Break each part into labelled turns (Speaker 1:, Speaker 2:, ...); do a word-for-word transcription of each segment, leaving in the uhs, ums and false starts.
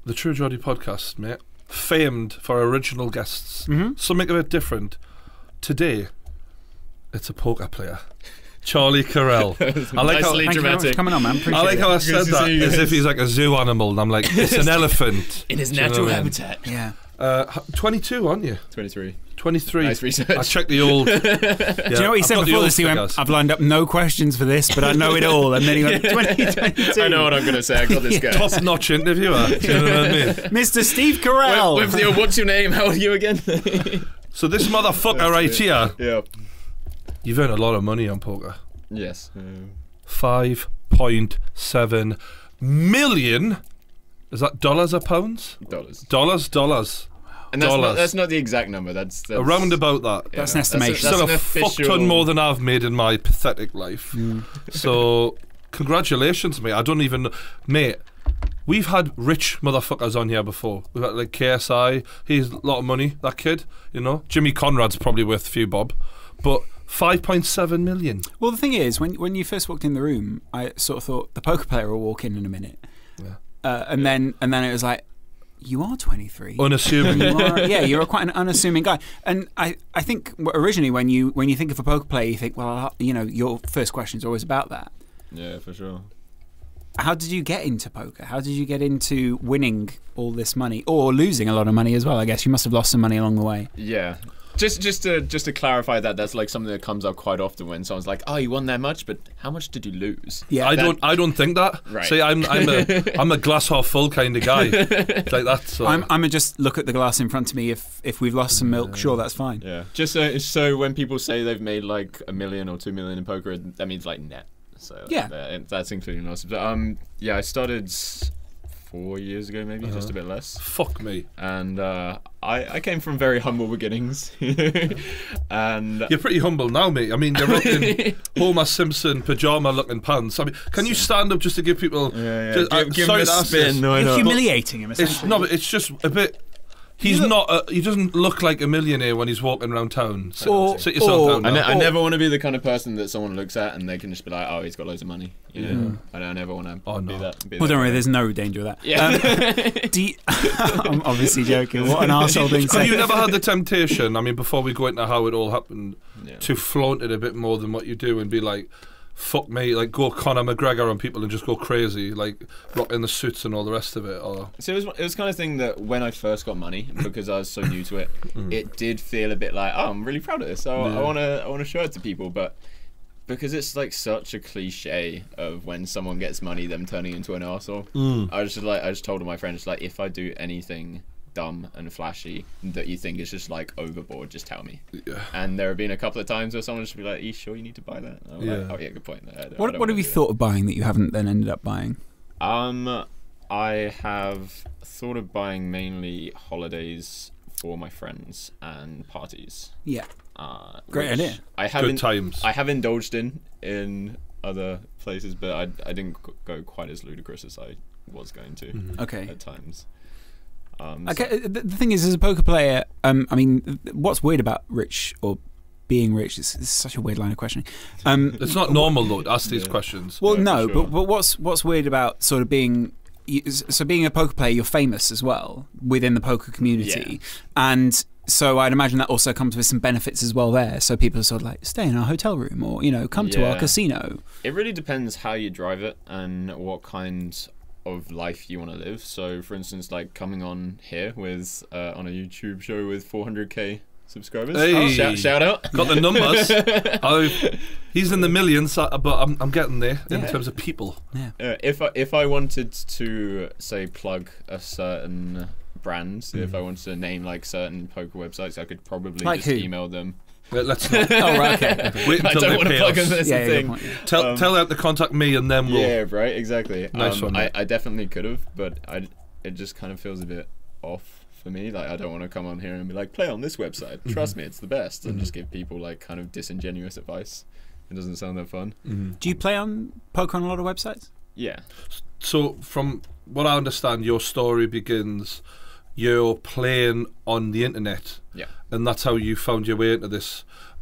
Speaker 1: the True Geordie Podcast, mate, famed for original guests.
Speaker 2: Mm-hmm.
Speaker 1: Something a bit different. Today, it's a poker player. Charlie Carrel.
Speaker 3: I like
Speaker 2: Nicely
Speaker 3: how
Speaker 2: dramatic. Coming on, man. Appreciate
Speaker 1: I like
Speaker 2: it.
Speaker 1: how I said that as if he's like a zoo animal, and I'm like, it's an elephant
Speaker 3: in his
Speaker 1: Do you know
Speaker 3: natural
Speaker 1: what I mean?
Speaker 3: habitat.
Speaker 2: Yeah.
Speaker 1: Uh, twenty-two, aren't you?
Speaker 3: twenty-three.
Speaker 1: twenty-three.
Speaker 3: Nice research.
Speaker 1: I checked the old. Yeah,
Speaker 2: Do you know what he said before this? He went, I've lined up no questions for this, but I know it all. And then he went, twenty twenty-two.
Speaker 3: I know what I'm going to say. I got this guy.
Speaker 1: Top-notch interviewer. Do you know what I mean?
Speaker 2: Mister Steve Carrel.
Speaker 3: With, with your, what's your name? How are you again?
Speaker 1: So this motherfucker right here,
Speaker 3: Yeah.
Speaker 1: you've earned a lot of money on poker.
Speaker 3: Yes. Um,
Speaker 1: five point seven million. Is that dollars or pounds?
Speaker 3: dollars.
Speaker 1: Dollars, dollars.
Speaker 3: And that's
Speaker 1: dollars.
Speaker 3: not, that's not the exact number. That's, that's
Speaker 1: Around about that.
Speaker 3: yeah,
Speaker 2: That's an estimation.
Speaker 3: That's, a,
Speaker 1: Still
Speaker 3: that's
Speaker 1: a
Speaker 3: an
Speaker 1: fuck
Speaker 3: official...
Speaker 1: ton more than I've made in my pathetic life.
Speaker 2: Mm.
Speaker 1: So, congratulations, mate. I don't even... Mate, we've had rich motherfuckers on here before. We've had, like, K S I. He's a lot of money, that kid, you know. Jimmy Conrad's probably worth a few bob. But five point seven million.
Speaker 2: Well, the thing is, when when you first walked in the room, I sort of thought the poker player will walk in in a minute.
Speaker 1: Yeah.
Speaker 2: Uh, and then and then it was like, you are twenty-three.
Speaker 1: Unassuming.
Speaker 2: You are, yeah, you're quite an unassuming guy. And I, I think originally when you when you think of a poker player, you think, well, you know, your first question is always about that.
Speaker 3: Yeah, for sure.
Speaker 2: How did you get into poker? How did you get into winning all this money or losing a lot of money as well? I guess you must have lost some money along the way.
Speaker 3: Yeah. Just, just to, just to clarify that, that's like something that comes up quite often when someone's like, "Oh, you won that much, but how much did you lose?"
Speaker 2: Yeah,
Speaker 1: I
Speaker 3: that,
Speaker 1: don't. I don't think that.
Speaker 3: Right.
Speaker 1: See, I'm. I'm a. I'm a glass half full kind of guy. It's like that. So.
Speaker 2: I'm, I'm a just look at the glass in front of me. If if we've lost some milk, sure, that's fine.
Speaker 3: Yeah. Just so, so when people say they've made like a million or two million in poker, that means like net. So
Speaker 2: Yeah.
Speaker 3: that, that's including losses. But um, yeah, I started four years ago, maybe
Speaker 1: Uh-huh.
Speaker 3: just a bit less.
Speaker 1: Fuck me.
Speaker 3: And uh, I, I came from very humble beginnings. and
Speaker 1: You're pretty humble now, mate. I mean, you're rocking Homer Simpson pajama-looking pants. I mean, can you stand up just to give people?
Speaker 3: yeah, yeah.
Speaker 1: Just,
Speaker 3: give,
Speaker 1: I'm
Speaker 3: give
Speaker 1: sorry
Speaker 3: him
Speaker 1: to
Speaker 3: a
Speaker 1: ask this.
Speaker 3: spin. No, I
Speaker 2: You're
Speaker 3: know.
Speaker 2: humiliating him.
Speaker 1: It's
Speaker 2: Essentially.
Speaker 1: no, but it's just a bit. He's not. A, he doesn't look like a millionaire when he's walking around town. Sit,
Speaker 2: Or-
Speaker 1: sit yourself
Speaker 2: or-
Speaker 1: down.
Speaker 3: I,
Speaker 1: now.
Speaker 3: ne- I
Speaker 2: Or-
Speaker 3: never want to be the kind of person that someone looks at and they can just be like, "Oh, he's got loads of money." You know,
Speaker 1: Yeah.
Speaker 3: I don't ever want to
Speaker 1: Oh,
Speaker 3: be
Speaker 1: no.
Speaker 3: that. Be
Speaker 2: Well,
Speaker 3: that
Speaker 2: don't worry.
Speaker 3: guy.
Speaker 2: There's no danger of that.
Speaker 3: Yeah.
Speaker 2: Um, do you, I'm obviously joking. What an arsehole thing to
Speaker 1: Have
Speaker 2: say.
Speaker 1: you never had the temptation? I mean, before we go into how it all happened,
Speaker 3: Yeah.
Speaker 1: to flaunt it a bit more than what you do and be like, "Fuck me!" Like go Conor McGregor on people and just go crazy, like rocking the suits and all the rest of it. Or
Speaker 3: So it was, it was kind of thing that when I first got money, because I was so new to it, it did feel a bit like, oh, I'm really proud of this. So
Speaker 1: Yeah.
Speaker 3: I want to I want to show it to people. But because it's like such a cliche of when someone gets money, them turning into an arsehole,
Speaker 1: Mm.
Speaker 3: I was just like, I just told my friends, like, if I do anything dumb and flashy that you think is just like overboard, just tell me.
Speaker 1: Yeah.
Speaker 3: And there have been a couple of times where someone just be like, "Are you sure you need to buy that?" And I'm like,
Speaker 1: Yeah.
Speaker 3: "Oh yeah, good point." I don't- I
Speaker 2: What
Speaker 3: don't
Speaker 2: What have
Speaker 3: wanna
Speaker 2: you
Speaker 3: do
Speaker 2: thought of buying that you haven't then ended up buying?
Speaker 3: that. Um, I have thought of buying mainly holidays for my friends and parties.
Speaker 2: Yeah.
Speaker 3: Uh,
Speaker 2: Great
Speaker 3: which
Speaker 2: idea.
Speaker 3: I have
Speaker 1: Good
Speaker 3: in-
Speaker 1: times.
Speaker 3: I have indulged in in other places, but I I didn't g- go quite as ludicrous as I was going to
Speaker 1: Mhm.
Speaker 2: Okay.
Speaker 3: at times. Um, so-
Speaker 2: Okay. The, the thing is, as a poker player, um, I mean, th- what's weird about rich or being rich? It's, it's such a weird line of questioning. Um,
Speaker 1: It's not normal though to ask these
Speaker 3: Yeah.
Speaker 1: questions.
Speaker 2: well,
Speaker 3: Yeah,
Speaker 2: no,
Speaker 3: for sure.
Speaker 2: but but what's what's weird about sort of being you- so being a poker player, you're famous as well within the poker community, and so I'd imagine that also comes with some benefits as well there. So people are sort of like, stay in our hotel room, or you know, come to our
Speaker 3: Yeah.
Speaker 2: casino.
Speaker 3: It really depends how you drive it and what kind of life you want to live. So, for instance, like coming on here with uh, on a YouTube show with four hundred K subscribers.
Speaker 1: Hey.
Speaker 3: Shout, shout out.
Speaker 1: Got the numbers. I've, he's in the millions, uh, but I'm I'm getting there in
Speaker 2: Yeah.
Speaker 1: terms of people.
Speaker 2: Yeah.
Speaker 3: Uh, if I, if I wanted to say plug a certain brand, so if I wanted to name like certain poker websites, I could probably
Speaker 2: Like
Speaker 3: just
Speaker 2: who?
Speaker 3: email them.
Speaker 1: Let- Let's not.
Speaker 2: Oh right, okay. okay.
Speaker 1: Wait
Speaker 3: I
Speaker 1: until
Speaker 3: don't
Speaker 1: they
Speaker 3: want to
Speaker 1: pay
Speaker 3: plug them.
Speaker 1: us.
Speaker 3: That's
Speaker 2: Yeah,
Speaker 3: the
Speaker 2: yeah, good
Speaker 3: thing.
Speaker 2: point, yeah.
Speaker 1: Tell
Speaker 3: Um,
Speaker 1: tell out to contact me and then we'll.
Speaker 3: Yeah, right, exactly.
Speaker 1: Nice
Speaker 3: um,
Speaker 1: one,
Speaker 3: I,
Speaker 1: mate.
Speaker 3: I definitely could have, but I, it just kind of feels a bit off for me. Like, I don't want to come on here and be like, play on this website. Trust me, it's the best. And just give people like kind of disingenuous advice. It doesn't sound that fun.
Speaker 1: Mhm.
Speaker 2: Do you play on poker on a lot of websites?
Speaker 3: Yeah.
Speaker 1: So from what I understand, your story begins. You're playing on the internet,
Speaker 3: Yeah.
Speaker 1: and that's how you found your way into this.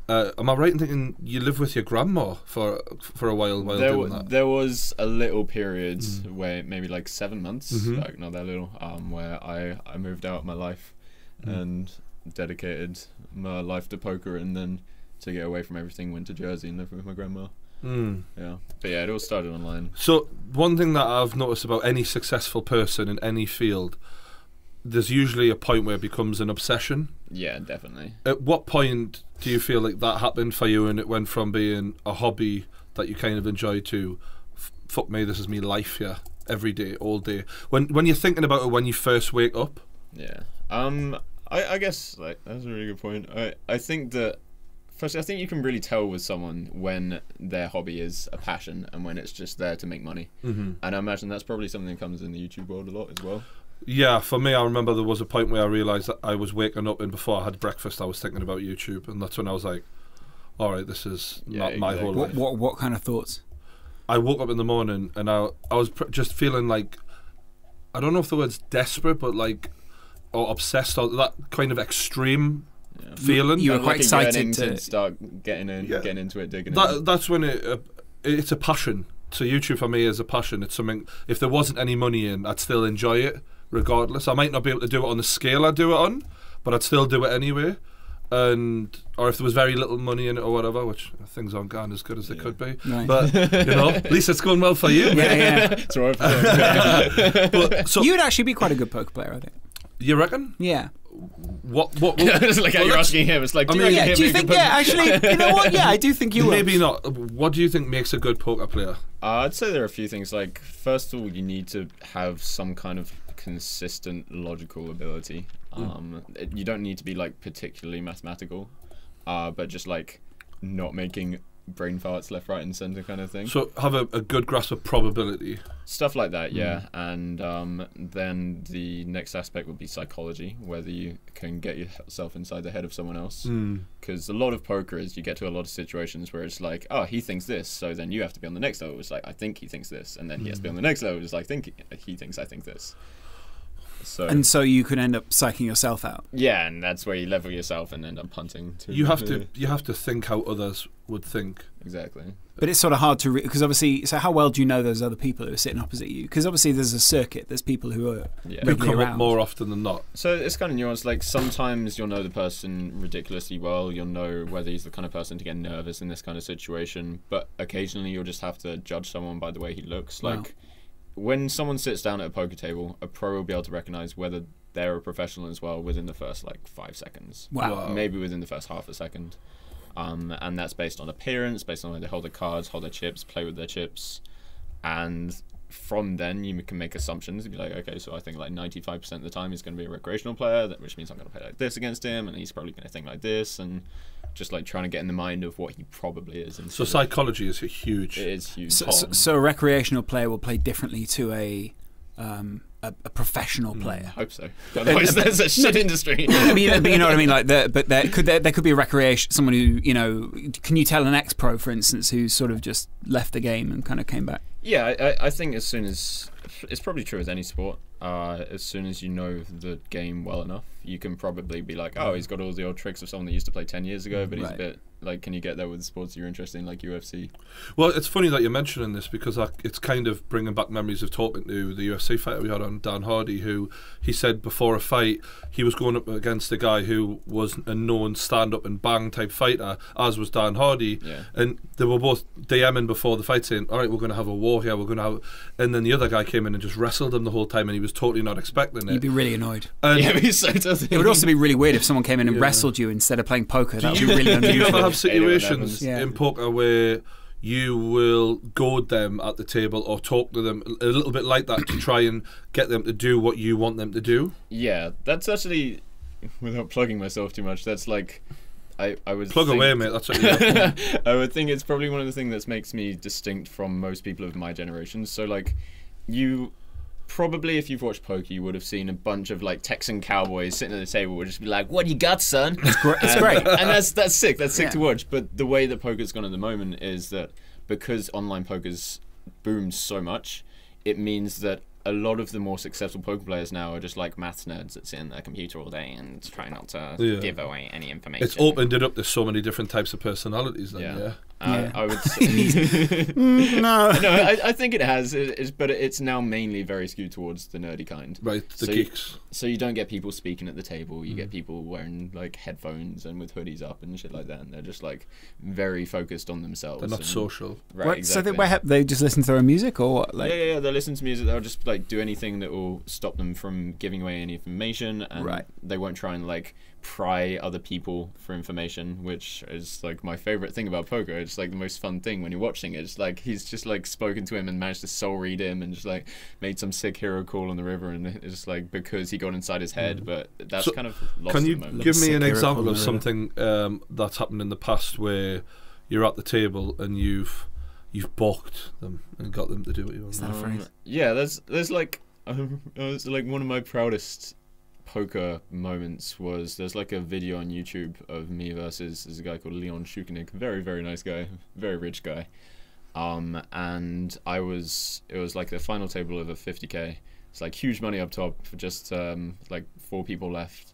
Speaker 1: Uh, am I right in thinking you lived with your grandma for for a while while
Speaker 3: there,
Speaker 1: doing
Speaker 3: w-
Speaker 1: that?
Speaker 3: there was a little period
Speaker 1: Mm.
Speaker 3: where maybe like seven months,
Speaker 1: Mhm.
Speaker 3: like not that little, um, where I, I moved out of my life
Speaker 1: Mm.
Speaker 3: and dedicated my life to poker, and then to get away from everything went to Jersey and lived with my grandma.
Speaker 1: Mm.
Speaker 3: Yeah, but yeah, it all started online.
Speaker 1: So one thing that I've noticed about any successful person in any field, there's usually a point where it becomes an obsession.
Speaker 3: Yeah, definitely.
Speaker 1: At what point do you feel like that happened for you and it went from being a hobby that you kind of enjoy to, f- fuck me, this is me life here, every day, all day? When when you're thinking about it when you first wake up?
Speaker 3: Yeah. Um, I, I guess like that's a really good point. I, I think that firstly, I think you can really tell with someone when their hobby is a passion and when it's just there to make money.
Speaker 1: Mm-hmm.
Speaker 3: And I imagine that's probably something that comes in the YouTube world a lot as well.
Speaker 1: Yeah, for me, I remember there was a point where I realised that I was waking up and before I had breakfast, I was thinking about YouTube, and that's when I was like, "All right, this is
Speaker 3: Yeah,
Speaker 1: not my whole
Speaker 3: exactly.
Speaker 1: life."
Speaker 2: What, what what kind of thoughts?
Speaker 1: I woke up in the morning and I I was pr- just feeling like, I don't know if the word's desperate, but like, or obsessed, or that kind of extreme
Speaker 3: Yeah.
Speaker 1: feeling.
Speaker 2: You were
Speaker 3: Like
Speaker 2: quite
Speaker 3: a
Speaker 2: excited
Speaker 3: yearning
Speaker 2: to-
Speaker 3: start getting in,
Speaker 1: Yeah.
Speaker 3: getting into it, digging
Speaker 1: That
Speaker 3: in.
Speaker 1: that's when it uh, it's a passion. So YouTube for me is a passion. It's something. If there wasn't any money in, I'd still enjoy it regardless. I might not be able to do it on the scale I do it on, but I'd still do it anyway. And or if there was very little money in it or whatever, which things aren't going as good as they
Speaker 3: Yeah.
Speaker 1: could be.
Speaker 2: Right.
Speaker 1: But you know, at least it's going well for you.
Speaker 2: Yeah, yeah.
Speaker 3: That's all right.
Speaker 1: But so
Speaker 2: You would actually be quite a good poker player, I think.
Speaker 1: you reckon?
Speaker 2: Yeah.
Speaker 1: What? What? what
Speaker 3: It's like how
Speaker 1: well,
Speaker 3: you're
Speaker 1: let's-
Speaker 3: asking him. It's like,
Speaker 1: I
Speaker 3: do
Speaker 1: mean,
Speaker 3: you
Speaker 2: Yeah.
Speaker 3: reckon
Speaker 2: Do you
Speaker 3: he'd
Speaker 2: think?
Speaker 3: be a good
Speaker 2: Yeah. Actually, you know what? Yeah, I do think you will.
Speaker 1: Maybe not. What do you think makes a good poker player?
Speaker 3: Uh, I'd say there are a few things. Like, first of all, you need to have some kind of consistent logical ability. Um, it, you don't need to be like particularly mathematical, uh, but just like not making brain farts left, right, and center kind of thing.
Speaker 1: So have a, a good grasp of probability.
Speaker 3: Stuff like that, yeah. And um, then the next aspect would be psychology, whether you can get yourself inside the head of someone else.
Speaker 1: Mm.
Speaker 3: Because a lot of poker is you get to a lot of situations where it's like, oh, he thinks this, so then you have to be on the next level. It's like, I think he thinks this, and then he has to be on the next level. It's like, think he thinks I think this. So
Speaker 2: And so you could end up psyching yourself out.
Speaker 3: yeah, and that's where you level yourself and end up punting. To
Speaker 1: You have to you have to think how others would think.
Speaker 3: exactly.
Speaker 2: But it's sort of hard to because obviously. So how well do you know those other people who are sitting opposite you? Because obviously there's a circuit. There's people who are
Speaker 3: Yeah.
Speaker 1: Who
Speaker 2: regularly
Speaker 1: come up
Speaker 2: around.
Speaker 1: more often than not.
Speaker 3: So it's kind of nuanced. Like sometimes you'll know the person ridiculously well. You'll know whether he's the kind of person to get nervous in this kind of situation. But occasionally you'll just have to judge someone by the way he looks.
Speaker 2: Wow.
Speaker 3: Like when someone sits down at a poker table, a pro will be able to recognize whether they're a professional as well within the first like five seconds.
Speaker 2: Wow.
Speaker 1: Wow.
Speaker 3: Maybe within the first half a second. Um, and that's based on appearance, based on where they hold their cards, hold their chips, play with their chips. And from then you can make assumptions and be like, okay, so I think like ninety-five percent of the time he's going to be a recreational player, that- which means I'm going to play like this against him, and he's probably going to think like this, and just like trying to get in the mind of what he probably is.
Speaker 1: So
Speaker 3: instead of-
Speaker 1: psychology is huge.
Speaker 3: it is huge.
Speaker 2: So, so, so a recreational player will play differently to a um, a, a professional
Speaker 1: Mm.
Speaker 2: player.
Speaker 3: I hope so. Otherwise, there's a shit industry.
Speaker 2: I mean, but you know what I mean. Like, the, but there could there, there could be a recreation. Someone who you know. Can you tell an ex-pro, for instance, who's sort of just left the game and kind of came back?
Speaker 3: Yeah, I, I- I think as soon as it's probably true with any sport. Uh, as soon as you know the game well enough, you can probably be like, oh, he's got all the old tricks of someone that used to play ten years ago, but he's
Speaker 2: Right.
Speaker 3: a bit like, can you get there with sports you're interested in, like U F C?
Speaker 1: Well, it's funny that you're mentioning this because I, it's kind of bringing back memories of talking to the U F C fighter we had on, Dan Hardy, who he said before a fight he was going up against a guy who was a known stand-up and bang type fighter, as was Dan Hardy,
Speaker 3: Yeah.
Speaker 1: and they were both DMing before the fight saying, all right, we're going to have a war here, we're going to have, and then the other guy came in and just wrestled him the whole time, and he was totally not expecting
Speaker 2: You'd
Speaker 1: it.
Speaker 2: be really annoyed.
Speaker 1: And
Speaker 3: Yeah, but he's so doesn't.
Speaker 2: It would also be really weird if someone came in and
Speaker 1: Yeah.
Speaker 2: wrestled you instead of playing poker. That would
Speaker 1: Do
Speaker 2: be
Speaker 1: you,
Speaker 2: really
Speaker 1: do you
Speaker 2: unusual.
Speaker 1: ever have
Speaker 3: Hate it when that
Speaker 1: situations
Speaker 2: happens. Yeah.
Speaker 1: in poker where you will goad them at the table or talk to them a little bit like that to try and get them to do what you want them to do?
Speaker 3: Yeah, that's actually, without plugging myself too much, that's like, I, I would
Speaker 1: Plug
Speaker 3: think,
Speaker 1: away, mate. That's what you're
Speaker 3: I would think it's probably one of the things that makes me distinct from most people of my generation. So like, you probably, if you've watched poker, you would have seen a bunch of like Texan cowboys sitting at the table would just be like, "What you got, son?"
Speaker 2: It's great. It's
Speaker 3: and,
Speaker 2: great.
Speaker 3: and that's that's sick. That's sick
Speaker 2: Yeah.
Speaker 3: to watch. But the way that poker's gone at the moment is that because online poker's boomed so much, it means that a lot of the more successful poker players now are just like maths nerds that sit in their computer all day and try not to
Speaker 1: Yeah.
Speaker 3: give away any information.
Speaker 1: It's opened it up to so many different types of personalities. Then, yeah.
Speaker 3: Yeah.
Speaker 2: Yeah.
Speaker 3: Uh, I would say.
Speaker 2: Mm, no.
Speaker 3: no, I, I think it has, it, it's, but it's now mainly very skewed towards the nerdy kind.
Speaker 1: Right, the
Speaker 3: So you-
Speaker 1: geeks.
Speaker 3: So you don't get people speaking at the table. You get people wearing like headphones and with hoodies up and shit like that, and they're just like very focused on themselves.
Speaker 1: They're not
Speaker 3: and-
Speaker 1: social.
Speaker 3: Right,
Speaker 2: What,
Speaker 3: exactly.
Speaker 2: So they, where, they just listen to their own music, or what? Like,
Speaker 3: yeah, yeah, yeah. They'll listen to music. They'll just like do anything that will stop them from giving away any information, and
Speaker 2: Right.
Speaker 3: they won't try and like pry other people for information, which is like my favorite thing about poker. It's like the most fun thing when you're watching it. It's like he's just like spoken to him and managed to soul read him and just like made some sick hero call on the river, and it's just like because he got inside his head. But that's
Speaker 1: So,
Speaker 3: kind of lost
Speaker 1: Can
Speaker 3: at
Speaker 1: you
Speaker 3: the moment.
Speaker 1: give me
Speaker 2: Sick
Speaker 1: an
Speaker 2: hero
Speaker 1: example
Speaker 2: call
Speaker 1: of
Speaker 2: on the
Speaker 1: something um, that's happened in the past where you're at the table and you've you've balked them and got them to do what you want?
Speaker 2: Is that a phrase?
Speaker 3: Um, yeah, there's there's like um, it's like one of my proudest poker moments was there's like a video on YouTube of me versus there's a guy called Leon Shukanik, very very nice guy, very rich guy, um, and I was it was like the final table of a fifty K. It's like huge money up top for just um, like four people left.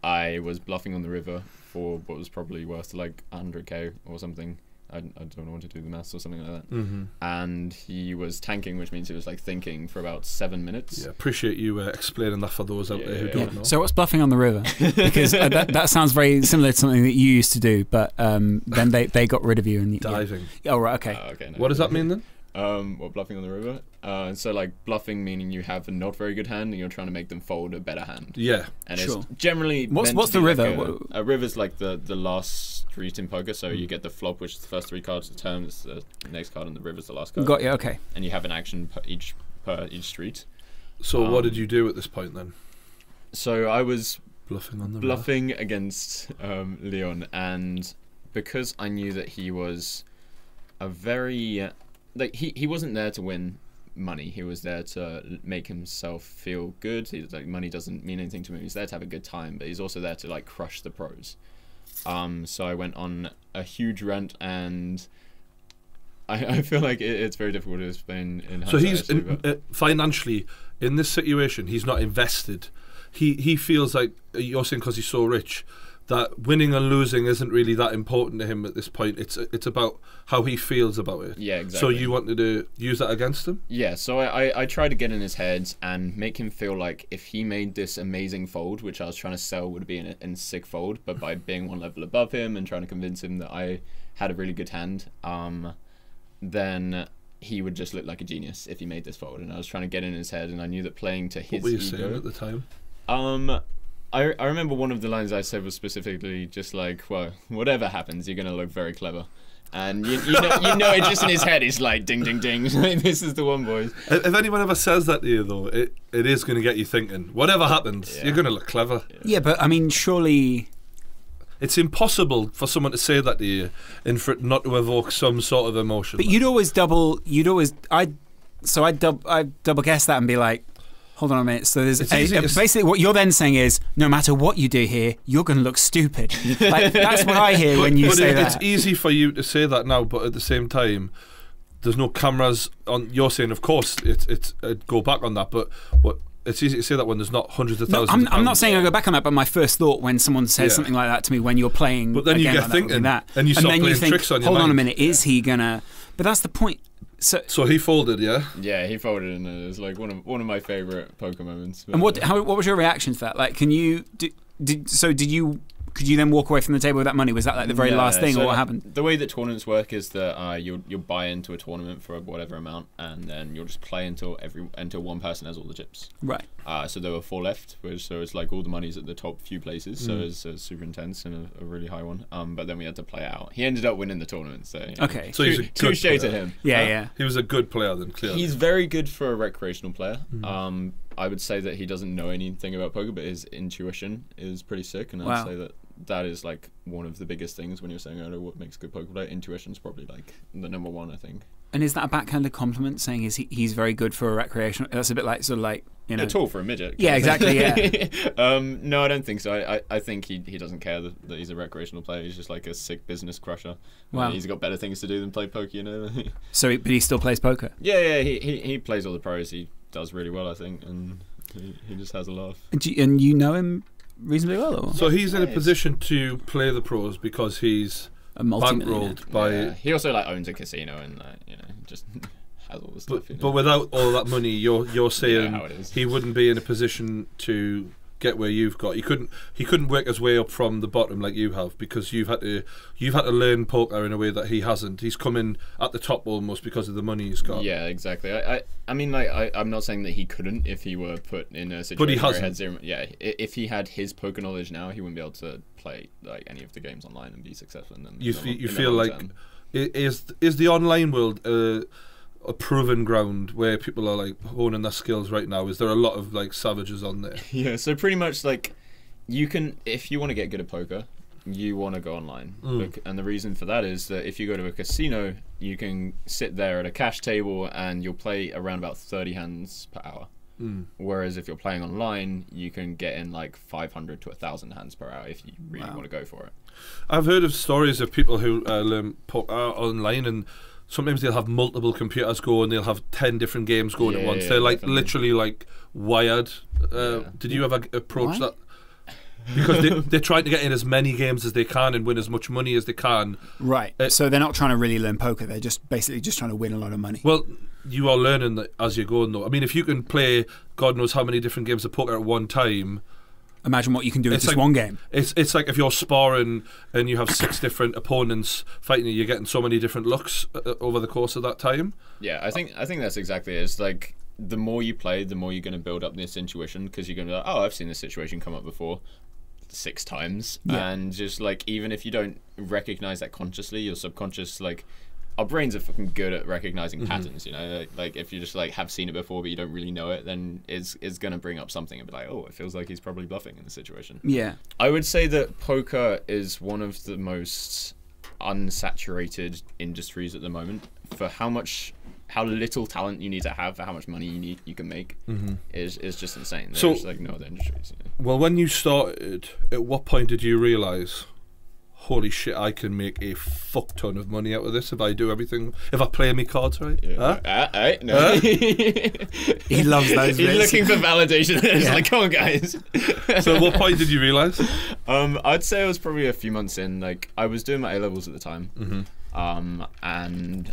Speaker 3: I was bluffing on the river for what was probably worth like one hundred K or something. I, I don't know what to do the maths or something like that.
Speaker 1: Mm-hmm.
Speaker 3: And he was tanking, which means he was like thinking for about seven minutes.
Speaker 1: Yeah, appreciate you uh, explaining that for those out
Speaker 3: Yeah,
Speaker 1: there who
Speaker 3: yeah,
Speaker 1: don't
Speaker 2: Yeah.
Speaker 1: know.
Speaker 2: So what's bluffing on the river? Because uh, that, that sounds very similar to something that you used to do, but um, then they, they got rid of you. And yeah.
Speaker 1: Diving.
Speaker 2: Oh, right, okay.
Speaker 3: Uh, okay. No.
Speaker 1: What does that mean then?
Speaker 3: Um, what bluffing on the river? Uh, so like bluffing meaning you have a not very good hand and you're trying to make them fold a better hand.
Speaker 1: Yeah.
Speaker 3: And
Speaker 2: Sure.
Speaker 3: it's generally
Speaker 2: What's-
Speaker 3: meant
Speaker 2: what's
Speaker 3: to
Speaker 2: the
Speaker 3: be like
Speaker 2: river?
Speaker 3: A,
Speaker 2: What-
Speaker 3: a river's like the the last street in poker. So you get the flop, which is the first three cards of the turn. It's the next card, and the river's the last card.
Speaker 2: Got you, okay.
Speaker 3: And you have an action per each per each street.
Speaker 1: So what
Speaker 3: Um,
Speaker 1: did you do at this point then?
Speaker 3: So I was
Speaker 1: Bluffing on the
Speaker 3: bluffing against um, Leon, and because I knew that he was a very uh, like he, he wasn't there to win money. He was there to l- make himself feel good. He's like money doesn't mean anything to him. He's there to have a good time, but he's also there to like crush the pros. Um, so I went on a huge rant, and I, I feel like it, it's very difficult to explain in.
Speaker 1: So
Speaker 3: hindsight,
Speaker 1: he's
Speaker 3: actually,
Speaker 1: in,
Speaker 3: but-
Speaker 1: uh, financially in this situation. He's not invested. He he feels like you're saying because he's so rich that winning and losing isn't really that important to him at this point. It's it's about how he feels about it.
Speaker 3: yeah, exactly.
Speaker 1: So you wanted to use that against him?
Speaker 3: Yeah, so I, I, I tried to get in his head and make him feel like if he made this amazing fold, which I was trying to sell would be in a in sick fold, but by being one level above him and trying to convince him that I had a really good hand, um, then he would just look like a genius if he made this fold. And I was trying to get in his head, and I knew that playing to his
Speaker 1: What were you
Speaker 3: ego,
Speaker 1: saying at the time?
Speaker 3: um, I, I remember one of the lines I said was specifically just like, well, whatever happens, you're going to look very clever. And you, you know, you know, it just in his head, it's like ding, ding, ding. This is the one, boys.
Speaker 1: If if anyone ever says that to you, though, it, it is going to get you thinking. Whatever happens,
Speaker 3: Yeah.
Speaker 1: you're going to look clever.
Speaker 2: Yeah, but I mean, surely...
Speaker 1: It's impossible for someone to say that to you and for it not to evoke some sort of emotion.
Speaker 2: But you'd always double... You'd always... I So I'd, dub, I'd double guess that and be like, hold on a minute. So there's
Speaker 1: It's
Speaker 2: a,
Speaker 1: easy
Speaker 2: a-
Speaker 1: to s-
Speaker 2: basically what you're then saying is, no matter what you do here, you're going to look stupid. Like, that's what I hear when you
Speaker 1: but
Speaker 2: say
Speaker 1: it,
Speaker 2: that.
Speaker 1: it's easy for you to say that now, but at the same time, there's no cameras on. You're saying, of course, it's it's it'd go back on that, but what it's easy to say that when there's not hundreds of
Speaker 2: No,
Speaker 1: thousands.
Speaker 2: I'm,
Speaker 1: of
Speaker 2: I'm not
Speaker 1: pounds.
Speaker 2: saying I go back on that, but my first thought when someone says
Speaker 1: Yeah.
Speaker 2: something like that to me when you're playing,
Speaker 1: But then you
Speaker 2: again
Speaker 1: get
Speaker 2: like that would be
Speaker 1: thinking,
Speaker 2: that.
Speaker 1: and you start
Speaker 2: then you
Speaker 1: playing
Speaker 2: think,
Speaker 1: tricks on your
Speaker 2: hold on a
Speaker 1: mind.
Speaker 2: minute, is he gonna? But that's the point. So,
Speaker 1: So he folded, yeah.
Speaker 3: Yeah, he folded, and it was like one of one of my favorite poker moments.
Speaker 2: and what? How? What was your reaction to that? Like, can you? Did, did so? Did you? Could you then walk away from the table with that money? Was that like the very
Speaker 3: No,
Speaker 2: last thing,
Speaker 3: so
Speaker 2: or what happened?
Speaker 3: The way that tournaments work is that uh, you'll you'll buy into a tournament for whatever amount, and then you'll just play until every until one person has all the chips.
Speaker 2: Right.
Speaker 3: Uh, so there were four left, which so it's like all the money's at the top few places, so
Speaker 1: Mm.
Speaker 3: it's uh, super intense and a, a really high one. Um, but then we had to play out. He ended up winning the tournament, so you know,
Speaker 2: Okay.
Speaker 1: So he's a
Speaker 3: tou-
Speaker 1: good
Speaker 3: touche to
Speaker 1: player.
Speaker 3: him.
Speaker 2: Yeah,
Speaker 3: Huh?
Speaker 2: yeah.
Speaker 1: He was a good player then, clearly.
Speaker 3: He's very good for a recreational player.
Speaker 1: Mm.
Speaker 3: Um, I would say that he doesn't know anything about poker, but his intuition is pretty sick, and I'd
Speaker 2: Wow.
Speaker 3: say that that is like one of the biggest things when you're saying, "Oh, what makes a good poker player?" Intuition's probably like the number one, I think.
Speaker 2: And is that a backhanded compliment saying is he, he's very good for a recreational? That's a bit like sort of like you know.
Speaker 3: You're tall for a midget.
Speaker 2: Yeah, exactly,
Speaker 3: yeah. um, no, I don't think so. I, I, I think he he doesn't care that, that he's a recreational player. He's just like a sick business crusher.
Speaker 2: Wow.
Speaker 3: Uh, he's got better things to do than play poker, you know.
Speaker 2: So, he, but he still plays poker.
Speaker 3: yeah, yeah. He, he he plays all the pros. He does really well, I think, and he, he just has a laugh.
Speaker 2: And you, and you know him reasonably well, or?
Speaker 1: So he's in a
Speaker 3: Yeah,
Speaker 1: position to play the pros because he's
Speaker 2: A multi-millionaire.
Speaker 1: bankrolled by.
Speaker 3: Yeah. He also like owns a casino and like, you know, just has all the stuff.
Speaker 1: But,
Speaker 3: you know?
Speaker 1: but without all that money, you're you're saying
Speaker 3: how it is.
Speaker 1: he wouldn't be in a position to get where you've got. He couldn't. He couldn't work his way up from the bottom like you have because you've had to. You've had to learn poker in a way that he hasn't. He's come in at the top almost because of the money he's got.
Speaker 3: Yeah, exactly. I, I, I mean, like, I, I'm not saying that he couldn't if he were put in a situation
Speaker 1: But he
Speaker 3: where he
Speaker 1: hasn't.
Speaker 3: had zero. Yeah, i- if he had his poker knowledge now, he wouldn't be able to play like any of the games online and be successful in them.
Speaker 1: You
Speaker 3: in the
Speaker 1: fe-
Speaker 3: long-
Speaker 1: you
Speaker 3: in the
Speaker 1: feel
Speaker 3: long
Speaker 1: like
Speaker 3: term.
Speaker 1: i- is is the online world uh, a proven ground where people are like honing their skills right now? Is there a lot of like savages on there?
Speaker 3: Yeah, so pretty much like you can, if you want to get good at poker, you want to go online.
Speaker 1: Mm.
Speaker 3: Look, and the reason for that is that if you go to a casino, you can sit there at a cash table and you'll play around about thirty hands per hour.
Speaker 1: Mm.
Speaker 3: Whereas if you're playing online, you can get in like five hundred to one thousand hands per hour if you really
Speaker 2: Wow.
Speaker 3: want to go for it.
Speaker 1: I've heard of stories of people who uh, learn poker online, and sometimes they'll have multiple computers go and they'll have ten different games going at
Speaker 3: Yeah,
Speaker 1: once.
Speaker 3: yeah,
Speaker 1: They're like
Speaker 3: definitely.
Speaker 1: literally like wired. Uh,
Speaker 3: Yeah.
Speaker 1: Did you ever approach
Speaker 2: Why?
Speaker 1: that? Because they, they're trying to get in as many games as they can and win as much money as they can.
Speaker 2: Right.
Speaker 1: Uh,
Speaker 2: so they're not trying to really learn poker. They're just basically just trying to win a lot of money.
Speaker 1: Well, you are learning that as you're going, though. I mean, if you can play God knows how many different games of poker at one time,
Speaker 2: Imagine what you can do with
Speaker 1: It's
Speaker 2: just
Speaker 1: like-
Speaker 2: one game.
Speaker 1: it's it's like if you're sparring and you have six different opponents fighting you, you're getting so many different looks uh, over the course of that time.
Speaker 3: Yeah, I think I think that's exactly it. It's like the more you play, the more you're going to build up this intuition because you're going to be like, oh, I've seen this situation come up before six times.
Speaker 2: Yeah.
Speaker 3: And just like, even if you don't recognize that consciously, your subconscious, like, our brains are fucking good at recognizing patterns, you know? Like, like, if you just like have seen it before but you don't really know it, then it's, it's going to bring up something and be like, oh, it feels like he's probably bluffing in this situation.
Speaker 2: Yeah.
Speaker 3: I would say that poker is one of the most unsaturated industries at the moment. For how much, how little talent you need to have, for how much money you need, you can make,
Speaker 1: Mm-hmm.
Speaker 3: is is just insane. There's
Speaker 1: So-
Speaker 3: like no other industries. You know?
Speaker 1: Well, when you started, at what point did you realise, holy shit, I can make a fuck ton of money out of this if I do everything, if I play my cards right?
Speaker 3: Yeah.
Speaker 1: Huh?
Speaker 3: Uh, uh, no.
Speaker 1: Huh?
Speaker 2: He loves those
Speaker 3: He's
Speaker 2: bits.
Speaker 3: looking for validation. It's
Speaker 2: Yeah.
Speaker 3: like, come on, guys.
Speaker 1: So at what point did you realise?
Speaker 3: Um, I'd say it was probably a few months in. Like, I was doing my A levels at the time,
Speaker 1: Mm-hmm.
Speaker 3: um, and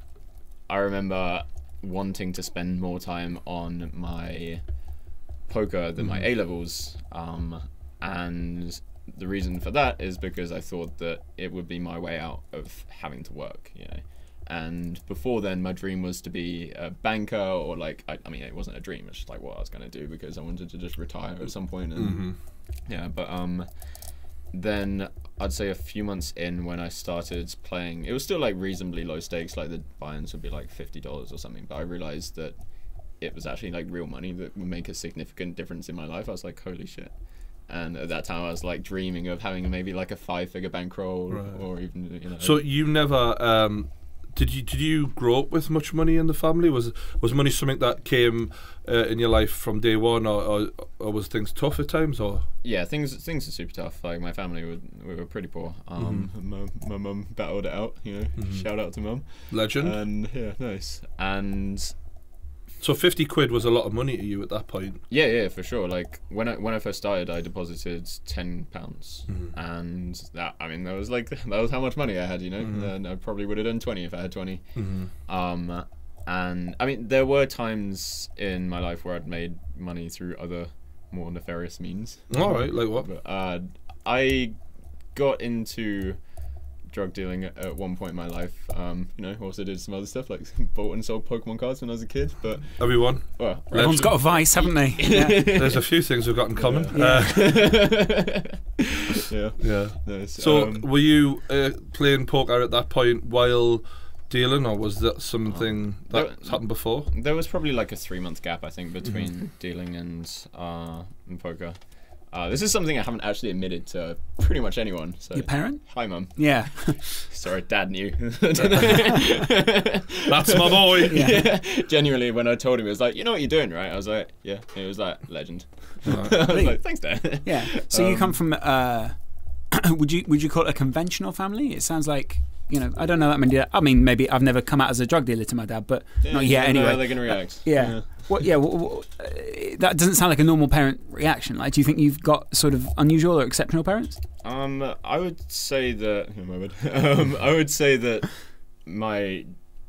Speaker 3: I remember wanting to spend more time on my poker than my A levels, um, and the reason for that is because I thought that it would be my way out of having to work, you know. And before then, my dream was to be a banker, or like, I, I mean, it wasn't a dream, it's just like what I was going to do because I wanted to just retire at some point. And
Speaker 1: Mm-hmm.
Speaker 3: yeah, but um, then I'd say a few months in when I started playing, it was still like reasonably low stakes, like the buy-ins would be like fifty dollars or something, but I realized that it was actually like real money that would make a significant difference in my life. I was like, holy shit. And at that time I was like dreaming of having maybe like a five-figure bankroll,
Speaker 1: Right.
Speaker 3: or even, you know.
Speaker 1: So you never um, did you did you grow up with much money in the family? Was was money something that came uh, in your life from day one, or, or or was things tough at times? Or
Speaker 3: yeah, things things are super tough. Like my family were we were pretty poor. Um, my my mum battled it out. You know, shout out to mum.
Speaker 1: legend.
Speaker 3: And yeah, nice. And
Speaker 1: So fifty quid was a lot of money to you at that point.
Speaker 3: yeah, yeah, for sure. Like when I when I first started, I deposited ten pounds, and that I mean that was like that was how much money I had. You know, and I probably would have done twenty if I had twenty. Um, and I mean there were times in my life where I'd made money through other more nefarious means.
Speaker 1: All right, like what?
Speaker 3: But, uh, I got into drug dealing at, at one point in my life. Um, you know, also did some other stuff like bought and sold Pokemon cards when I was a kid. But
Speaker 1: Everyone,
Speaker 3: well,
Speaker 2: Everyone's got a vice, haven't they? Yeah.
Speaker 1: there's a few things we've got in common.
Speaker 3: Yeah.
Speaker 1: Uh,
Speaker 3: yeah.
Speaker 1: yeah.
Speaker 3: Nice.
Speaker 1: So
Speaker 3: um,
Speaker 1: were you uh, playing poker at that point while dealing, or was that something that
Speaker 3: There-
Speaker 1: happened before?
Speaker 3: there was probably like a three month gap, I think, between dealing and uh, and poker. Uh, this is something I haven't actually admitted to pretty much anyone. So
Speaker 2: Your parent?
Speaker 3: hi, mum.
Speaker 2: Yeah.
Speaker 3: Sorry, dad knew.
Speaker 1: That's my boy.
Speaker 2: Yeah.
Speaker 3: Yeah. Genuinely, when I told him, he was like, "You know what you're doing, right?" I was like, "Yeah." He was like, "Legend." I was like, "Thanks, dad."
Speaker 2: Yeah. So you come from uh would you would you call it a conventional family? It sounds like you know, I don't know that many. I mean, maybe I've never come out as a drug dealer to my dad, but
Speaker 3: Yeah,
Speaker 2: not
Speaker 3: you
Speaker 2: yet.
Speaker 3: never know
Speaker 2: Anyway,
Speaker 3: how they're gonna react.
Speaker 2: Uh, yeah.
Speaker 3: Yeah.
Speaker 2: What? Yeah. What, what, uh, that doesn't sound like a normal parent reaction. Like, do you think you've got sort of unusual or exceptional parents?
Speaker 3: Um, I would say that. A moment. um, I would say that my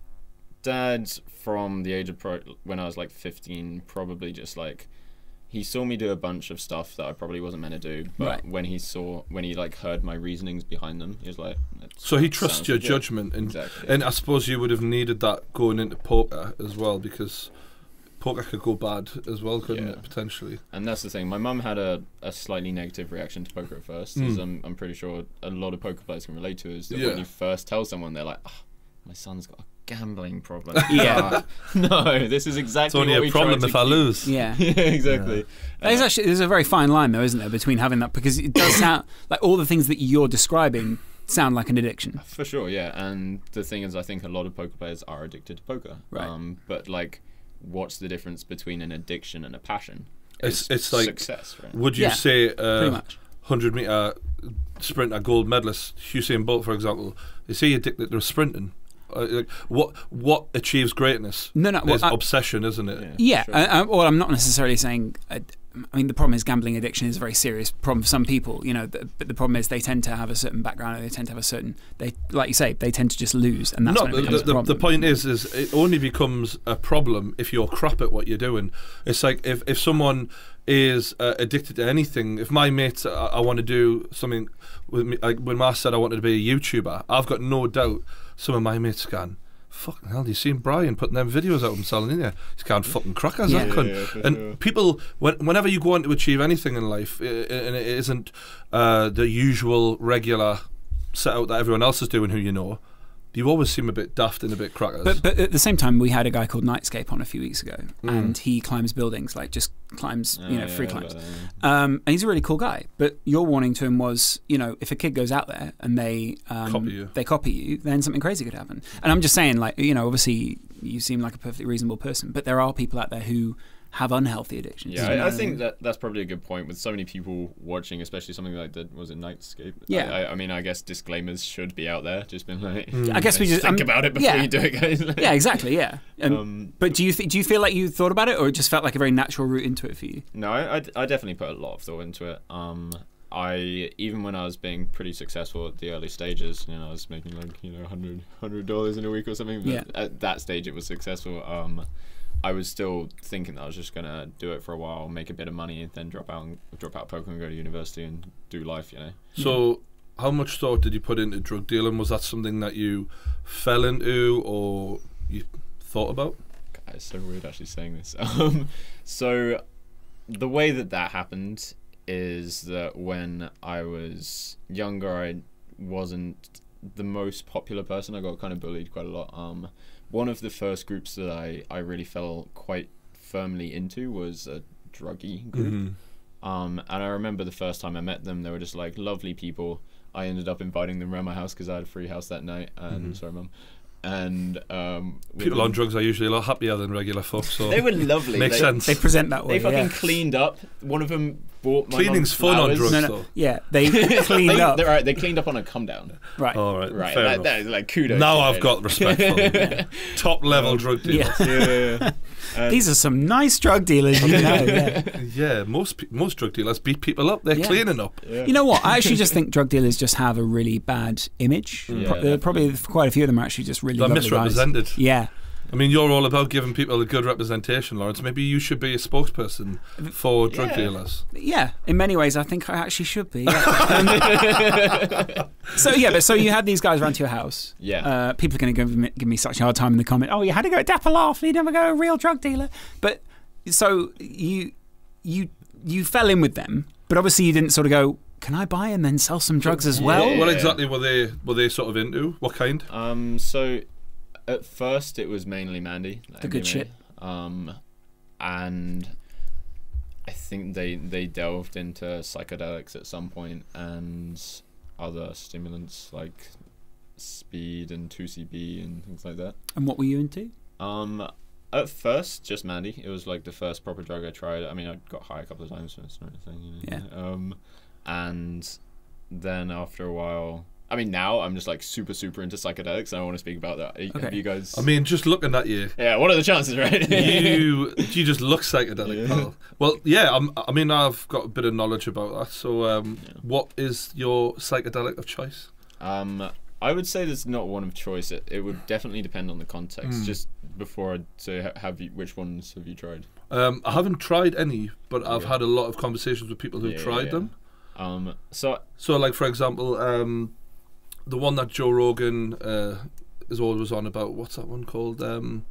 Speaker 3: dad, from the age of pro- when I was like fifteen, probably just like he saw me do a bunch of stuff that I probably wasn't meant to do. But
Speaker 2: Right.
Speaker 3: when he saw, when he like heard my reasonings behind them, he was like.
Speaker 1: So he
Speaker 3: "That
Speaker 1: trusts
Speaker 3: sounds
Speaker 1: your
Speaker 3: legit."
Speaker 1: judgment, and
Speaker 3: Exactly.
Speaker 1: and I suppose you would have needed that going into poker as well, because poker could go bad as well, couldn't
Speaker 3: Yeah.
Speaker 1: it, potentially?
Speaker 3: And that's the thing. My mum had a, a slightly negative reaction to poker at first, as
Speaker 1: Mm.
Speaker 3: I'm, I'm pretty sure a lot of poker players can relate to, is that
Speaker 1: Yeah.
Speaker 3: when you first tell someone, they're like, oh, my son's got a gambling problem.
Speaker 2: Yeah.
Speaker 3: No, this is exactly
Speaker 1: It's only
Speaker 3: what
Speaker 1: a
Speaker 3: we
Speaker 1: problem
Speaker 3: tried
Speaker 1: if
Speaker 3: to
Speaker 1: I
Speaker 3: keep-
Speaker 1: lose.
Speaker 2: Yeah.
Speaker 3: Yeah, exactly.
Speaker 2: There's
Speaker 3: Uh,
Speaker 2: actually there's a very fine line though, isn't there, between having that, because it does sound like all the things that you're describing sound like an addiction.
Speaker 3: For sure, yeah. And the thing is, I think a lot of poker players are addicted to poker.
Speaker 2: Right.
Speaker 3: Um, but like, what's the difference between an addiction and a passion?
Speaker 1: It's it's like,
Speaker 3: success, right?
Speaker 1: would you
Speaker 2: Yeah,
Speaker 1: say
Speaker 2: Pretty
Speaker 1: uh,
Speaker 2: much.
Speaker 1: hundred meter sprinter gold medalist Usain Bolt, for example, is he addicted to sprinting? Uh, like, what what achieves greatness?
Speaker 2: No, no. Well,
Speaker 1: Is
Speaker 2: I-
Speaker 1: obsession, isn't it?
Speaker 3: Yeah,
Speaker 2: Yeah,
Speaker 3: sure.
Speaker 2: I, I, well, I'm not necessarily saying. I, I mean, the problem is gambling addiction is a very serious problem for some people, you know. The, but the problem is they tend to have a certain background, and they tend to have a certain. They, like you say, they tend to just lose, and that's
Speaker 1: No,
Speaker 2: when it
Speaker 1: the,
Speaker 2: becomes
Speaker 1: the,
Speaker 2: a problem.
Speaker 1: the point is, is it only becomes a problem if you're crap at what you're doing. It's like if, if someone is uh, addicted to anything. If my mates, uh, I want to do something with me, like when Ma said I wanted to be a YouTuber, I've got no doubt some of my mates can. Fucking hell, you seen Brian putting them videos out of him selling in there? He's can't fucking crackers,
Speaker 2: Yeah.
Speaker 1: that cunt.
Speaker 3: Yeah, yeah, for
Speaker 1: And
Speaker 3: sure.
Speaker 1: people, when, whenever you go on to achieve anything in life, i- i- and it isn't uh, the usual regular set out that everyone else is doing, who you know, you always seem a bit daft and a bit crackers.
Speaker 2: But but at the same time, we had a guy called Nightscape on a few weeks ago,
Speaker 1: Mm.
Speaker 2: and he climbs buildings, like just climbs, you know,
Speaker 3: Oh,
Speaker 2: free
Speaker 3: yeah,
Speaker 2: climbs.
Speaker 3: but, uh,
Speaker 2: Um, and he's a really cool guy. But your warning to him was, you know, if a kid goes out there and they um,
Speaker 1: Copy you.
Speaker 2: they copy you, then something crazy could happen. And I'm just saying, like, you know, obviously you seem like a perfectly reasonable person, but there are people out there who have unhealthy addictions.
Speaker 3: Yeah,
Speaker 2: you know
Speaker 3: I, I
Speaker 2: what
Speaker 3: think
Speaker 2: mean?
Speaker 3: that that's probably a good point with so many people watching, especially something like that. Was it Nightscape?
Speaker 2: Yeah.
Speaker 3: I, I, I mean, I guess disclaimers should be out there. Just been like,
Speaker 2: I guess we just
Speaker 3: think
Speaker 2: um,
Speaker 3: about it before
Speaker 2: yeah.
Speaker 3: you do it, guys.
Speaker 2: Yeah, exactly. Yeah. Um,
Speaker 3: Um,
Speaker 2: but do you th- do you feel like you thought about it, or it just felt like a very natural route into it for you?
Speaker 3: No, I, I, I definitely put a lot of thought into it. Um, I even when I was being pretty successful at the early stages, you know, I was making like you know hundred hundred dollars in a week or something. But
Speaker 2: Yeah.
Speaker 3: At that stage, it was successful. Um, I was still thinking that I was just gonna do it for a while, make a bit of money, and then drop out, and, drop out poker and go to university and do life. You know.
Speaker 1: So, how much thought did you put into drug dealing? Was that something that you fell into or you thought about?
Speaker 3: God, it's so weird actually saying this. Um, so the way that that happened is that when I was younger, I wasn't the most popular person. I got kind of bullied quite a lot. Um, one of the first groups that I, I really fell quite firmly into was a druggy group.
Speaker 1: Mm-hmm.
Speaker 3: Um, and I remember the first time I met them, they were just like lovely people. I ended up inviting them around my house because I had a free house that night. And
Speaker 1: Mhm.
Speaker 3: sorry, mum. And um,
Speaker 1: People on drugs are usually a lot happier than regular folk, so
Speaker 3: they were lovely.
Speaker 1: makes
Speaker 3: they,
Speaker 1: sense.
Speaker 2: They present that way.
Speaker 3: They fucking
Speaker 2: yeah.
Speaker 3: cleaned up. One of them bought my
Speaker 1: Cleaning's
Speaker 3: mum
Speaker 1: fun on
Speaker 3: flowers.
Speaker 1: drugs,
Speaker 2: No, no,
Speaker 1: though.
Speaker 2: yeah, they cleaned
Speaker 3: They,
Speaker 2: up.
Speaker 3: they're right, they cleaned up on a come down.
Speaker 2: Right.
Speaker 1: All right,
Speaker 3: Right,
Speaker 1: fair
Speaker 3: that,
Speaker 1: enough.
Speaker 3: that is like kudos.
Speaker 1: Now
Speaker 3: to
Speaker 1: I've
Speaker 3: them.
Speaker 1: got respect for them. Top level drug dealers.
Speaker 2: Yeah.
Speaker 3: Yeah. And
Speaker 2: These are some nice drug dealers, you know. Yeah.
Speaker 1: Yeah, most pe- most drug dealers beat people up. They're
Speaker 2: Yeah.
Speaker 1: cleaning up.
Speaker 3: yeah.
Speaker 2: You know what? I actually just think drug dealers just have a really bad image.
Speaker 3: Yeah,
Speaker 2: Pro- there are probably quite a few of them are actually just really
Speaker 1: They're
Speaker 2: lovely guys.
Speaker 1: misrepresented.
Speaker 2: Yeah.
Speaker 1: I mean, you're all about giving people a good representation, Lawrence. Maybe you should be a spokesperson for drug
Speaker 3: Yeah.
Speaker 1: dealers.
Speaker 2: Yeah, in many ways, I think I actually should be. Yeah. Um, so yeah, but so you had these guys around to your house.
Speaker 3: Yeah.
Speaker 2: Uh, people are going to give me, give me such a hard time in the comment. Oh, you had to go to Dapper Laugh. You never go to a real drug dealer. But so you you you fell in with them, but obviously you didn't sort of go, can I buy and then sell some drugs as well?
Speaker 3: Yeah.
Speaker 1: What exactly were they were they sort of into? What kind?
Speaker 3: Um. So, at first it was mainly Mandy. like
Speaker 2: The good
Speaker 3: M D M A.
Speaker 2: shit.
Speaker 3: Um, and I think they they delved into psychedelics at some point and other stimulants like speed and two C B and things like that.
Speaker 2: And what were you into?
Speaker 3: Um, at first, just Mandy. It was like the first proper drug I tried. I mean, I got high a couple of times, so it's not a thing. You know?
Speaker 2: Yeah.
Speaker 3: Um, and then after a while, I mean, now I'm just like super, super into psychedelics, and I want to speak about that.
Speaker 2: Okay.
Speaker 3: Have you guys?
Speaker 1: I mean, just looking at you,
Speaker 3: yeah. What are the chances, right?
Speaker 1: you you just look psychedelic,
Speaker 3: Yeah.
Speaker 1: pal. Well, yeah. I'm, I mean, I've got a bit of knowledge about that. So, um,
Speaker 3: Yeah.
Speaker 1: what is your psychedelic of choice?
Speaker 3: Um, I would say there's not one of choice. It, it would definitely depend on the context.
Speaker 1: Mm.
Speaker 3: Just before I'd say, ha- have you? Which ones have you tried?
Speaker 1: Um, I haven't tried any, but I've
Speaker 3: Okay.
Speaker 1: had a lot of conversations with people who've
Speaker 3: Yeah,
Speaker 1: tried
Speaker 3: yeah.
Speaker 1: them.
Speaker 3: Um, so
Speaker 1: So, like for example, um, the one that Joe Rogan uh, is always on about. What's that one called? Um,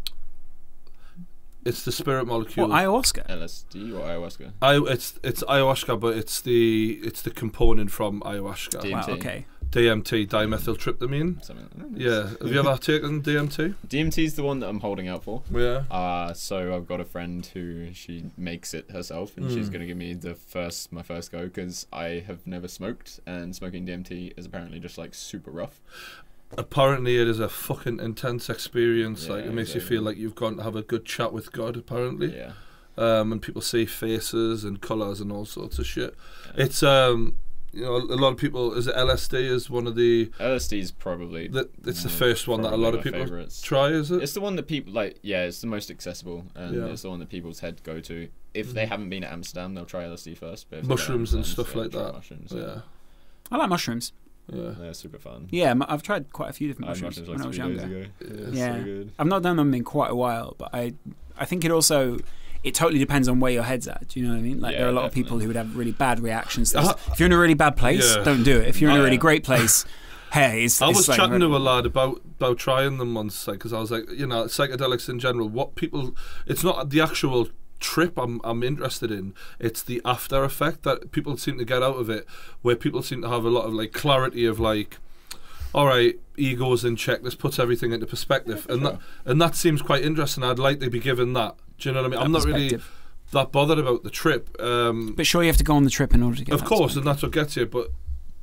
Speaker 1: it's the spirit molecule.
Speaker 2: What, ayahuasca?
Speaker 3: L S D or ayahuasca?
Speaker 1: I, it's it's ayahuasca, but it's the it's the component from ayahuasca.
Speaker 3: D M T.
Speaker 2: Wow, okay.
Speaker 1: D M T, dimethyltryptamine.
Speaker 3: Something like that.
Speaker 1: Yeah, have you ever taken D M T?
Speaker 3: D M T is the one that I'm holding out for.
Speaker 1: Yeah.
Speaker 3: Uh, so I've got a friend who she makes it herself, and she's
Speaker 1: Mm.
Speaker 3: going to give me the first my first go because I have never smoked, and smoking D M T is apparently just like super rough.
Speaker 1: Apparently, it is a fucking intense experience.
Speaker 3: Yeah,
Speaker 1: like it makes you
Speaker 3: exactly.
Speaker 1: feel like you've gone to have a good chat with God. Apparently,
Speaker 3: Yeah.
Speaker 1: um, and people see faces and colours and all sorts of shit.
Speaker 3: Yeah.
Speaker 1: It's um, you know, a lot of people. Is it L S D? Is one of the
Speaker 3: L S D is probably
Speaker 1: the, it's the
Speaker 3: mm,
Speaker 1: first one that a
Speaker 3: probably
Speaker 1: lot of
Speaker 3: my
Speaker 1: people
Speaker 3: favourites.
Speaker 1: try. Is it?
Speaker 3: It's the one that people like. Yeah, it's the most accessible, and
Speaker 1: Yeah.
Speaker 3: it's the one that people's head go to. If they
Speaker 1: Mhm.
Speaker 3: haven't been to Amsterdam, they'll try L S D first. But if they've been to
Speaker 1: Mushrooms and
Speaker 3: Amsterdam,
Speaker 1: stuff
Speaker 3: they'll
Speaker 1: like
Speaker 3: try
Speaker 1: that.
Speaker 3: Mushrooms,
Speaker 1: yeah,
Speaker 2: I like mushrooms.
Speaker 1: yeah.
Speaker 3: They're super fun.
Speaker 2: Yeah, m- I've tried quite a few different
Speaker 3: I had
Speaker 2: mushrooms,
Speaker 3: mushrooms
Speaker 2: when I
Speaker 3: like
Speaker 2: was
Speaker 3: three
Speaker 2: younger.
Speaker 3: days ago.
Speaker 1: Yeah.
Speaker 3: Yeah,
Speaker 2: Yeah.
Speaker 3: so good.
Speaker 2: I've not done them in quite a while, but I I think it also it totally depends on where your head's at. Do you know what I mean? Like
Speaker 3: Yeah,
Speaker 2: there are a lot of
Speaker 3: definitely.
Speaker 2: people who would have really bad reactions to this.
Speaker 1: Uh,
Speaker 2: If you're in a really bad place,
Speaker 1: yeah.
Speaker 2: don't do it. If you're in
Speaker 3: Oh,
Speaker 2: a really
Speaker 3: yeah.
Speaker 2: great place, hey, it's,
Speaker 1: I
Speaker 2: it's
Speaker 1: was
Speaker 2: like
Speaker 1: chatting to a lad about about trying them once, like, because I was like, you know, psychedelics in general. What people, it's not the actual trip I'm I'm interested in. It's the after effect that people seem to get out of it, where people seem to have a lot of like clarity of like, all right, ego's in check. This puts everything into perspective, and
Speaker 3: sure.
Speaker 1: that and that seems quite interesting. I'd like to be given that. Do you know what I mean?
Speaker 2: that
Speaker 1: I'm not really
Speaker 2: perspective.
Speaker 1: that bothered about the trip. Um,
Speaker 2: But sure, you have to go on the trip in order to get.
Speaker 1: of
Speaker 2: that
Speaker 1: course,
Speaker 2: sort
Speaker 1: and that's what gets you. But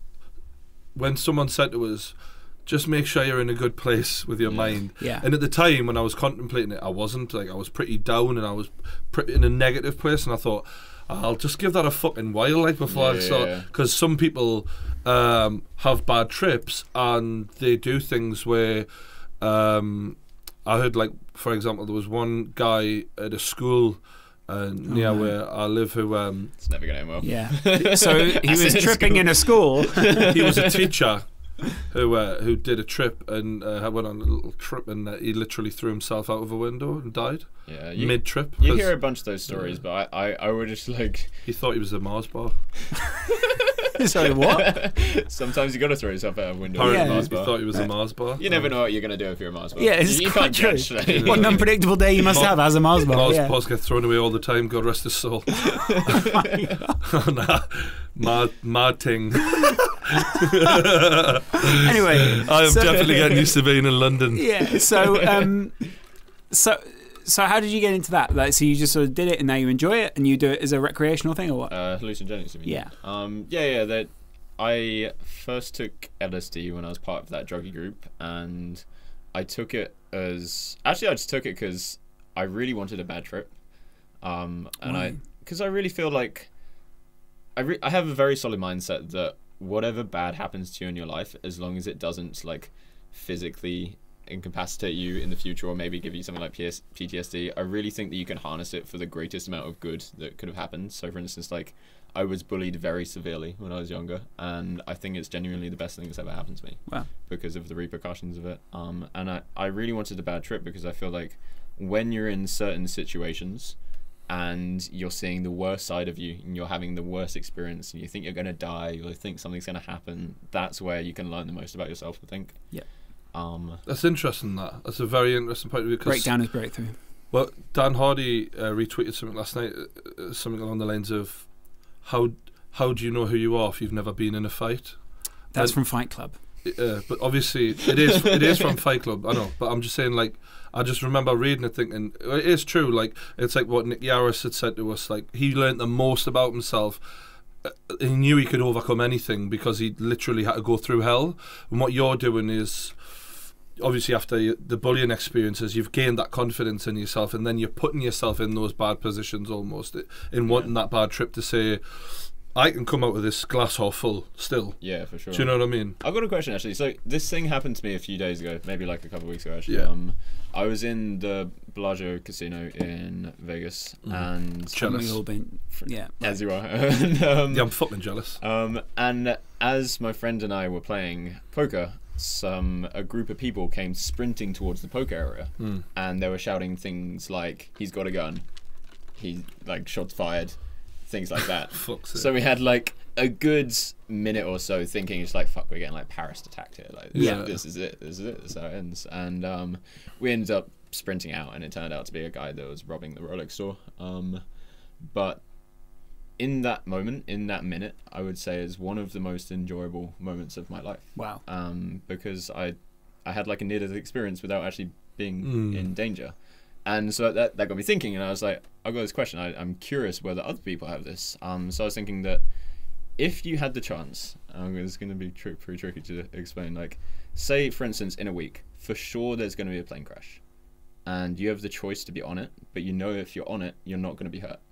Speaker 1: when someone said to us, just make sure you're in a good place with your
Speaker 3: Yeah.
Speaker 1: mind.
Speaker 2: Yeah.
Speaker 1: And at the time when I was contemplating it, I wasn't. Like, I was pretty down and I was pretty in a negative place. And I thought, I'll just give that a fucking while, like, before I start.
Speaker 3: Yeah.
Speaker 1: Because some people um, have bad trips and they do things where. Um, I heard, like, for example, there was one guy at a school uh, near
Speaker 2: no.
Speaker 1: where I live who. Um,
Speaker 3: It's never going to end well.
Speaker 2: Yeah. So he
Speaker 3: As
Speaker 2: was
Speaker 3: in
Speaker 2: tripping
Speaker 3: school.
Speaker 2: in a school.
Speaker 1: he was a teacher who uh, who did a trip and uh, went on a little trip and uh, he literally threw himself out of a window and died
Speaker 3: Yeah, you,
Speaker 1: mid trip.
Speaker 3: you hear a bunch of those stories,
Speaker 1: Yeah.
Speaker 3: but I, I, I would just like.
Speaker 1: He thought he was a Mars bar.
Speaker 2: Sorry, what?
Speaker 3: Sometimes you got to throw yourself out of a window.
Speaker 1: Apparently,
Speaker 3: with a Mars
Speaker 1: he
Speaker 3: bar.
Speaker 1: thought he was a Mars bar.
Speaker 3: You never know what you're going to do if you're a Mars bar.
Speaker 2: Yeah, it's
Speaker 3: you, you
Speaker 2: quite
Speaker 3: can't
Speaker 2: true.
Speaker 3: judge. Like,
Speaker 2: What an unpredictable day you must
Speaker 1: Mo-
Speaker 2: have as a Mars bar.
Speaker 1: Mars
Speaker 2: Yeah.
Speaker 1: bars get thrown away all the time. God rest his soul. nah, mad, mad thing.
Speaker 2: Anyway,
Speaker 1: I am
Speaker 2: so-
Speaker 1: definitely getting used to being in London.
Speaker 2: Yeah. So, um, so, so, how did you get into that? Like, so you just sort of did it, and now you enjoy it, and you do it as a recreational thing, or what?
Speaker 3: Uh, hallucinogenics, you mean?
Speaker 2: Yeah.
Speaker 3: Um, yeah, yeah. That I first took L S D when I was part of that druggy group, and I took it as actually I just took it because I really wanted a bad trip, um, and
Speaker 2: Why?
Speaker 3: I because I really feel like I re- I have a very solid mindset that whatever bad happens to you in your life, as long as it doesn't like physically incapacitate you in the future or maybe give you something like P S- P T S D, I really think that you can harness it for the greatest amount of good that could have happened. So for instance, like I was bullied very severely when I was younger, and I think it's genuinely the best thing that's ever happened to me.
Speaker 2: Wow.
Speaker 3: Because of the repercussions of it. Um, and I, I really wanted a bad trip because I feel like when you're in certain situations and you're seeing the worst side of you and you're having the worst experience and you think you're going to die or you think something's going to happen, that's where you can learn the most about yourself, I think.
Speaker 2: Yeah.
Speaker 3: Um,
Speaker 1: That's interesting. That that's a very interesting point of view. 'Cause
Speaker 2: Breakdown is breakthrough.
Speaker 1: Well, Dan Hardy uh, retweeted something last night, uh, uh, something along the lines of, "How how do you know who you are if you've never been in a fight?"
Speaker 2: That's
Speaker 1: And-
Speaker 2: from Fight Club.
Speaker 1: Uh, but obviously, it is it is from Fight Club. I know, but I'm just saying, like, I just remember reading it, thinking it is true. Like, it's like what Nick Yaris had said to us. Like, he learned the most about himself. Uh, he knew he could overcome anything because he literally had to go through hell. And what you're doing is, obviously, after you, the bullying experiences, you've gained that confidence in yourself, and then you're putting yourself in those bad positions almost in wanting that bad trip to say, I can come out of this glass half full still.
Speaker 3: Yeah, for sure.
Speaker 1: Do you know what I mean?
Speaker 3: I've got a question actually. So this thing happened to me a few days ago, maybe like a couple of weeks ago actually.
Speaker 1: Yeah.
Speaker 3: Um, I was in the Bellagio Casino in Vegas,
Speaker 1: Mm.
Speaker 3: and
Speaker 1: Jealous.
Speaker 2: We've all been, yeah.
Speaker 3: as you are, and, um,
Speaker 1: Yeah, I'm fucking jealous.
Speaker 3: um, and as my friend and I were playing poker, some a group of people came sprinting towards the poker area,
Speaker 1: Mm.
Speaker 3: and they were shouting things like, "He's got a gun," "He like shots fired," things like that.
Speaker 1: Fuck's sake.
Speaker 3: So we had like a good minute or so thinking, it's like, fuck, we're getting like Paris attacked here. Like, this,
Speaker 1: Yeah.
Speaker 3: this is it. This is it. This is how it ends. And um, we ended up sprinting out, and it turned out to be a guy that was robbing the Rolex store. Um, but in that moment, in that minute, I would say is one of the most enjoyable moments of my life.
Speaker 2: Wow.
Speaker 3: Um, because I, I had like a near-death experience without actually being
Speaker 1: Mm.
Speaker 3: in danger. And so that, that got me thinking, and I was like, I've got this question. I, I'm curious whether other people have this. Um, so I was thinking that if you had the chance, um, it's going to be tr- pretty tricky to explain. Like, say, for instance, in a week, for sure there's going to be a plane crash. And you have the choice to be on it, but you know if you're on it, you're not going to be hurt.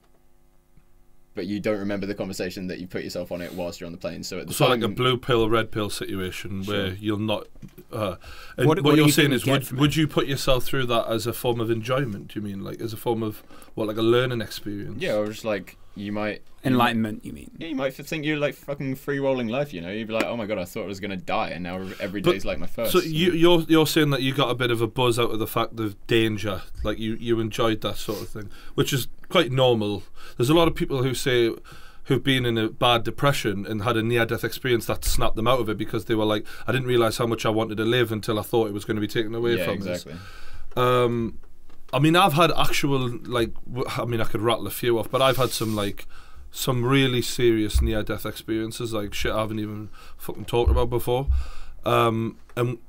Speaker 3: But you don't remember the conversation that you put yourself on it whilst you're on the plane. So at the
Speaker 1: So
Speaker 3: time,
Speaker 1: like a blue pill, red pill situation
Speaker 3: Sure.
Speaker 1: where you'll not. Uh, and
Speaker 2: What-
Speaker 1: what,
Speaker 2: what do
Speaker 1: you're
Speaker 2: you
Speaker 1: saying
Speaker 2: think
Speaker 1: is,
Speaker 2: you get
Speaker 1: would
Speaker 2: from
Speaker 1: would you put yourself through that as a form of enjoyment? Do you mean like as a form of what, like a learning experience?
Speaker 3: yeah, or just like you might
Speaker 2: Enlightenment, you mean?
Speaker 3: Yeah, you might think you're like fucking free rolling life. You know, you'd be like, oh my god, I thought I was gonna die, and now every
Speaker 1: But-
Speaker 3: day's like my first.
Speaker 1: So you, you're you're saying that you got a bit of a buzz out of the fact of danger, like you, you enjoyed that sort of thing, which is quite normal. There's a lot of people who say who've been in a bad depression and had a near-death experience that snapped them out of it because they were like, I didn't realise how much I wanted to live until I thought it was going to be taken away
Speaker 3: yeah,
Speaker 1: from
Speaker 3: exactly.
Speaker 1: us. Um, I mean, I've had actual like, w- I mean, I could rattle a few off, but I've had some like. Some really serious near-death experiences, like shit I haven't even fucking talked about before. Um, and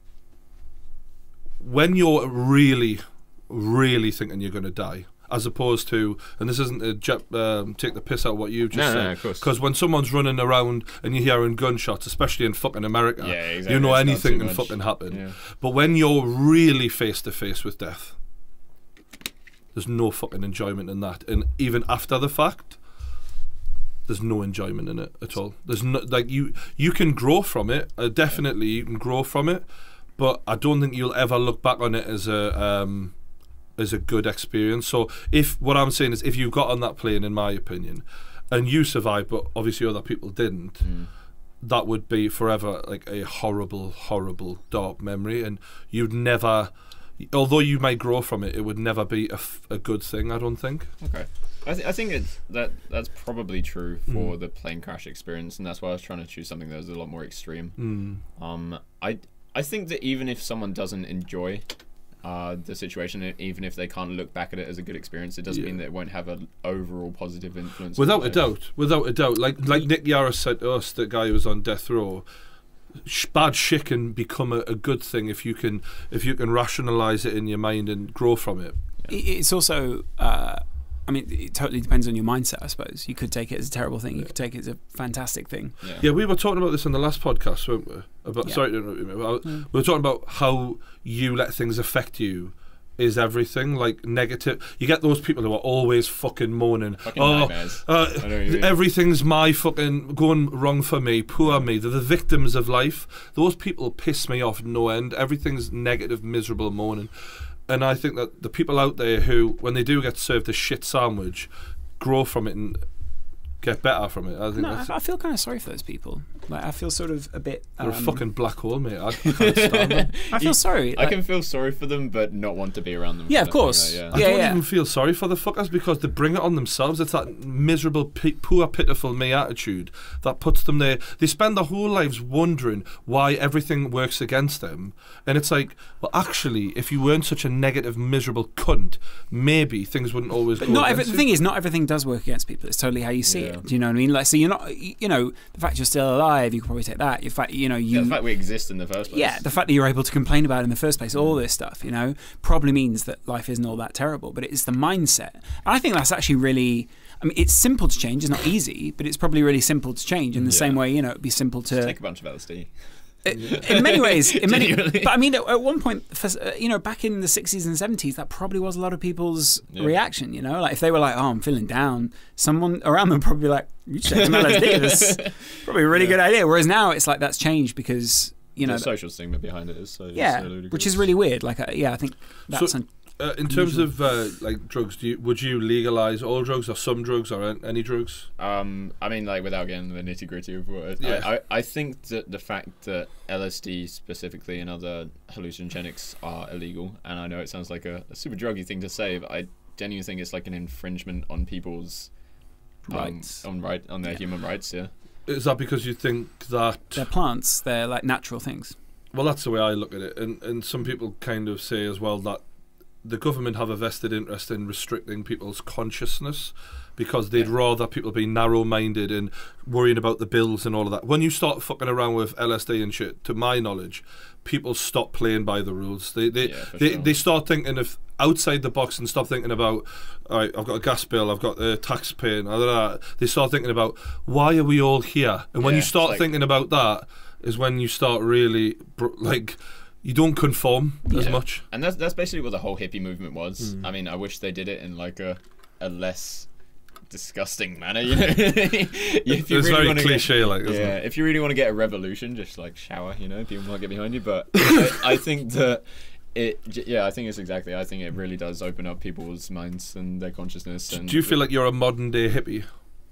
Speaker 1: when you're really, really thinking you're going to die, as opposed to, and this isn't a jet, um, take the piss out of what you just
Speaker 3: No, no,
Speaker 1: said,
Speaker 3: no, of course.
Speaker 1: because when someone's running around and you're hearing gunshots, especially in fucking America,
Speaker 3: Yeah, exactly.
Speaker 1: you know
Speaker 3: It's not
Speaker 1: anything
Speaker 3: too
Speaker 1: can
Speaker 3: much.
Speaker 1: fucking happen.
Speaker 3: Yeah.
Speaker 1: But when you're really face to face with death, there's no fucking enjoyment in that. And even after the fact, there's no enjoyment in it at all. There's no, like you you can grow from it. Uh, definitely you can grow from it, but I don't think you'll ever look back on it as a um, as a good experience. So if what I'm saying is, if you got on that plane, in my opinion, and you survived, but obviously other people didn't,
Speaker 3: Mm.
Speaker 1: that would be forever like a horrible, horrible, dark memory, and you'd never. Although you might grow from it, it would never be a, f- a good thing. I don't think.
Speaker 3: Okay. I, th- I think it's that that's probably true for
Speaker 1: Mm.
Speaker 3: the plane crash experience, and that's why I was trying to choose something that was a lot more extreme.
Speaker 1: Mm.
Speaker 3: Um, I I think that even if someone doesn't enjoy uh, the situation, e- even if they can't look back at it as a good experience, it doesn't
Speaker 1: Yeah.
Speaker 3: mean that it won't have an overall positive influence. on
Speaker 1: Without a
Speaker 3: life.
Speaker 1: doubt, without a doubt. Like like Nick Yaris said to us, the guy who was on death row. Sh- bad shit can become a, a good thing if you can if you can rationalize it in your mind and grow from it.
Speaker 2: It- It's also, uh, I mean, it totally depends on your mindset, I suppose. You could take it as a terrible thing. You could take it as a fantastic thing.
Speaker 3: Yeah.
Speaker 1: Yeah, we were talking about this in the last podcast, weren't we? About
Speaker 2: Yeah.
Speaker 1: sorry to interrupt you, mate, but
Speaker 2: Mm.
Speaker 1: we were talking about how you let things affect you. Is everything like negative? You get those people who are always fucking moaning.
Speaker 3: Fucking
Speaker 1: oh,
Speaker 3: nightmares.
Speaker 1: uh,
Speaker 3: I know what you mean.
Speaker 1: everything's my fucking going wrong for me. Poor me. They're the victims of life. Those people piss me off no end. Everything's negative, miserable moaning. And I think that the people out there who, when they do get served a shit sandwich, grow from it and get better from it. I think
Speaker 2: No,
Speaker 1: that's.
Speaker 2: I, I feel kind of sorry for those people. Like, I feel sort of a bit.
Speaker 1: They're a
Speaker 2: um,
Speaker 1: fucking black hole, mate. I, I can't stand them.
Speaker 2: I feel
Speaker 3: You-
Speaker 2: sorry.
Speaker 3: I
Speaker 2: like-
Speaker 3: can feel sorry for them, but not want to be around them.
Speaker 2: Yeah,
Speaker 3: kind
Speaker 2: of course.
Speaker 3: thing,
Speaker 1: I
Speaker 3: like,
Speaker 2: Yeah,
Speaker 1: don't
Speaker 2: yeah.
Speaker 1: even feel sorry for the fuckers because they bring it on themselves. It's that miserable, p- poor, pitiful me attitude that puts them there. They spend their whole lives wondering why everything works against them. And it's like, well, actually, if you weren't such a negative, miserable cunt, maybe things wouldn't always
Speaker 2: But
Speaker 1: go
Speaker 2: not every,
Speaker 1: against
Speaker 2: the
Speaker 1: you.
Speaker 2: thing is, not everything does work against people. It's totally how you see
Speaker 3: Yeah.
Speaker 2: it. Do you know what I mean? Like, so you're not, you know, the fact you're still alive, you can probably take that. The fact, you know, you.
Speaker 3: Yeah, the fact we exist in the first place.
Speaker 2: Yeah, the fact that you're able to complain about it in the first place, all this stuff, you know, probably means that life isn't all that terrible. But it's the mindset. And I think that's actually really, I mean, it's simple to change. It's not easy, but it's probably really simple to change in the
Speaker 3: Yeah.
Speaker 2: same way, you know, it'd be simple
Speaker 3: Just
Speaker 2: to.
Speaker 3: take a bunch of L S D.
Speaker 2: in many ways, in many, but I mean, at, at one point, for, uh, you know, back in the sixties and seventies, that probably was a lot of people's yeah. reaction. You know, like if they were like, "Oh, I'm feeling down," someone around them probably be like, "You should take some L S D. This is probably a really yeah. good idea." Whereas now, it's like that's changed because you know
Speaker 3: the social stigma behind it is so
Speaker 2: yeah,
Speaker 3: so
Speaker 2: which is really weird. Like, uh, yeah, I think that's.
Speaker 1: So,
Speaker 2: an,
Speaker 1: Uh, in terms of uh, like drugs, do you, would you legalize all drugs or some drugs or any drugs?
Speaker 3: Um, I mean, like without getting the nitty gritty of what
Speaker 1: yeah.
Speaker 3: I, I, I think that the fact that L S D specifically and other hallucinogenics are illegal, and I know it sounds like a, a super druggy thing to say, but I genuinely think it's like an infringement on people's um,
Speaker 2: rights,
Speaker 3: on right on their yeah. human rights. Yeah.
Speaker 1: Is that because you think that
Speaker 2: they're plants? They're like natural things.
Speaker 1: Well, that's the way I look at it, and and some people kind of say as well that the government have a vested interest in restricting people's consciousness because they'd yeah. rather people be narrow-minded and worrying about the bills and all of that. When you start fucking around with L S D and shit, to my knowledge, people stop playing by the rules. They they
Speaker 3: yeah,
Speaker 1: they,
Speaker 3: sure.
Speaker 1: they start thinking of outside the box and stop thinking about, all right, I've got a gas bill, I've got a tax paying, they start thinking about, why are we all here? And when
Speaker 3: yeah,
Speaker 1: you start
Speaker 3: like,
Speaker 1: thinking about that is when you start really, like... You don't conform as
Speaker 3: yeah.
Speaker 1: much,
Speaker 3: and that's that's basically what the whole hippie movement was.
Speaker 1: Mm.
Speaker 3: I mean, I wish they did it in like a a less disgusting manner. You know, if you
Speaker 1: it's
Speaker 3: really
Speaker 1: very cliche,
Speaker 3: get,
Speaker 1: like isn't
Speaker 3: yeah.
Speaker 1: it?
Speaker 3: If you really want to get a revolution, just like shower. You know, people might get behind you, but I, I think that it. Yeah, I think it's exactly. I think it really does open up people's minds and their consciousness. And
Speaker 1: do you feel like you're a modern day hippie?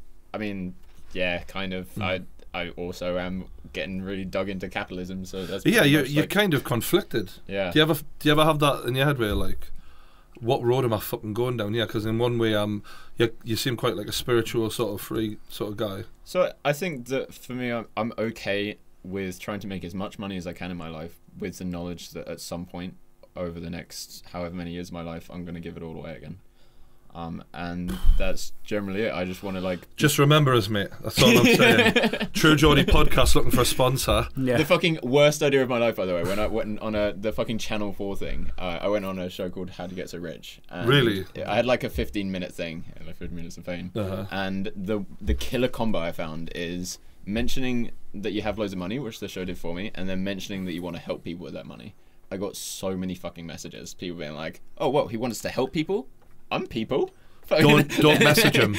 Speaker 3: I mean, yeah, kind of. Mm. I. I also am getting really dug into capitalism, so that's
Speaker 1: yeah. You're
Speaker 3: like,
Speaker 1: you're kind of conflicted.
Speaker 3: Yeah.
Speaker 1: Do you ever do you ever have that in your head where you're like, what road am I fucking going down here? Because in one way, um, you you seem quite like a spiritual sort of free sort of guy.
Speaker 3: So I think that for me, I'm I'm okay with trying to make as much money as I can in my life, with the knowledge that at some point over the next however many years of my life, I'm going to give it all away again. Um, and that's generally it. I just want to like
Speaker 1: just remember us, mate. That's all I'm saying. True Geordie Podcast looking for a sponsor.
Speaker 3: Yeah. The fucking worst idea of my life, by the way. When I went on a the fucking Channel Four thing, uh, I went on a show called How to Get So Rich. And
Speaker 1: really?
Speaker 3: I had like a fifteen minute thing, like fifteen minutes of fame.
Speaker 1: Uh-huh.
Speaker 3: And the the killer combo I found is mentioning that you have loads of money, which the show did for me, and then mentioning that you want to help people with that money. I got so many fucking messages. People being like, "Oh, what? He wants to help people." I'm people.
Speaker 1: Don't don't message him.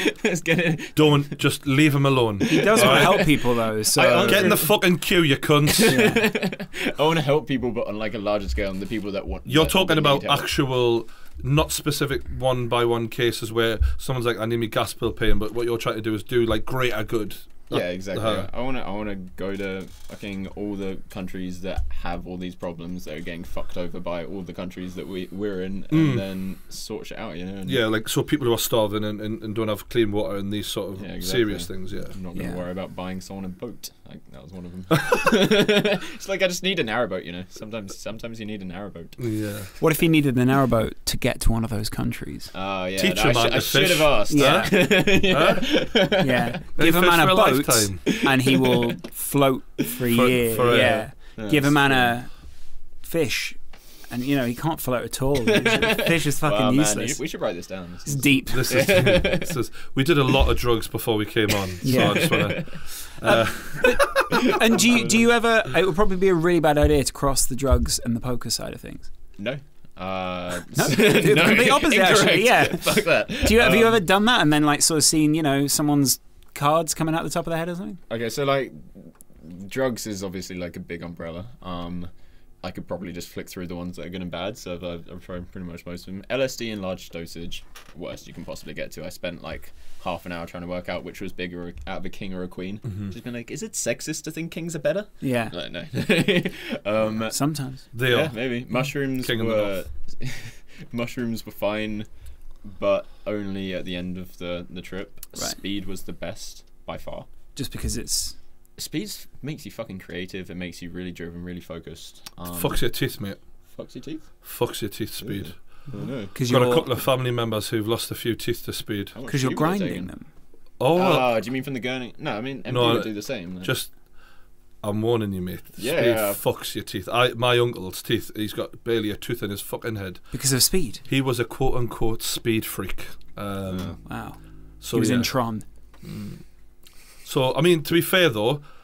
Speaker 1: Don't just leave him alone.
Speaker 2: He does want to help people though. So
Speaker 1: get in the fucking queue, you cunts.
Speaker 3: Yeah. I want to help people, but on like a larger scale, and the people that want.
Speaker 1: You're
Speaker 3: that,
Speaker 1: talking
Speaker 3: that
Speaker 1: about
Speaker 3: help.
Speaker 1: actual, not specific one by one cases where someone's like, "I need me gas bill paying," but what you're trying to do is do like greater good.
Speaker 3: Yeah, exactly.
Speaker 1: Uh,
Speaker 3: I want to. I want to go to fucking all the countries that have all these problems that are getting fucked over by all the countries that we we're in, and
Speaker 1: mm.
Speaker 3: then sort shit out. You know. And
Speaker 1: yeah, like so people who are starving and, and, and don't have clean water and these sort of
Speaker 3: yeah, exactly.
Speaker 1: serious things. Yeah.
Speaker 3: I'm not going to
Speaker 2: yeah.
Speaker 3: worry about buying someone a boat. Like that was one of them. It's like I just need a narrowboat. You know. Sometimes, sometimes you need a narrowboat.
Speaker 1: Yeah.
Speaker 2: What if you needed a narrowboat to get to one of those countries?
Speaker 3: Oh uh, yeah.
Speaker 1: Teach
Speaker 3: no,
Speaker 1: a man
Speaker 3: I, sh- I
Speaker 1: to
Speaker 3: should have asked.
Speaker 2: Yeah.
Speaker 3: Huh?
Speaker 2: yeah. yeah. Give a man a, a boat. Lifetime. And he will float for a
Speaker 1: for,
Speaker 2: year.
Speaker 1: For
Speaker 2: yeah.
Speaker 3: A,
Speaker 2: Give a man a fish, and you know he can't float at all. Fish is fucking
Speaker 3: well,
Speaker 2: useless.
Speaker 3: Man, you, we should write this down. This
Speaker 2: it's deep.
Speaker 1: This is, this is, we did a lot of drugs before we came on.
Speaker 2: Yeah.
Speaker 1: So I just wanna, uh,
Speaker 2: but, and do you do you ever? It would probably be a really bad idea to cross the drugs and the poker side of things.
Speaker 3: No. Uh,
Speaker 2: no, the
Speaker 3: no,
Speaker 2: complete opposite.
Speaker 3: incorrect.
Speaker 2: Actually, yeah.
Speaker 3: Fuck that.
Speaker 2: Do you have
Speaker 3: um,
Speaker 2: you ever done that and then like sort of seen you know someone's cards coming out the top of their head or something?
Speaker 3: Okay, so like drugs is obviously like a big umbrella. Um, I could probably just flick through the ones that are good and bad, so I've, I've tried pretty much most of them. L S D in large dosage, worst you can possibly get to. I spent like half an hour trying to work out which was bigger out of a king or a queen.
Speaker 1: Mm-hmm.
Speaker 3: Just been like, is it sexist to think kings are better?
Speaker 2: Yeah.
Speaker 3: Like, no. um,
Speaker 2: Sometimes.
Speaker 1: They
Speaker 3: yeah,
Speaker 1: are.
Speaker 3: maybe. Mushrooms
Speaker 1: King
Speaker 3: were mushrooms were fine, but only at the end of the, the trip.
Speaker 2: Right.
Speaker 3: Speed was the best by far.
Speaker 2: Just because it's
Speaker 3: Speed makes you fucking creative. It makes you really driven, really focused. Um,
Speaker 1: Fucks your teeth, mate.
Speaker 3: Fucks your teeth?
Speaker 1: Fucks your teeth, speed.
Speaker 3: Oh, no.
Speaker 2: Because
Speaker 1: Got a couple of family members who've lost a few teeth to speed.
Speaker 2: Because you're grinding them.
Speaker 1: Oh,
Speaker 3: oh, do you mean from the gurney? No, I mean M P
Speaker 1: no,
Speaker 3: would do the same. Like.
Speaker 1: Just, I'm warning you, mate.
Speaker 3: Yeah,
Speaker 1: speed
Speaker 3: yeah.
Speaker 1: fucks your teeth. I, my uncle's teeth. He's got barely a tooth in his fucking head
Speaker 2: because of speed.
Speaker 1: He was a quote unquote speed freak. Um,
Speaker 3: yeah.
Speaker 2: Wow.
Speaker 1: So
Speaker 2: he was
Speaker 1: yeah.
Speaker 2: in Tron.
Speaker 1: Mm. So I mean, to be fair though,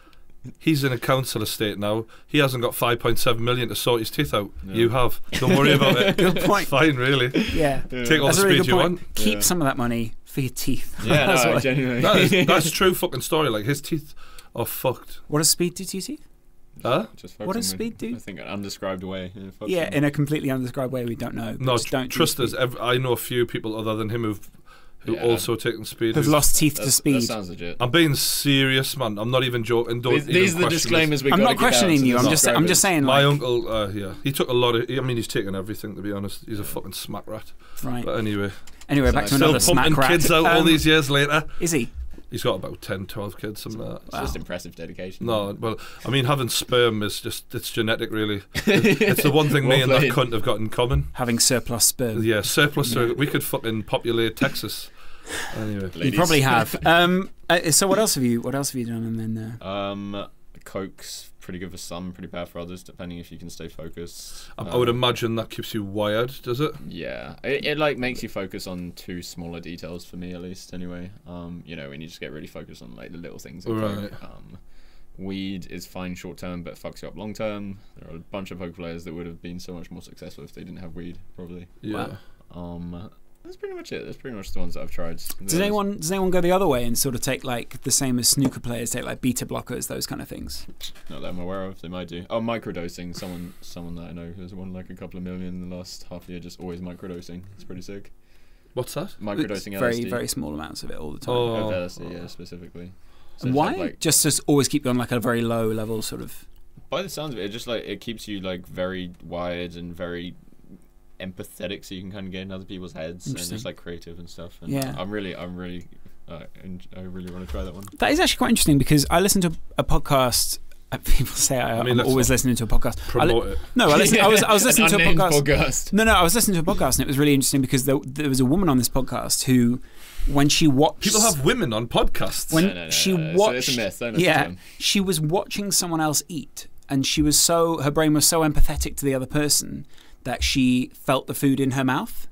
Speaker 1: He's in a council estate now. He hasn't got five point seven million to sort his teeth out.
Speaker 3: No.
Speaker 1: You have. Don't worry about it.
Speaker 2: Good point.
Speaker 1: It's fine, really.
Speaker 2: Yeah.
Speaker 3: Yeah.
Speaker 1: Take all
Speaker 2: That's
Speaker 1: the
Speaker 2: a really
Speaker 1: speed
Speaker 2: good
Speaker 1: you
Speaker 2: point.
Speaker 1: want.
Speaker 2: Keep
Speaker 3: Yeah.
Speaker 2: some of that money for your teeth.
Speaker 3: Yeah,
Speaker 2: That's
Speaker 3: no,
Speaker 2: what-
Speaker 3: genuinely.
Speaker 1: That is, that's true fucking story. Like, his teeth are fucked.
Speaker 2: What does speed do to your teeth?
Speaker 1: Huh?
Speaker 3: Just
Speaker 2: What does
Speaker 3: focus on me.
Speaker 2: speed do?
Speaker 3: I think an undescribed way. Yeah, fucks
Speaker 2: Yeah,
Speaker 3: them.
Speaker 2: in a completely undescribed way we don't know.
Speaker 1: No,
Speaker 2: Just
Speaker 1: tr-
Speaker 2: don't do
Speaker 1: trust us.
Speaker 2: speed.
Speaker 1: Ev- I know a few people other than him who've who
Speaker 3: Yeah.
Speaker 1: also taken speed.
Speaker 2: Who've
Speaker 1: who's-
Speaker 2: lost teeth to
Speaker 3: That's-
Speaker 2: speed.
Speaker 3: That sounds legit.
Speaker 1: I'm being serious, man. I'm not even joking. Don't
Speaker 3: These,
Speaker 1: even
Speaker 3: these are the
Speaker 1: question this.
Speaker 3: disclaimers we
Speaker 2: I'm
Speaker 3: gotta
Speaker 2: not
Speaker 3: give out
Speaker 2: questioning
Speaker 3: to
Speaker 2: you.
Speaker 3: the
Speaker 2: I'm just, I'm just
Speaker 3: subscribers.
Speaker 2: saying.
Speaker 1: My
Speaker 2: Like,
Speaker 1: uncle, uh, yeah, he took a lot of. I mean, he's taken everything. To be honest, he's a fucking smack rat.
Speaker 2: right.
Speaker 1: But anyway,
Speaker 2: Anyway, back to
Speaker 3: Still
Speaker 2: another
Speaker 1: still pumping
Speaker 2: smack rat.
Speaker 1: kids out all
Speaker 2: Um,
Speaker 1: these years later.
Speaker 2: Is he?
Speaker 1: He's got about ten, twelve kids, something like that.
Speaker 3: It's
Speaker 2: Wow.
Speaker 3: just impressive dedication.
Speaker 1: No, well, I mean, having sperm is just, it's genetic, really. It's the one thing me
Speaker 3: Well
Speaker 1: and that
Speaker 3: played.
Speaker 1: cunt have got in common.
Speaker 2: Having surplus sperm.
Speaker 1: Yeah, surplus, so we could fucking populate Texas. Anyway.
Speaker 2: You
Speaker 3: Ladies.
Speaker 2: probably have. Um, uh, so what else have you? What else have you done? And then uh,
Speaker 3: Um, Coke's pretty good for some, pretty bad for others, depending if you can stay focused.
Speaker 1: I, I would
Speaker 3: Um,
Speaker 1: imagine that keeps you wired, does it?
Speaker 3: Yeah, it, it like makes you focus on two smaller details for me at least. Anyway, um, you know, when you just get really focused on like the little things. in
Speaker 1: Right.
Speaker 3: Coke. Um, weed is fine short term, but fucks you up long term. There are a bunch of poker players that would have been so much more successful if they didn't have weed, probably.
Speaker 1: Yeah.
Speaker 2: Wow.
Speaker 3: Um, that's pretty much it. That's pretty much the ones that I've tried.
Speaker 2: does anyone does anyone go the other way and sort of take like the same as snooker players take like beta blockers, those kind of things?
Speaker 3: Not that I'm aware of. They might do. Oh, microdosing. Someone, someone that I know who's won like a couple of million in the last half year, just always microdosing. It's pretty sick.
Speaker 1: What's that?
Speaker 3: Microdosing
Speaker 2: It's very
Speaker 3: L S D.
Speaker 2: very small amounts of it all the time.
Speaker 1: Oh.
Speaker 3: Of L S D, yeah, specifically. So
Speaker 2: And
Speaker 3: it's
Speaker 2: why?
Speaker 3: like- like-
Speaker 2: Just to always keep you on like a very low level, sort of.
Speaker 3: by the sounds of it, it just like it keeps you like very wired and very empathetic, so you can kind of get in other people's heads and
Speaker 2: Interesting.
Speaker 3: just like creative and stuff. And
Speaker 2: Yeah.
Speaker 3: I'm really, I'm really, uh, en- I really want to try that one.
Speaker 2: That is actually quite interesting because I listened to a podcast. uh, People say I,
Speaker 1: I mean,
Speaker 2: I'm
Speaker 1: let's
Speaker 2: always
Speaker 1: not
Speaker 2: listening to a podcast. I li-
Speaker 1: Promote it.
Speaker 2: no, I, listen, I was I was
Speaker 3: An
Speaker 2: listening to a
Speaker 3: unnamed
Speaker 2: podcast.
Speaker 3: podcast.
Speaker 2: No, no, I was listening to a podcast and it was really interesting because there, there was a woman on this podcast who, when she watched,
Speaker 1: People have women on podcasts.
Speaker 2: when
Speaker 3: No, no, no,
Speaker 2: she
Speaker 3: no, no. It's a-
Speaker 2: watched,
Speaker 3: it's a myth. Don't listen to
Speaker 2: yeah,
Speaker 3: them.
Speaker 2: she was watching someone else eat, and she was so her brain was so empathetic to the other person that she felt the food in her mouth.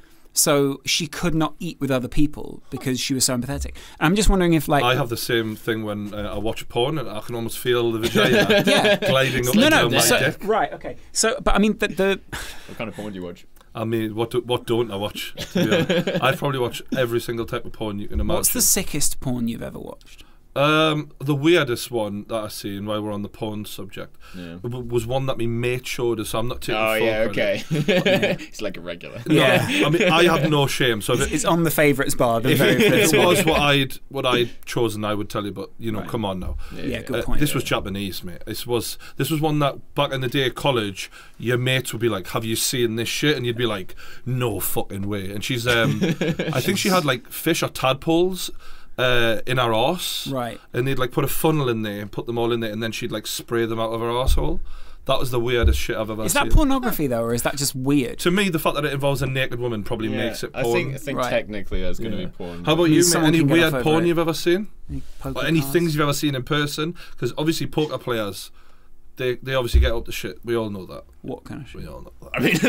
Speaker 2: So she could not eat with other people because she was so empathetic. And I'm just wondering if, like,
Speaker 1: I have the same thing when uh, I watch porn and I can almost feel the vagina
Speaker 2: Yeah.
Speaker 1: gliding up
Speaker 2: no,
Speaker 1: and
Speaker 2: no,
Speaker 1: down my
Speaker 2: so,
Speaker 1: dick.
Speaker 2: right, okay. So, but I mean, the, the
Speaker 3: What kind of porn do you watch?
Speaker 1: I mean, what do, what don't I watch? To be honest? I probably watch every single type of porn you can imagine.
Speaker 2: what's the sickest porn you've ever watched?
Speaker 1: Um, the weirdest one that I seen while we're on the porn subject
Speaker 3: Yeah.
Speaker 1: w- was one that my mate showed us. So I'm not taking.
Speaker 3: Oh
Speaker 1: full
Speaker 3: yeah,
Speaker 1: credit.
Speaker 3: okay. It's like a regular.
Speaker 1: No,
Speaker 2: Yeah.
Speaker 1: I mean, I have no shame. So if it,
Speaker 2: It's on the favourites bar. The
Speaker 1: if,
Speaker 2: very
Speaker 1: if
Speaker 2: first
Speaker 1: it
Speaker 2: one.
Speaker 1: was what I'd what I'd chosen, I would tell you. But you know,
Speaker 2: Right.
Speaker 1: come on now.
Speaker 2: Yeah, good
Speaker 1: Uh,
Speaker 2: point.
Speaker 1: this was Japanese, mate. This was this was one that back in the day at college, your mates would be like, "Have you seen this shit?" And you'd be like, "No fucking way." And she's, um, I think she had like fish or tadpoles uh, in her arse,
Speaker 2: Right.
Speaker 1: and they'd like put a funnel in there and put them all in there, and then she'd like spray them out of her arsehole. That was the weirdest shit I've ever
Speaker 2: Is
Speaker 1: seen.
Speaker 2: that pornography though, or is that just weird?
Speaker 1: To me, the fact that it involves a naked woman probably
Speaker 3: Yeah,
Speaker 1: makes it
Speaker 3: I
Speaker 1: porn.
Speaker 3: think I think
Speaker 2: Right.
Speaker 3: technically that's going to
Speaker 1: Yeah.
Speaker 3: be porn.
Speaker 1: How about
Speaker 3: but-
Speaker 1: you, mate?
Speaker 2: Someone
Speaker 1: Any
Speaker 2: can get
Speaker 1: weird
Speaker 2: off over
Speaker 1: porn
Speaker 2: it.
Speaker 1: you've ever seen?
Speaker 2: Any poker
Speaker 1: Or any
Speaker 2: cards?
Speaker 1: things you've ever seen in person? Because obviously poker players, they they obviously get up to shit. We all know that.
Speaker 2: What kind of shit?
Speaker 1: We all know that.
Speaker 3: I mean,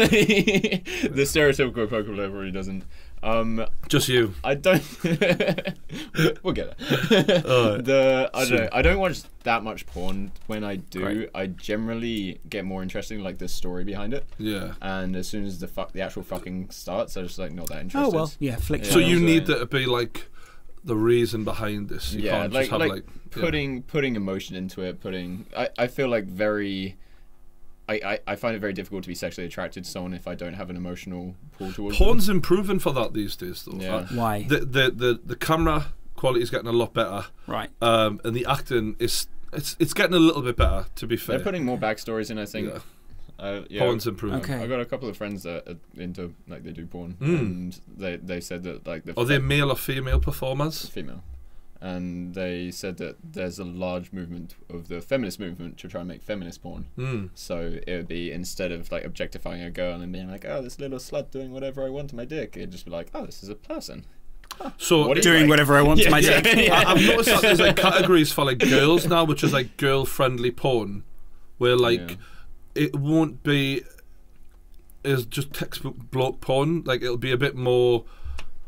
Speaker 3: the stereotypical poker player probably doesn't. Um,
Speaker 1: Just you.
Speaker 3: I don't. We'll get it.
Speaker 1: Alright.
Speaker 3: The I don't
Speaker 1: Sure.
Speaker 3: know. I don't watch that much porn. When I do,
Speaker 2: Great.
Speaker 3: I generally get more interested in like the story behind it.
Speaker 1: Yeah.
Speaker 3: And as soon as the fuck the actual fucking starts, I'm just like not that
Speaker 2: Oh
Speaker 3: interested.
Speaker 2: well, yeah, flick.
Speaker 3: Yeah.
Speaker 1: So
Speaker 3: I'm
Speaker 1: you need
Speaker 3: saying.
Speaker 1: that to be like the reason behind this. You
Speaker 3: yeah,
Speaker 1: can't
Speaker 3: like
Speaker 1: just have
Speaker 3: like,
Speaker 1: like, yeah.
Speaker 3: putting putting emotion into it. Putting I, I feel like very. I, I, I find it very difficult to be sexually attracted to someone if I don't have an emotional pull towards them.
Speaker 1: Porn's improving for that these days, though.
Speaker 3: Yeah.
Speaker 1: Uh,
Speaker 2: Why?
Speaker 1: the, the the the camera quality is getting a lot better,
Speaker 2: Right.
Speaker 1: um, and the acting is it's it's getting a little bit better. To be fair,
Speaker 3: They're putting more backstories in, I think.
Speaker 1: yeah.
Speaker 3: Uh, yeah,
Speaker 1: Porn's improving.
Speaker 2: Okay.
Speaker 3: I got a couple of friends that are into like they do porn,
Speaker 1: Mm.
Speaker 3: and they they said that like the
Speaker 1: Are they male or female performers?
Speaker 3: female, and they said that there's a large movement of the feminist movement to try and make feminist porn.
Speaker 1: Mm.
Speaker 3: So it would be instead of like objectifying a girl and being like, oh, this little slut doing whatever I want to my dick, it'd just be like, oh, this is a person.
Speaker 1: So
Speaker 3: What do you
Speaker 2: Doing
Speaker 3: like?
Speaker 2: whatever I want to
Speaker 3: Yeah,
Speaker 2: my
Speaker 3: yeah,
Speaker 2: dick.
Speaker 3: yeah.
Speaker 1: I, I've noticed that there's like categories for like girls now, which is like girl-friendly porn, where like
Speaker 3: Yeah.
Speaker 1: it won't be as just textbook bloke porn. Like it'll be a bit more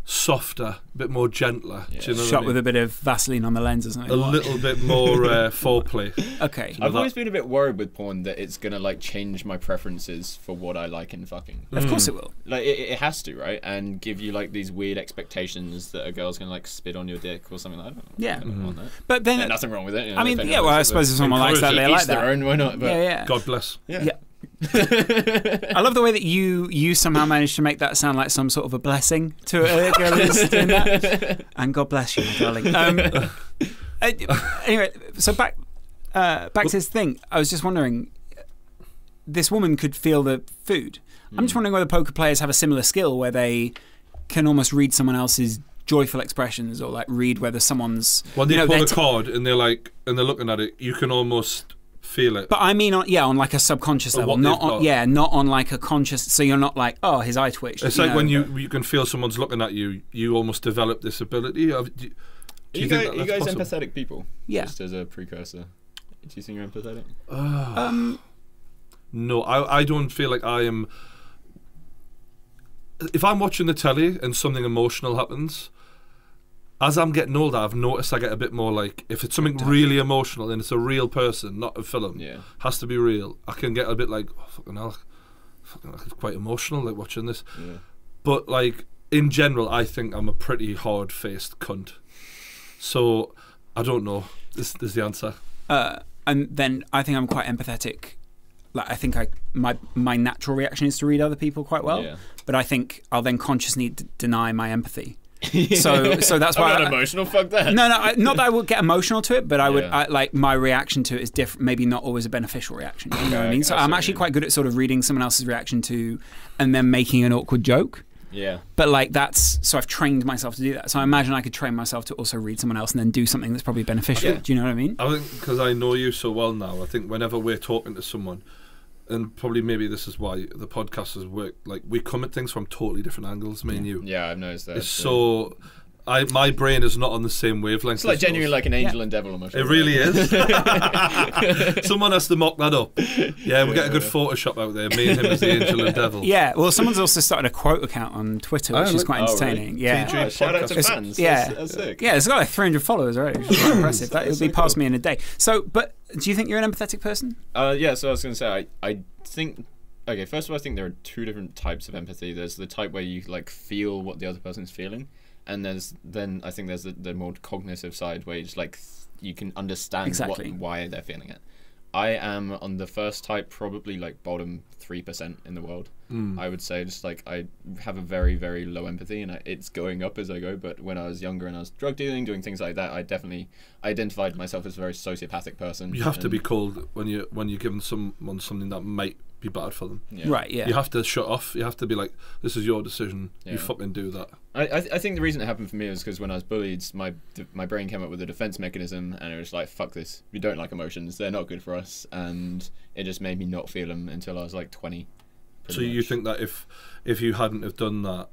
Speaker 1: softer, a bit more gentler.
Speaker 3: Yeah.
Speaker 1: Do you know
Speaker 2: Shot
Speaker 1: what I mean?
Speaker 2: with a bit of Vaseline on the lens or something.
Speaker 1: A
Speaker 2: What?
Speaker 1: little bit more uh, foreplay.
Speaker 2: Okay.
Speaker 1: know
Speaker 3: I've
Speaker 1: that-
Speaker 3: always been a bit worried with porn that it's gonna like change my preferences for what I like in fucking.
Speaker 2: Of course
Speaker 1: Mm.
Speaker 2: it will.
Speaker 3: Like it, it has to, right? And give you like these weird expectations that a girl's gonna like spit on your dick or something like that.
Speaker 2: Yeah.
Speaker 3: I don't want that.
Speaker 2: But then,
Speaker 3: There's nothing wrong with it. You know,
Speaker 2: I mean,
Speaker 3: if
Speaker 2: yeah,
Speaker 3: anyone
Speaker 2: well, I
Speaker 3: likes it,
Speaker 2: suppose if someone likes that,
Speaker 1: encourage
Speaker 2: they
Speaker 1: it.
Speaker 2: like
Speaker 3: each their
Speaker 2: that.
Speaker 3: own, why not? But
Speaker 2: Yeah, yeah.
Speaker 1: God bless.
Speaker 3: yeah.
Speaker 2: Yeah. I love the way that you you somehow managed to make that sound like some sort of a blessing to a girl who's doing that. And God bless you, my darling. Um, uh, anyway, so back uh, back to this thing. I was just wondering, this woman could feel the food. I'm just wondering whether poker players have a similar skill where they can almost read someone else's joyful expressions, or like read whether someone's
Speaker 1: When they
Speaker 2: you know,
Speaker 1: pull
Speaker 2: they're
Speaker 1: a
Speaker 2: t-
Speaker 1: card and they're like, and they're looking at it, you can almost feel it.
Speaker 2: But I mean, on, yeah, on like a subconscious
Speaker 1: Or
Speaker 2: level,
Speaker 1: what
Speaker 2: not
Speaker 1: they've
Speaker 2: on,
Speaker 1: got.
Speaker 2: yeah, not on like a conscious. So you're not like, oh, his eye twitched.
Speaker 1: It's
Speaker 2: you
Speaker 1: like
Speaker 2: know,
Speaker 1: when you
Speaker 2: but-
Speaker 1: you can feel someone's looking at you, you almost develop this ability. Of, do, do
Speaker 3: Are
Speaker 1: you,
Speaker 3: you,
Speaker 1: think
Speaker 3: guys,
Speaker 1: that
Speaker 3: are you
Speaker 1: that's
Speaker 3: guys
Speaker 1: possible?
Speaker 3: empathetic people?
Speaker 2: Yeah.
Speaker 3: Just as a precursor. Do you think you're empathetic?
Speaker 1: Ah.
Speaker 2: um,
Speaker 1: No, I I don't feel like I am. If I'm watching the telly and something emotional happens, as I'm getting older, I've noticed I get a bit more like, if it's something really emotional and it's a real person, not a film,
Speaker 3: Yeah.
Speaker 1: has to be real, I can get a bit like, oh, fucking hell, fucking hell, it's quite emotional, like watching this.
Speaker 3: Yeah.
Speaker 1: But like, in general, I think I'm a pretty hard-faced cunt. So, I don't know. This, this is the answer.
Speaker 2: uh, and then I think I'm quite empathetic. Like I think I my my natural reaction is to read other people quite well,
Speaker 3: Yeah.
Speaker 2: but I think I'll then consciously d- deny my empathy. So so that's why
Speaker 3: I'm not
Speaker 2: I-
Speaker 3: emotional. Fuck that.
Speaker 2: No, no, I, not that I would get emotional to it, but I would
Speaker 3: Yeah.
Speaker 2: I, like my reaction to it is different. Maybe not always a beneficial reaction. You know what I
Speaker 3: Okay,
Speaker 2: mean? So
Speaker 3: I see
Speaker 2: I'm
Speaker 3: what
Speaker 2: actually
Speaker 3: you mean.
Speaker 2: quite good at sort of reading someone else's reaction to, and then making an awkward joke.
Speaker 3: Yeah.
Speaker 2: But like that's so I've trained myself to do that. So I imagine I could train myself to also read someone else and then do something that's probably beneficial.
Speaker 3: Yeah.
Speaker 2: Do you know what I mean?
Speaker 1: I think because I know you so well now, I think whenever we're talking to someone, and probably maybe this is why the podcast has worked, like we come at things from totally different angles, me and you.
Speaker 3: Yeah, I've noticed that.
Speaker 1: It's so, I my brain is not on the same wavelength.
Speaker 3: It's like
Speaker 1: as
Speaker 3: genuinely
Speaker 1: yours.
Speaker 3: like an angel and devil almost.
Speaker 1: It really is. Someone has to mock that up. Yeah, we get a good Photoshop out there. Me and him as the angel and devil.
Speaker 2: Yeah. Well, someone's also started a quote account on Twitter, which
Speaker 1: Oh,
Speaker 2: is
Speaker 1: look-
Speaker 2: quite
Speaker 3: oh, really?
Speaker 2: entertaining. Yeah.
Speaker 1: T G
Speaker 3: Oh, shout out to
Speaker 1: podcast.
Speaker 3: fans.
Speaker 2: Yeah.
Speaker 3: That's, that's sick.
Speaker 2: Yeah, it's got like three hundred followers already, which is quite impressive. That
Speaker 3: That's
Speaker 2: would be
Speaker 3: so
Speaker 2: past
Speaker 3: cool.
Speaker 2: me in a day. So, but do you think you're an empathetic person?
Speaker 3: Uh, yeah, so I was going to say, I, I think, okay, first of all, I think there are two different types of empathy. There's the type where you, like, feel what the other person's feeling, and there's, then I think there's the, the more cognitive side where you just, like, th- you can understand
Speaker 2: Exactly.
Speaker 3: what, why they're feeling it. I am on the first type, probably, like, bottom three percent in the world.
Speaker 1: Mm.
Speaker 3: I would say just, like, I have a very, very low empathy, and I, it's going up as I go, but when I was younger and I was drug dealing, doing things like that, I definitely identified myself as a very sociopathic person.
Speaker 1: You have to
Speaker 3: and-
Speaker 1: be cold when you when you're giving someone something that might be bad for them.
Speaker 3: yeah.
Speaker 2: Right. Yeah.
Speaker 1: You have to shut off. You have to be like, this is your decision. You
Speaker 3: Yeah.
Speaker 1: fucking do that.
Speaker 3: I, I, th- I think the reason it happened for me was because when I was bullied, my d- my brain came up with a defense mechanism, and it was like, fuck this. We don't like emotions. They're not good for us. And it just made me not feel them until I was like twenty.
Speaker 1: So
Speaker 3: pretty
Speaker 1: you
Speaker 3: much.
Speaker 1: think that if if you hadn't have done that,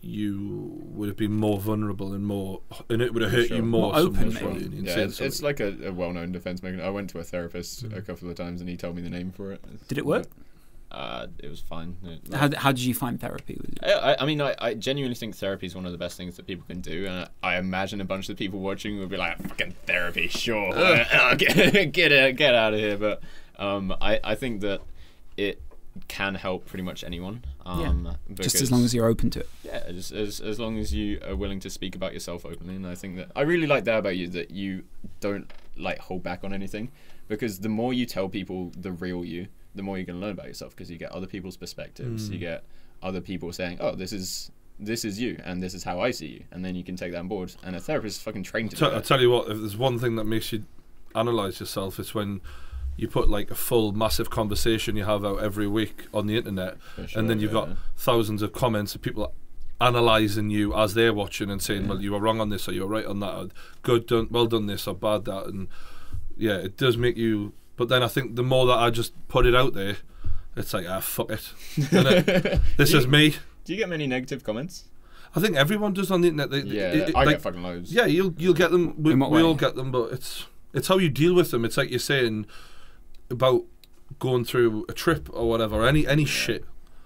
Speaker 1: you would have been more vulnerable and more, and it would have hurt
Speaker 3: Sure.
Speaker 1: you more.
Speaker 2: More open,
Speaker 1: someone's
Speaker 2: maybe.
Speaker 1: right, and you'd
Speaker 3: Yeah,
Speaker 1: say
Speaker 3: it's, it's
Speaker 1: something.
Speaker 3: like a, a well-known defense mechanism. I went to a therapist a couple of times, and he told me the name for it.
Speaker 2: Did it work?
Speaker 3: Uh, it was fine. It-
Speaker 2: How, how did you find therapy? Was it-
Speaker 3: I, I- I mean, I, I genuinely think therapy is one of the best things that people can do, and I imagine a bunch of the people watching would be like, "Fucking therapy, sure, Uh, get get it, get out of here." But um, I, I think that it can help pretty much anyone. Um,
Speaker 2: Just as long as you're open to it.
Speaker 3: yeah, just as as long as you are willing to speak about yourself openly, and I think that I really like that about you, that you don't like hold back on anything, because the more you tell people the real you, the more you're going to learn about yourself, because you get other people's perspectives, you get other people saying, oh, this is this is you, and this is how I see you, and then you can take that on board. And a therapist is fucking trained to do
Speaker 1: T- I
Speaker 3: that.
Speaker 1: tell you what, if there's one thing that makes you analyze yourself, it's when you put like a full massive conversation you have out every week on the internet,
Speaker 3: For sure,
Speaker 1: and then you've
Speaker 3: yeah.
Speaker 1: got thousands of comments of people analysing you as they're watching and saying,
Speaker 3: Yeah.
Speaker 1: well, you were wrong on this, or you were right on that, or good done, well done this, or bad that. And yeah, it does make you, but then I think the more that I just put it out there, it's like, ah, fuck it, innit? This
Speaker 3: You-
Speaker 1: is me.
Speaker 3: Do you get many negative comments?
Speaker 1: I think everyone does on the internet. They,
Speaker 3: Yeah,
Speaker 1: it- it-
Speaker 3: I
Speaker 1: like,
Speaker 3: get fucking loads.
Speaker 1: yeah, you'll you'll get them. We,
Speaker 2: In what
Speaker 1: we
Speaker 2: way?
Speaker 1: all get them, but it's it's how you deal with them. It's like you're saying about going through a trip or whatever, any any shit.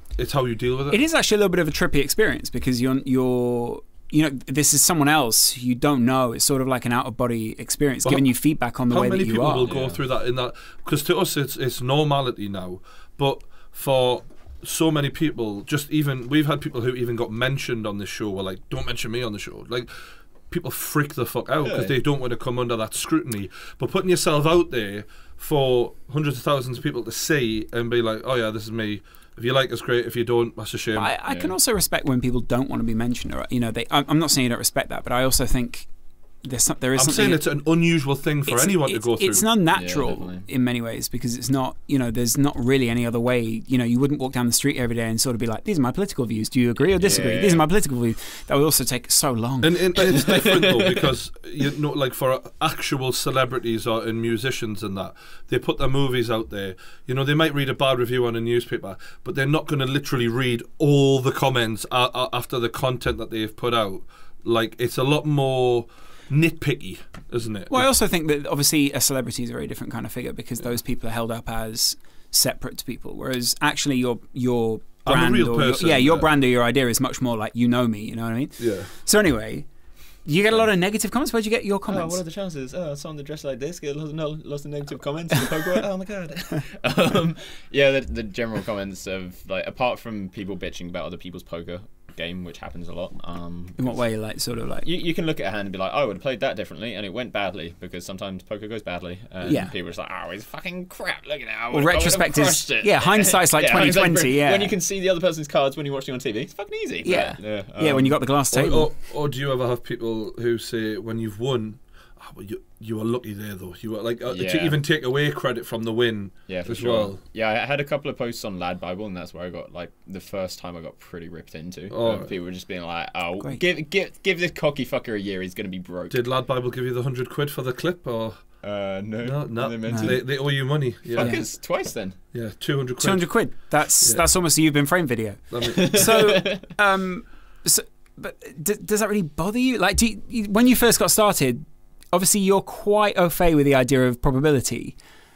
Speaker 1: it's how you deal with it.
Speaker 2: It is actually a little bit of a trippy experience because you're you're you know this is someone else you don't know. It's sort of like an out of body experience,
Speaker 1: Well,
Speaker 2: giving you feedback on the
Speaker 1: How
Speaker 2: way
Speaker 1: many
Speaker 2: that you
Speaker 1: people
Speaker 2: are.
Speaker 1: will go
Speaker 3: Yeah.
Speaker 1: through that in that? Because to us, it's it's normality now. But for so many people, just even we've had people who even got mentioned on this show were like, "Don't mention me on the show." Like, people freak the fuck out because
Speaker 3: Yeah.
Speaker 1: they don't want to come under that scrutiny. But putting yourself out there for hundreds of thousands of people to see and be like, "Oh yeah, this is me." If you like us, great. If you don't, that's a shame.
Speaker 2: I, I can
Speaker 3: Yeah.
Speaker 2: also respect when people don't want to be mentioned. Or you know, they. I'm I'm not saying you don't respect that, but I also think there's some, there is
Speaker 1: I'm
Speaker 2: something.
Speaker 1: saying it's an unusual thing for
Speaker 2: it's-
Speaker 1: anyone to
Speaker 2: it's-
Speaker 1: go through.
Speaker 2: It's unnatural
Speaker 3: Yeah, definitely.
Speaker 2: in many ways because it's not, you know, there's not really any other way. You know, you wouldn't walk down the street every day and sort of be like, "These are my political views. Do you agree or disagree?
Speaker 3: Yeah.
Speaker 2: These are my political views." That would also take so long.
Speaker 1: And, and it's different though because you know, like for actual celebrities or and musicians and that, they put their movies out there. You know, they might read a bad review on a newspaper, but they're not going to literally read all the comments a- a- after the content that they've put out. Like, it's a lot more nitpicky, isn't it?
Speaker 2: Well, I also think that obviously a celebrity is a very different kind of figure because those people are held up as separate to people, whereas actually your your
Speaker 1: I'm a
Speaker 2: brand
Speaker 1: real
Speaker 2: or
Speaker 1: person,
Speaker 2: your, yeah your
Speaker 1: yeah.
Speaker 2: brand or your idea is much more like you know me. You know what I mean?
Speaker 1: Yeah.
Speaker 2: So anyway, you get a lot of negative comments. Where'd you get your
Speaker 3: Oh,
Speaker 2: comments?
Speaker 3: what are the chances? Oh, someone that dressed like this get lots, no, lots of negative comments in the poker. Oh my god. um, yeah, the, the general comments of like, apart from people bitching about other people's poker game, which happens a lot. Um,
Speaker 2: In what way? Like sort of like
Speaker 3: You, you can look at a hand and be like, oh, I would have played that differently, and it went badly because sometimes poker goes badly. And
Speaker 2: Yeah.
Speaker 3: people are just like, oh, it's fucking crap. Look at it. I
Speaker 2: Well,
Speaker 3: would've- I would've
Speaker 2: retrospect is-
Speaker 3: crushed it.
Speaker 2: yeah, hindsight's like twenty
Speaker 3: hindsight's
Speaker 2: twenty,
Speaker 3: great.
Speaker 2: yeah.
Speaker 3: When you can see the other person's cards when you're watching on T V, it's fucking easy.
Speaker 2: yeah,
Speaker 3: But, yeah,
Speaker 2: yeah.
Speaker 3: um,
Speaker 2: When you got the glass
Speaker 1: Or,
Speaker 2: table.
Speaker 1: or, or do you ever have people who say when you've won, oh, well, you you were lucky there though. You were like uh, to
Speaker 3: Yeah.
Speaker 1: even take away credit from the win.
Speaker 3: Yeah, for
Speaker 1: as
Speaker 3: sure.
Speaker 1: well.
Speaker 3: Yeah, I had a couple of posts on Lad Bible, and that's where I got like the first time I got pretty ripped into.
Speaker 1: Oh,
Speaker 3: Um,
Speaker 1: right.
Speaker 3: people were just being like, "Oh,
Speaker 2: Great.
Speaker 3: give give give this cocky fucker a year. He's gonna be broke."
Speaker 1: Did Lad Bible give you the hundred quid for the clip or
Speaker 3: uh, no,
Speaker 1: no? No,
Speaker 3: They meant
Speaker 2: No.
Speaker 3: to.
Speaker 1: They, they owe you money. Yeah,
Speaker 3: Fuckers, twice then.
Speaker 1: yeah, two hundred quid.
Speaker 2: Two hundred quid. That's
Speaker 1: Yeah.
Speaker 2: that's almost a You've Been Framed video.
Speaker 1: I mean,
Speaker 2: So, um, so, but d- does that really bother you? Like, do you, you- when you first got started, obviously you're quite au fait with the idea of probability.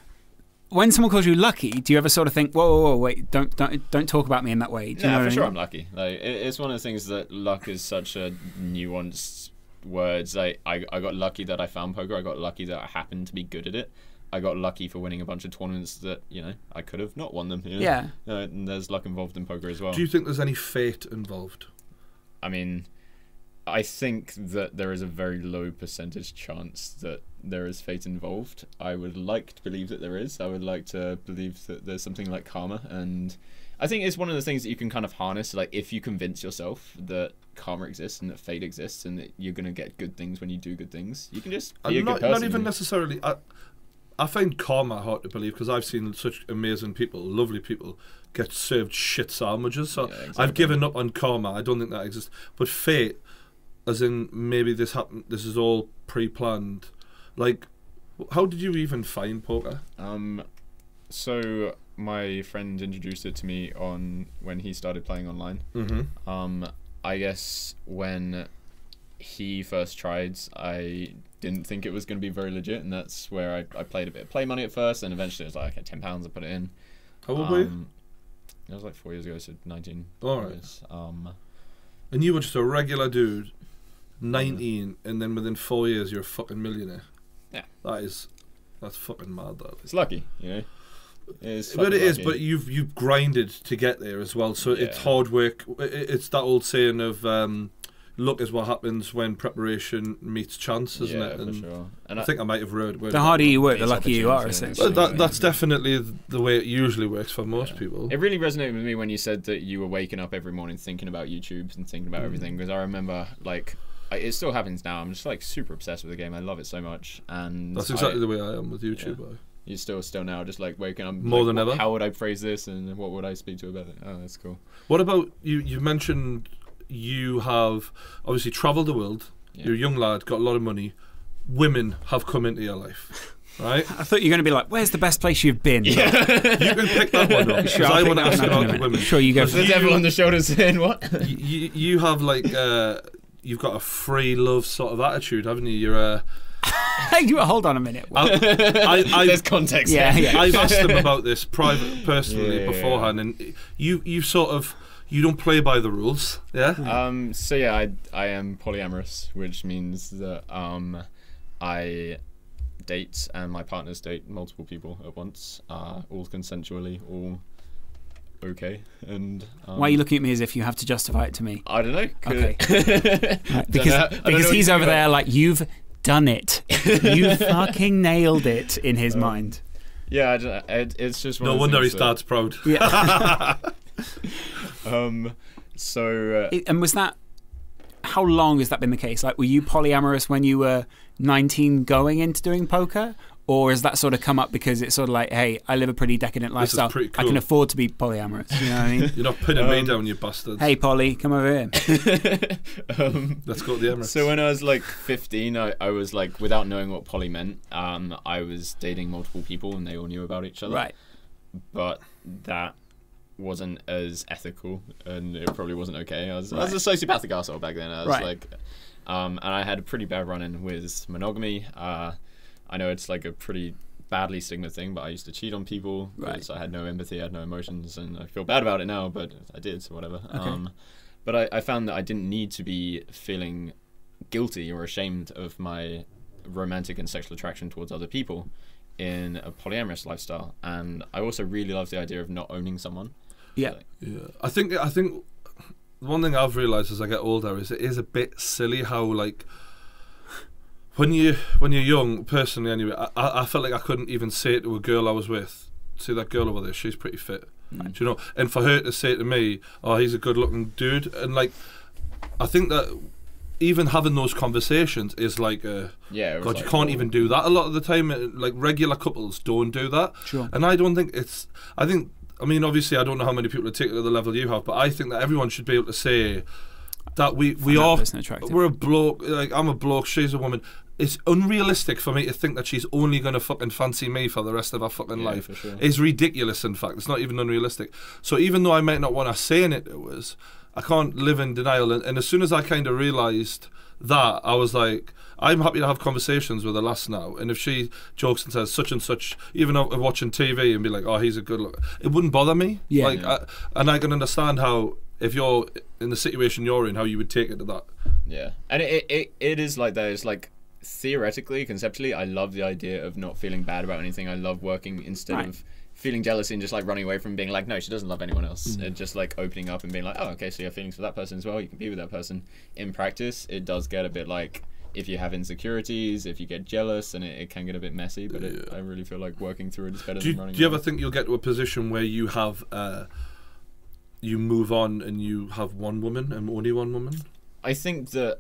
Speaker 2: When someone calls you lucky, do you ever sort of think, "Whoa, whoa, whoa wait, don't don't don't talk about me in that way"? Do you
Speaker 3: No,
Speaker 2: know
Speaker 3: for
Speaker 2: what I
Speaker 3: sure
Speaker 2: mean?
Speaker 3: I'm lucky. Like it, it's one of the things that luck is such a nuanced words. Like I I got lucky that I found poker. I got lucky that I happened to be good at it. I got lucky for winning a bunch of tournaments that you know I could have not won them. You know?
Speaker 2: Yeah.
Speaker 3: Uh, and there's luck involved in poker as well.
Speaker 1: do you think there's any fate involved?
Speaker 3: I mean, I think that there is a very low percentage chance that there is fate involved. I would like to believe that there is. I would like to believe that there's something like karma, and I think it's one of the things that you can kind of harness. Like if you convince yourself that karma exists and that fate exists and that you're gonna get good things when you do good things, you can just be a
Speaker 1: And
Speaker 3: good
Speaker 1: not,
Speaker 3: person.
Speaker 1: not even necessarily. I, I find karma hard to believe because I've seen such amazing people, lovely people, get served shit sandwiches. So
Speaker 3: Yeah,
Speaker 1: I've
Speaker 3: exactly.
Speaker 1: given up on karma. I don't think that exists. But fate, as in maybe this happened. This is all pre-planned. Like, how did you even find poker?
Speaker 3: Um, so my friend introduced it to me on when he started playing online.
Speaker 1: Mm-hmm.
Speaker 3: Um, I guess when he first tried, I didn't think it was going to be very legit, and that's where I, I played a bit of play money at first, and eventually it was like, okay, ten pounds, I put it in.
Speaker 1: How old were you?
Speaker 3: Um, It was like four years ago, so nineteen.
Speaker 1: All right.
Speaker 3: years. Um,
Speaker 1: And you were just a regular dude, nineteen, and then within four years you're a fucking millionaire.
Speaker 3: Yeah.
Speaker 1: That is, that's fucking mad. That is.
Speaker 3: it's lucky, you know. It's
Speaker 1: But it is.
Speaker 3: lucky.
Speaker 1: But you've you've grinded to get there as well. So it's
Speaker 3: Yeah.
Speaker 1: hard work. I- I- It's that old saying of um, luck is what happens when preparation meets chance, isn't
Speaker 3: yeah,
Speaker 1: it?
Speaker 3: for
Speaker 1: And
Speaker 3: sure. And
Speaker 1: I think I might have read.
Speaker 2: The harder you work, the
Speaker 3: It's
Speaker 2: luckier you are.
Speaker 3: opportunity,
Speaker 2: Essentially.
Speaker 1: Well, that, that's definitely the way it usually works for most
Speaker 3: Yeah.
Speaker 1: people.
Speaker 3: It really resonated with me when you said that you were waking up every morning thinking about YouTube and thinking about
Speaker 1: Mm.
Speaker 3: everything, because I remember, like, I, it still happens now. I'm just like super obsessed with the game. I love it so much, and
Speaker 1: That's exactly
Speaker 3: I,
Speaker 1: the way I am with YouTube. I-
Speaker 3: you still still now just like waking up
Speaker 1: More
Speaker 3: like,
Speaker 1: than
Speaker 3: what-
Speaker 1: ever.
Speaker 3: How would I phrase this, and what would I speak to about it? Oh, that's cool.
Speaker 1: What about you? You mentioned you have obviously travelled the world.
Speaker 3: Yeah.
Speaker 1: You're a young lad, got a lot of money. Women have come into your life, right?
Speaker 2: I thought you were going to be like, "Where's the best place you've been?"
Speaker 1: You can pick that one up. 'Cause
Speaker 2: Sure, I'll
Speaker 1: I
Speaker 2: pick
Speaker 1: want to
Speaker 2: that
Speaker 1: ask
Speaker 2: one up in a
Speaker 1: about the
Speaker 2: minute.
Speaker 1: women.
Speaker 2: Sure, you go.
Speaker 1: Because
Speaker 3: The
Speaker 1: you-
Speaker 3: devil on the shoulder saying what?
Speaker 1: you, you you have like uh, you've got a free love sort of attitude, haven't you? You're a
Speaker 2: You hold on a minute.
Speaker 1: I, I, I,
Speaker 3: There's context.
Speaker 2: Yeah,
Speaker 3: here.
Speaker 2: yeah.
Speaker 1: I've asked them about this private, personally,
Speaker 3: Yeah, yeah,
Speaker 1: beforehand, and you, you sort of, you don't play by the rules, yeah.
Speaker 3: Um. So yeah, I I am polyamorous, which means that um, I date and my partners date multiple people at once, uh, all consensually, all okay. And um,
Speaker 2: Why are you looking at me as if you have to justify it to me?
Speaker 3: I don't know.
Speaker 2: Okay. Right, because
Speaker 3: know- I don't
Speaker 2: because
Speaker 3: know
Speaker 2: he's
Speaker 3: what
Speaker 2: over
Speaker 3: you
Speaker 2: there
Speaker 3: got.
Speaker 2: like, you've done it. You fucking nailed it in his
Speaker 3: Um,
Speaker 2: mind.
Speaker 3: Yeah, I don't, it, it's just one
Speaker 1: No
Speaker 3: of the
Speaker 1: wonder his
Speaker 3: things that-
Speaker 1: dad's proud.
Speaker 2: Yeah.
Speaker 3: Um. So uh,
Speaker 2: It- and was that, how long has that been the case? Like, were you polyamorous when you were nineteen going into doing poker? Or has that sort of come up because it's sort of like, hey, I live a pretty decadent
Speaker 1: This is
Speaker 2: lifestyle.
Speaker 1: pretty
Speaker 2: I can
Speaker 1: cool.
Speaker 2: afford to be polyamorous. You know what I mean?
Speaker 1: You're not pinning me
Speaker 3: Um,
Speaker 1: down, you bastards.
Speaker 2: Hey, Polly, come over here.
Speaker 3: um,
Speaker 1: Let's go to the Emirates.
Speaker 3: So when I was like fifteen, I, I was like, without knowing what poly meant, um, I was dating multiple people and they all knew about each other.
Speaker 2: Right.
Speaker 3: But that wasn't as ethical and it probably wasn't okay. I was, I
Speaker 2: Right.
Speaker 3: was a sociopathic asshole back then. I was
Speaker 2: Right.
Speaker 3: like, um, and I had a pretty bad run-in with monogamy. Uh, I know it's like a pretty badly stigma thing, but I used to cheat on people because
Speaker 2: Right.
Speaker 3: I had no empathy, I had no emotions, and I feel bad about it now, but I did, so whatever.
Speaker 2: Okay.
Speaker 3: Um, but I, I found that I didn't need to be feeling guilty or ashamed of my romantic and sexual attraction towards other people in a polyamorous lifestyle. And I also really love the idea of not owning someone.
Speaker 2: Yeah.
Speaker 3: Like,
Speaker 1: Yeah, I think I think one thing I've realised as I get older is it is a bit silly how like when you when you're young, personally anyway, I, I I felt like I couldn't even say to a girl I was with, see that girl over there, she's pretty fit,
Speaker 2: Mm.
Speaker 1: do you know? And for her to say to me, oh, he's a good-looking dude, and like I think that even having those conversations is like a
Speaker 3: yeah, it was
Speaker 1: God,
Speaker 3: like,
Speaker 1: you can't
Speaker 3: oh,
Speaker 1: even do that a lot of the time. uh, Like regular couples don't do that.
Speaker 2: Sure.
Speaker 1: And I don't think it's. I think. I mean, obviously, I don't know how many people take it to the level you have, but I think that everyone should be able to say that we we
Speaker 2: Find that
Speaker 1: are.
Speaker 2: person attractive.
Speaker 1: We're a bloke. Like I'm a bloke. She's a woman. It's unrealistic for me to think that she's only gonna fucking fancy me for the rest of her fucking
Speaker 3: yeah,
Speaker 1: life.
Speaker 3: for sure.
Speaker 1: It's ridiculous. In fact, it's not even unrealistic. So even though I might not want to say it to us, I can't live in denial. And, and as soon as I kind of realised that, I was like, I'm happy to have conversations with her lass now. And if she jokes and says such and such, even out of watching T V and be like, oh, he's a good look, it wouldn't bother me.
Speaker 2: Yeah.
Speaker 1: Like,
Speaker 3: Yeah.
Speaker 1: I, and I can understand how, if you're in the situation you're in, how you would take it to that.
Speaker 3: Yeah, and it, it it is like that. It's like theoretically, conceptually, I love the idea of not feeling bad about anything. I love working instead
Speaker 2: Right.
Speaker 3: of feeling jealousy and just like running away from being like, no, she doesn't love anyone else.
Speaker 1: Mm.
Speaker 3: And just like opening up and being like, oh, okay, so you have feelings for that person as well. You can be with that person. In practice, it does get a bit like, if you have insecurities, if you get jealous, and it, it can get a bit messy. But it,
Speaker 1: Yeah.
Speaker 3: I really feel like working through it is better
Speaker 1: Do you,
Speaker 3: than running
Speaker 1: do you
Speaker 3: away.
Speaker 1: ever think you'll get to a position where you have, uh, you move on and you have one woman and only one woman?
Speaker 3: I think that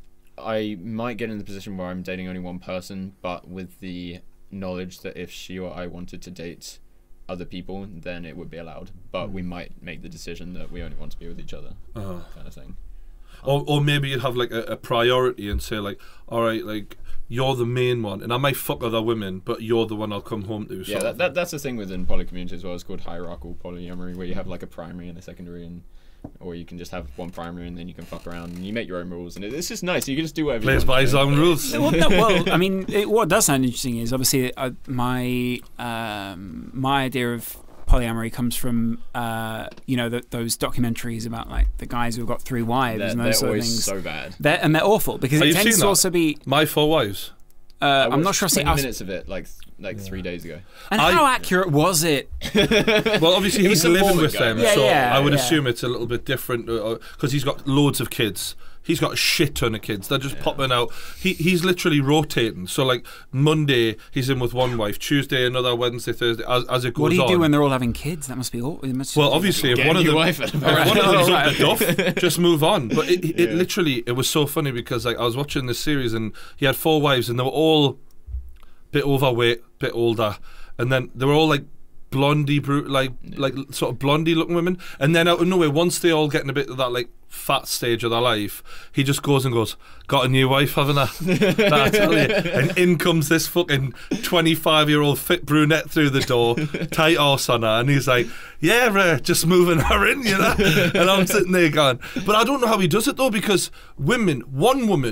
Speaker 3: I might get in the position where I'm dating only one person, but with the knowledge that if she or I wanted to date other people, then it would be allowed. But we might make the decision that we only want to be with each other,
Speaker 1: Uh,
Speaker 3: kind of thing.
Speaker 1: or, or maybe you'd have like a, a priority and say like, all right, like you're the main one, and I might fuck other women, but you're the one I'll come home to.
Speaker 3: Yeah,
Speaker 1: sort
Speaker 3: that,
Speaker 1: of
Speaker 3: that that's the thing within poly community as well. It's called hierarchical polyamory, where you have like a primary and a secondary, and or you can just have one primary and then you can fuck around and you make your own rules, and it, it's just nice. You can just do whatever.
Speaker 1: plays
Speaker 3: you
Speaker 1: by
Speaker 3: want,
Speaker 1: his
Speaker 3: you know?
Speaker 1: own rules.
Speaker 2: well, no, well, I mean, it, what does sound interesting is obviously uh, my um, my idea of polyamory comes from uh, you know the, those documentaries about like the guys who've got three wives
Speaker 3: They're,
Speaker 2: and
Speaker 3: they're
Speaker 2: those sort of
Speaker 3: always
Speaker 2: things.
Speaker 3: so bad.
Speaker 2: They're, and they're awful because
Speaker 1: Have
Speaker 2: it
Speaker 1: you
Speaker 2: tends
Speaker 1: seen
Speaker 2: to
Speaker 1: that?
Speaker 2: also be.
Speaker 1: My Four Wives.
Speaker 2: Uh,
Speaker 3: I
Speaker 2: I'm not
Speaker 3: watched
Speaker 2: sure. I've seen-
Speaker 3: twenty
Speaker 2: I've-
Speaker 3: minutes of it like like three days ago.
Speaker 2: And
Speaker 1: I-
Speaker 2: how accurate was it?
Speaker 1: Well, obviously
Speaker 3: It was
Speaker 1: he's
Speaker 3: some
Speaker 1: living
Speaker 3: Mormon
Speaker 1: with
Speaker 3: guy,
Speaker 1: them,
Speaker 3: right?
Speaker 2: Yeah,
Speaker 1: so
Speaker 2: yeah,
Speaker 1: I would
Speaker 2: yeah.
Speaker 1: assume it's a little bit different because he's got loads of kids. He's got a shit ton of kids. They're just popping out. He he's literally rotating. So like Monday he's in with one wife, Tuesday another, Wednesday, Thursday, as, as it goes
Speaker 2: What do you
Speaker 1: on.
Speaker 2: do when they're all having kids? That must be awful. It must
Speaker 1: Well,
Speaker 2: be-
Speaker 1: obviously, if
Speaker 3: Get
Speaker 1: one
Speaker 3: a
Speaker 1: of
Speaker 3: new
Speaker 1: them,
Speaker 3: wife at
Speaker 1: if
Speaker 3: the
Speaker 1: one of
Speaker 3: moment.
Speaker 1: them's
Speaker 2: Oh,
Speaker 1: up
Speaker 2: right,
Speaker 1: the duff, just move on. But it, it
Speaker 3: Yeah.
Speaker 1: literally, it was so funny because like I was watching this series and he had four wives and they were all a bit overweight, bit older, and then they were all like blondie, brute, like like sort of blondie looking women. And then out of nowhere, once they all get in a bit of that like fat stage of their life, he just goes and goes, "Got a new wife, haven't I?" That I tell you. And in comes this fucking twenty-five year old fit brunette through the door, tight arse on her, and he's like, "Yeah, uh, just moving her in," you know. And I'm sitting there going, but I don't know how he does it though, because women, one woman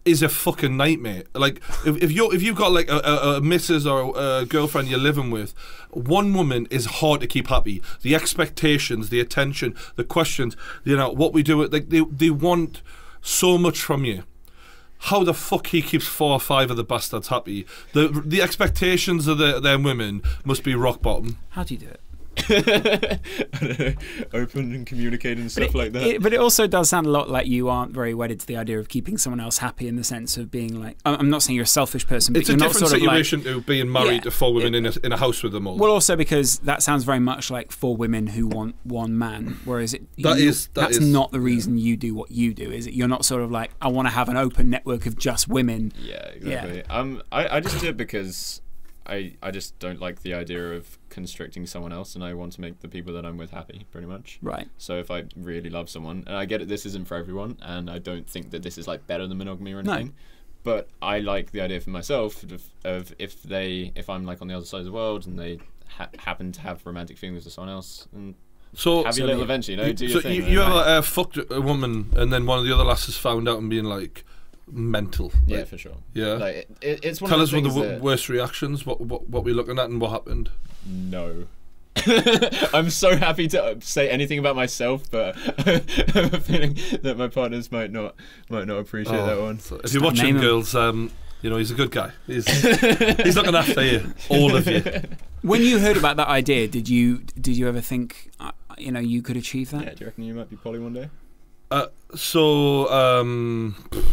Speaker 1: is a fucking nightmare. Like if, if you if you've got like a, a, a missus or a, a girlfriend you're living with, one woman is hard to keep happy. The expectations, the attention, the questions, you know what we do. Like they they want so much from you. How the fuck he keeps four or five of the bastards happy? The the expectations of the them women must be rock bottom.
Speaker 2: How do you do it?
Speaker 3: I don't know, open and communicate and stuff
Speaker 2: but it,
Speaker 3: like that.
Speaker 2: It, but it also does sound a lot like you aren't very wedded to the idea of keeping someone else happy in the sense of being like. I'm not saying you're a selfish person, but
Speaker 1: it's
Speaker 2: you're
Speaker 1: a
Speaker 2: not
Speaker 1: different
Speaker 2: sort
Speaker 1: situation
Speaker 2: of like,
Speaker 1: to being married
Speaker 2: yeah,
Speaker 1: to four women
Speaker 2: it,
Speaker 1: in a in a house with them all.
Speaker 2: Well, also because that sounds very much like four women who want one man, whereas it
Speaker 1: that
Speaker 2: you,
Speaker 1: is that
Speaker 2: that's
Speaker 1: is,
Speaker 2: not the reason yeah. you do what you do, is it? You're not sort of like, I want to have an open network of just women.
Speaker 3: Yeah, exactly. Yeah. Um, I I just do it because I I just don't like the idea of constricting someone else, and I want to make the people that I'm with happy, pretty much.
Speaker 2: Right.
Speaker 3: So if I really love someone, and I get it, this isn't for everyone, and I don't think that this is like better than monogamy or anything. No. But I like the idea for myself of, of if they, if I'm like on the other side of the world and they ha- happen to have romantic feelings with someone else, and
Speaker 1: so
Speaker 3: have your
Speaker 1: so
Speaker 3: little adventure, you know, do
Speaker 1: so
Speaker 3: your thing.
Speaker 1: You,
Speaker 3: right?
Speaker 1: you ever uh, fucked a woman and then one of the other lasses found out and being like mental?
Speaker 3: Yeah,
Speaker 1: like,
Speaker 3: for sure.
Speaker 1: Yeah.
Speaker 3: Like it, it, it's one
Speaker 1: Tell
Speaker 3: of
Speaker 1: us
Speaker 3: the
Speaker 1: one of the
Speaker 3: things
Speaker 1: w-
Speaker 3: that
Speaker 1: worst reactions. What what what we're looking at and what happened.
Speaker 3: No. I'm so happy to say anything about myself, but I have a feeling that my partners might not might not appreciate oh, that one.
Speaker 1: So if you're watching, girls, um, you know he's a good guy. He's he's looking after you, all of you.
Speaker 2: When you heard about that idea, did you did you ever think, uh, you know, you could achieve that?
Speaker 3: Yeah, do you reckon you might be poly one day?
Speaker 1: Uh, so, um,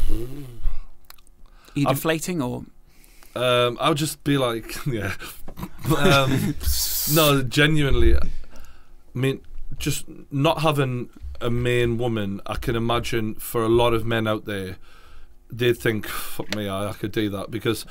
Speaker 2: are you deflating I'm, or?
Speaker 1: Um, I'll just be like, yeah. um, no, genuinely. I mean, just not having a main woman, I can imagine for a lot of men out there, they'd think, fuck me, I, I could do that, because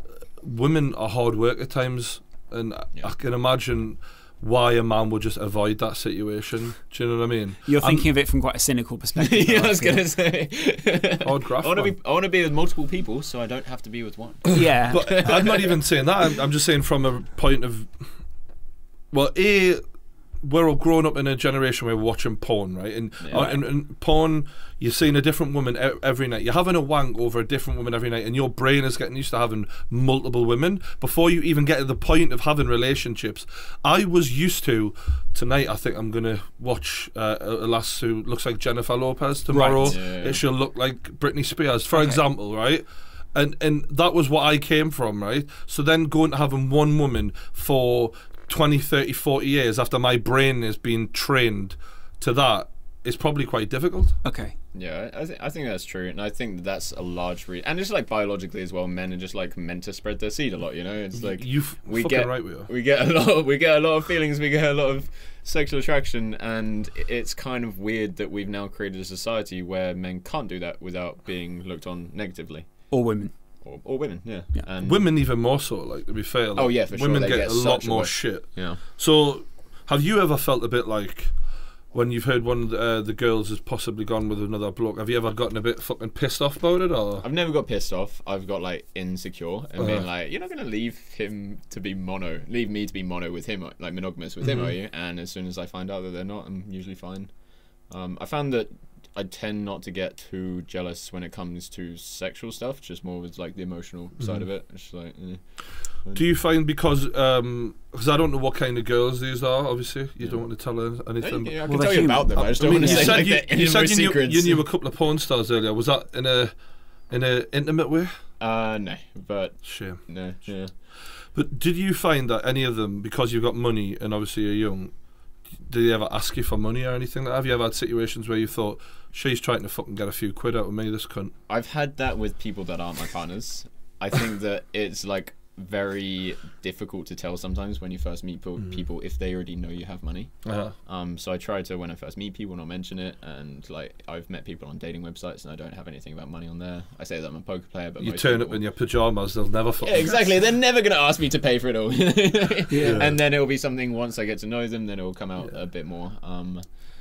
Speaker 1: women are hard work at times, and yeah. I can imagine why a man would just avoid that situation. Do you know what I mean?
Speaker 2: You're thinking I'm, of it from quite a cynical perspective.
Speaker 3: Yeah, I was going to say.
Speaker 1: Hard graft,
Speaker 3: I want to be I want to be with multiple people, so I don't have to be with one.
Speaker 2: Yeah.
Speaker 1: But I'm not even saying that. I'm, I'm just saying from a point of, well, A, we're all growing up in a generation where we're watching porn, right? And,
Speaker 3: yeah.
Speaker 1: uh, and, and porn, you're seeing a different woman e- every night. You're having a wank over a different woman every night, and your brain is getting used to having multiple women before you even get to the point of having relationships. I was used to, tonight I think I'm going to watch uh, a lass who looks like Jennifer Lopez. Tomorrow
Speaker 3: right. yeah, yeah.
Speaker 1: she'll look like Britney Spears, for
Speaker 2: okay.
Speaker 1: example, right? And and that was what I came from, right? So then going to having one woman for twenty, thirty, forty years after my brain has been trained to that is probably quite difficult.
Speaker 2: Okay.
Speaker 3: Yeah, I, th- I think that's true, and I think that's a large reason. And just like biologically as well, men are just like meant to spread their seed a lot. You know, it's like
Speaker 1: you f-
Speaker 3: we
Speaker 1: fucking
Speaker 3: get
Speaker 1: right we are.
Speaker 3: we get a lot, of, we get a lot of feelings, we get a lot of sexual attraction, and it's kind of weird that we've now created a society where men can't do that without being looked on negatively.
Speaker 2: Or women.
Speaker 3: Or, or women, yeah.
Speaker 2: yeah.
Speaker 3: And
Speaker 1: women even more so, like, to be fair. Like,
Speaker 3: oh yeah, for sure.
Speaker 1: Women
Speaker 3: they
Speaker 1: get,
Speaker 3: get
Speaker 1: a lot
Speaker 3: such
Speaker 1: more
Speaker 3: a
Speaker 1: shit.
Speaker 3: Yeah.
Speaker 1: So, have you ever felt a bit like, when you've heard one of the, uh, the girls has possibly gone with another bloke, have you ever gotten a bit fucking pissed off about it, or?
Speaker 3: I've never got pissed off. I've got like insecure and
Speaker 1: uh-huh.
Speaker 3: being like, you're not going to leave him to be mono, leave me to be mono with him, like monogamous with mm-hmm. him, are you? And as soon as I find out that they're not, I'm usually fine. Um, I found that I tend not to get too jealous when it comes to sexual stuff, just more with like the emotional mm-hmm. side of it. It's like, eh.
Speaker 1: Do you find, because um, cause I don't know what kind of girls these are, obviously, you yeah. don't want to tell her anything.
Speaker 3: Yeah, I can well, tell you about them, I just don't
Speaker 1: I mean,
Speaker 3: want to say like
Speaker 1: you,
Speaker 3: the
Speaker 1: you said you
Speaker 3: secrets.
Speaker 1: Knew, you knew a couple of porn stars earlier. Was that in a in a intimate way?
Speaker 3: Uh, no, but...
Speaker 1: Shame.
Speaker 3: No, yeah.
Speaker 1: But did you find that any of them, because you've got money and obviously you're young, did they ever ask you for money or anything like that? Have you ever had situations where you thought, she's trying to fucking get a few quid out of me, this cunt?
Speaker 3: I've had that with people that aren't my partners. I think that it's like very difficult to tell sometimes when you first meet people, mm. people if they already know you have money.
Speaker 1: Uh-huh.
Speaker 3: Um, so I try to, when I first meet people, not mention it. And like I've met people on dating websites and I don't have anything about money on there. I say that I'm a poker player, but
Speaker 1: you
Speaker 3: most
Speaker 1: turn
Speaker 3: people,
Speaker 1: up in your pajamas, they'll never fucking...
Speaker 3: Yeah, exactly. They're never going to ask me to pay for it all.
Speaker 1: yeah.
Speaker 3: And then it'll be something, once I get to know them, then it will come out
Speaker 1: yeah.
Speaker 3: a bit more. Um,